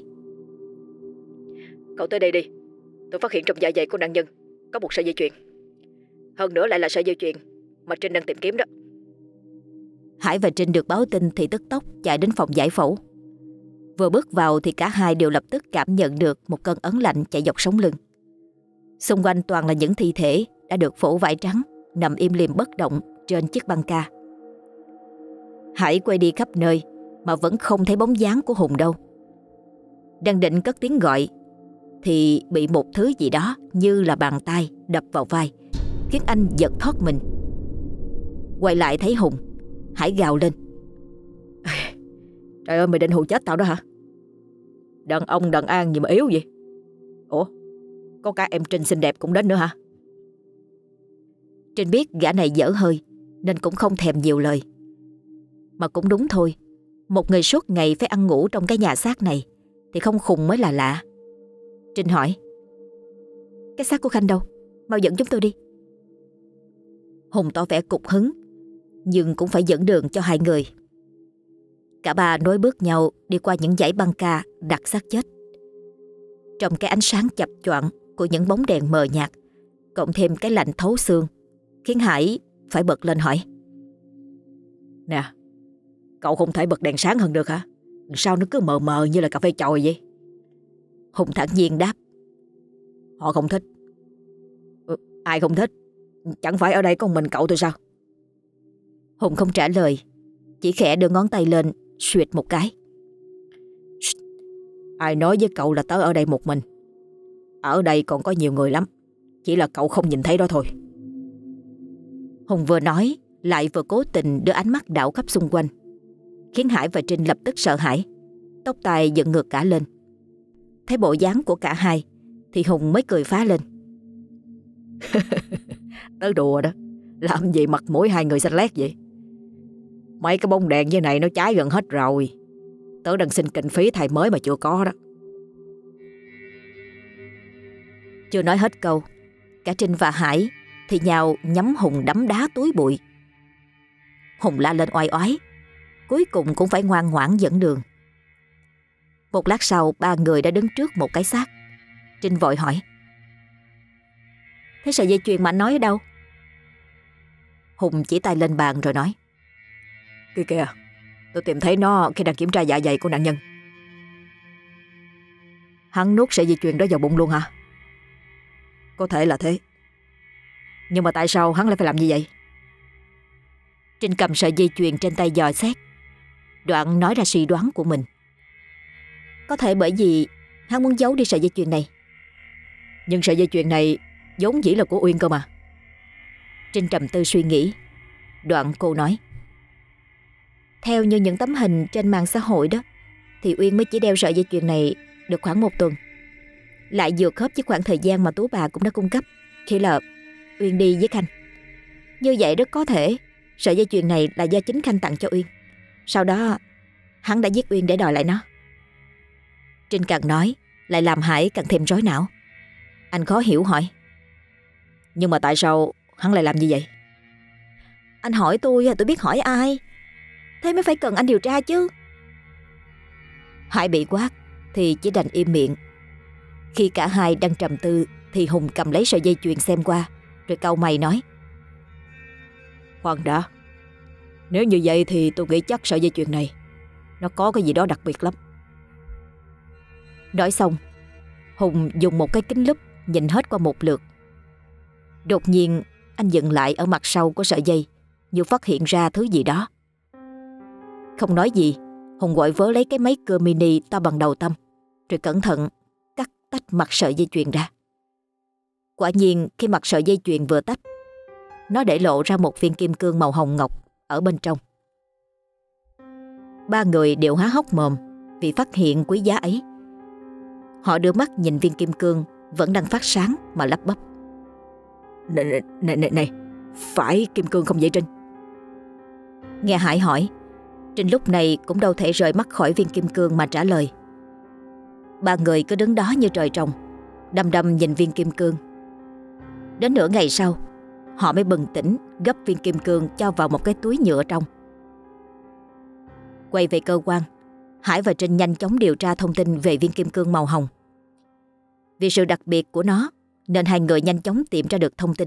[SPEAKER 2] Cậu tới đây đi. Tôi phát hiện trong dạ dày của nạn nhân có một sợi dây chuyền. Hơn nữa lại là sợi dây chuyền mà Trinh đang tìm kiếm đó.
[SPEAKER 1] Hải và Trinh được báo tin thì tức tốc chạy đến phòng giải phẫu. Vừa bước vào thì cả hai đều lập tức cảm nhận được một cơn ớn lạnh chạy dọc sống lưng. Xung quanh toàn là những thi thể đã được phủ vải trắng nằm im lìm bất động trên chiếc băng ca. Hải quay đi khắp nơi mà vẫn không thấy bóng dáng của Hùng đâu. Đang định cất tiếng gọi thì bị một thứ gì đó như là bàn tay đập vào vai, khiến anh giật thoát mình. Quay lại thấy Hùng, Hải gào lên:
[SPEAKER 2] Trời ơi, mày định hù chết tao đó hả? Đàn ông đàn an gì mà yếu vậy? Ủa, có cả em Trinh xinh đẹp cũng đến nữa hả?
[SPEAKER 1] Trinh biết gã này dở hơi nên cũng không thèm nhiều lời. Mà cũng đúng thôi, một người suốt ngày phải ăn ngủ trong cái nhà xác này thì không khùng mới là lạ. Trinh hỏi: Cái xác của Khanh đâu? Mau dẫn chúng tôi đi. Hùng tỏ vẻ cục hứng, nhưng cũng phải dẫn đường cho hai người. Cả ba nối bước nhau đi qua những dãy băng ca đặt xác chết. Trong cái ánh sáng chập choạng của những bóng đèn mờ nhạt, cộng thêm cái lạnh thấu xương, khiến Hải phải bật lên hỏi:
[SPEAKER 2] Nè, Cậu không thể bật đèn sáng hơn được hả? Sao nó cứ mờ mờ như là cà phê chòi vậy?
[SPEAKER 1] Hùng thản nhiên đáp.
[SPEAKER 2] Họ không thích. Ừ, ai không thích? Chẳng phải ở đây có một mình cậu thôi sao?
[SPEAKER 1] Hùng không trả lời, chỉ khẽ đưa ngón tay lên xuyệt một cái.
[SPEAKER 2] Ai nói với cậu là tớ ở đây một mình? Ở đây còn có nhiều người lắm, chỉ là cậu không nhìn thấy đó thôi.
[SPEAKER 1] Hùng vừa nói lại vừa cố tình đưa ánh mắt đảo khắp xung quanh, khiến Hải và Trinh lập tức sợ hãi, tóc tai dựng ngược cả lên. Thấy bộ dáng của cả hai thì Hùng mới cười phá lên.
[SPEAKER 2] Tớ đùa đó, làm gì mặt mũi hai người xanh lét vậy? Mấy cái bông đèn như này nó cháy gần hết rồi. Tớ đang xin kinh phí thay mới mà chưa có đó.
[SPEAKER 1] Chưa nói hết câu, cả Trinh và Hải thì nhào nhắm Hùng đấm đá túi bụi. Hùng la lên oai oái, cuối cùng cũng phải ngoan ngoãn dẫn đường. Một lát sau, ba người đã đứng trước một cái xác. Trinh vội hỏi: Thế sợi dây chuyền mà anh nói ở đâu?
[SPEAKER 2] Hùng chỉ tay lên bàn rồi nói: Kìa kìa, tôi tìm thấy nó khi đang kiểm tra dạ dày của nạn nhân. Hắn nuốt sợi dây chuyền đó vào bụng luôn hả? Có thể là thế. Nhưng mà tại sao hắn lại phải làm như vậy?
[SPEAKER 1] Trinh cầm sợi dây chuyền trên tay dò xét, đoạn nói ra suy đoán của mình. Có thể bởi vì hắn muốn giấu đi sợi dây chuyền này.
[SPEAKER 2] Nhưng sợi dây chuyền này vốn dĩ là của Uyên cơ mà.
[SPEAKER 1] Trinh trầm tư suy nghĩ, đoạn cô nói: Theo như những tấm hình trên mạng xã hội đó, thì Uyên mới chỉ đeo sợi dây chuyền này được khoảng một tuần, lại vừa khớp với khoảng thời gian mà Tú bà cũng đã cung cấp khi là Uyên đi với Khanh. Như vậy rất có thể sợi dây chuyền này là do chính Khanh tặng cho Uyên. Sau đó hắn đã giết Uyên để đòi lại nó. Trinh càng nói lại làm Hải càng thêm rối não. Anh khó hiểu hỏi:
[SPEAKER 2] Nhưng mà tại sao hắn lại làm như vậy?
[SPEAKER 1] Anh hỏi tôi, tôi biết hỏi ai? Thế mới phải cần anh điều tra chứ. Hải bị quát thì chỉ đành im miệng. Khi cả hai đang trầm tư thì Hùng cầm lấy sợi dây chuyền xem qua, rồi cau mày nói:
[SPEAKER 2] Khoan đã, nếu như vậy thì tôi nghĩ chắc sợi dây chuyền này nó có cái gì đó đặc biệt lắm.
[SPEAKER 1] Nói xong, Hùng dùng một cái kính lúp nhìn hết qua một lượt. Đột nhiên anh dừng lại ở mặt sau của sợi dây, như phát hiện ra thứ gì đó. Không nói gì, Hùng gọi vớ lấy cái máy cưa mini to bằng đầu tăm, rồi cẩn thận cắt tách mặt sợi dây chuyền ra. Quả nhiên khi mặt sợi dây chuyền vừa tách, nó để lộ ra một viên kim cương màu hồng ngọc ở bên trong. Ba người đều há hốc mồm vì phát hiện quý giá ấy. Họ đưa mắt nhìn viên kim cương vẫn đang phát sáng mà lắp bắp:
[SPEAKER 2] Này, này, này, này, phải kim cương không vậy Trinh?
[SPEAKER 1] Nghe Hải hỏi, Trinh lúc này cũng đâu thể rời mắt khỏi viên kim cương mà trả lời. Ba người cứ đứng đó như trời trồng, đăm đăm nhìn viên kim cương. Đến nửa ngày sau, họ mới bừng tỉnh gấp viên kim cương cho vào một cái túi nhựa trong. Quay về cơ quan, Hải và Trinh nhanh chóng điều tra thông tin về viên kim cương màu hồng. Vì sự đặc biệt của nó nên hai người nhanh chóng tìm ra được thông tin.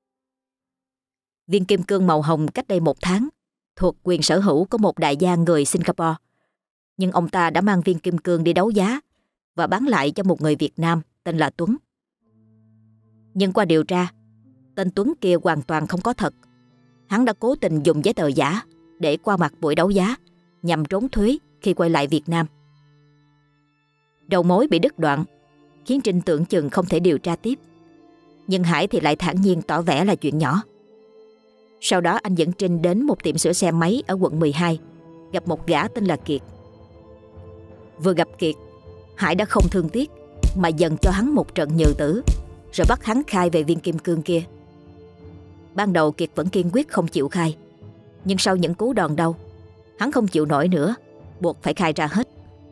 [SPEAKER 1] Viên kim cương màu hồng cách đây một tháng thuộc quyền sở hữu của một đại gia người Singapore. Nhưng ông ta đã mang viên kim cương đi đấu giá và bán lại cho một người Việt Nam tên là Tuấn. Nhưng qua điều tra, tên Tuấn kia hoàn toàn không có thật. Hắn đã cố tình dùng giấy tờ giả để qua mặt buổi đấu giá nhằm trốn thuế khi quay lại Việt Nam. Đầu mối bị đứt đoạn khiến Trinh tưởng chừng không thể điều tra tiếp. Nhưng Hải thì lại thản nhiên tỏ vẻ là chuyện nhỏ. Sau đó anh dẫn Trinh đến một tiệm sửa xe máy ở quận mười hai, gặp một gã tên là Kiệt. Vừa gặp Kiệt, Hải đã không thương tiếc mà dần cho hắn một trận nhừ tử, rồi bắt hắn khai về viên kim cương kia. Ban đầu Kiệt vẫn kiên quyết không chịu khai, nhưng sau những cú đòn đau, hắn không chịu nổi nữa, buộc phải khai ra hết.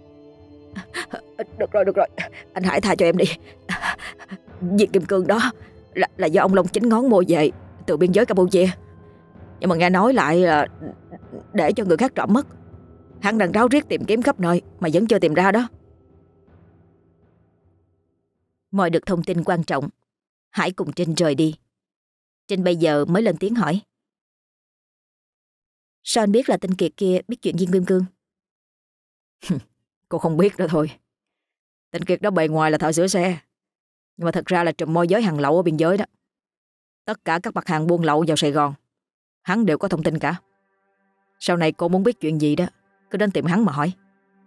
[SPEAKER 2] Được rồi, được rồi, anh Hải tha cho em đi. Viên kim cương đó là, là do ông Long Chính ngón mua về từ biên giới Campuchia. Nhưng mà nghe nói lại là để cho người khác trộm mất. Hắn đang ráo riết tìm kiếm khắp nơi mà vẫn chưa tìm ra đó.
[SPEAKER 1] Mọi được thông tin quan trọng, Hải cùng Trinh rời đi. Trinh bây giờ mới lên tiếng hỏi: Sao anh biết là tên Kiệt kia biết chuyện Viên Kim Cương?
[SPEAKER 2] Cô không biết đó thôi. Tên Kiệt đó bề ngoài là thợ sửa xe, nhưng mà thật ra là trùm môi giới hàng lậu ở biên giới đó. Tất cả các mặt hàng buôn lậu vào Sài Gòn hắn đều có thông tin cả. Sau này cô muốn biết chuyện gì đó, cứ đến tìm hắn mà hỏi.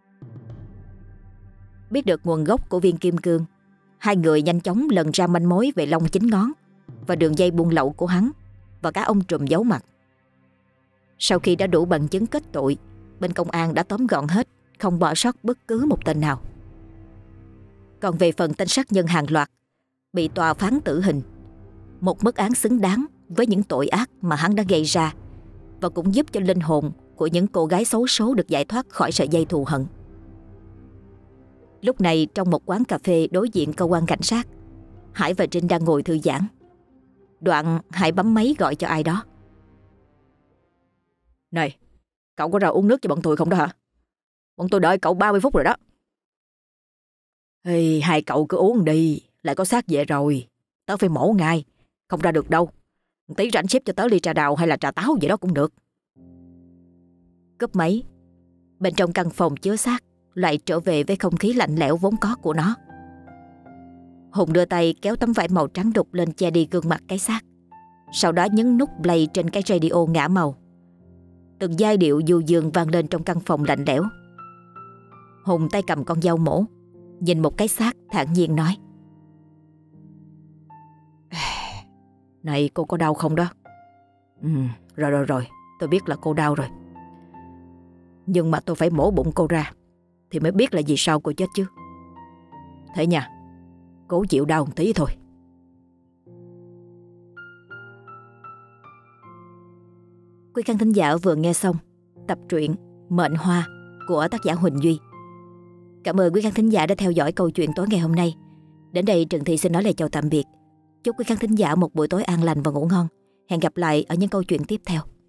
[SPEAKER 1] Biết được nguồn gốc của viên kim cương, hai người nhanh chóng lần ra manh mối về lông chín ngón và đường dây buôn lậu của hắn và cả ông trùm giấu mặt. Sau khi đã đủ bằng chứng kết tội, bên công an đã tóm gọn hết, không bỏ sót bất cứ một tên nào. Còn về phần tên sát nhân hàng loạt bị tòa phán tử hình, một mức án xứng đáng với những tội ác mà hắn đã gây ra, và cũng giúp cho linh hồn của những cô gái xấu số được giải thoát khỏi sợi dây thù hận. Lúc này trong một quán cà phê đối diện cơ quan cảnh sát, Hải và Trinh đang ngồi thư giãn. Đoạn Hải bấm máy gọi cho ai đó.
[SPEAKER 2] Này, cậu có ra uống nước cho bọn tôi không đó hả? Bọn tôi đợi cậu ba mươi phút rồi đó. Ê, hai cậu cứ uống đi, lại có xác về rồi. Tớ phải mổ ngay, không ra được đâu. Tí rảnh xếp cho tớ ly trà đào hay là trà táo gì đó cũng được.
[SPEAKER 1] Cúp máy, bên trong căn phòng chứa xác lại trở về với không khí lạnh lẽo vốn có của nó. Hùng đưa tay kéo tấm vải màu trắng đục lên che đi gương mặt cái xác, sau đó nhấn nút play trên cái radio ngả màu. Từng giai điệu du dương vang lên trong căn phòng lạnh lẽo. Hùng tay cầm con dao mổ, nhìn một cái xác thản nhiên nói:
[SPEAKER 2] Này, cô có đau không đó? Ừ, rồi rồi rồi, tôi biết là cô đau rồi. Nhưng mà tôi phải mổ bụng cô ra thì mới biết là vì sao cô chết chứ. Thế nha, cố chịu đau một tí thôi.
[SPEAKER 1] Quý khán thính giả vừa nghe xong tập truyện Mệnh Hoa của tác giả Huỳnh Duy. Cảm ơn quý khán thính giả đã theo dõi câu chuyện tối ngày hôm nay. Đến đây Trần Thị xin nói lời chào tạm biệt. Chúc quý khán thính giả một buổi tối an lành và ngủ ngon. Hẹn gặp lại ở những câu chuyện tiếp theo.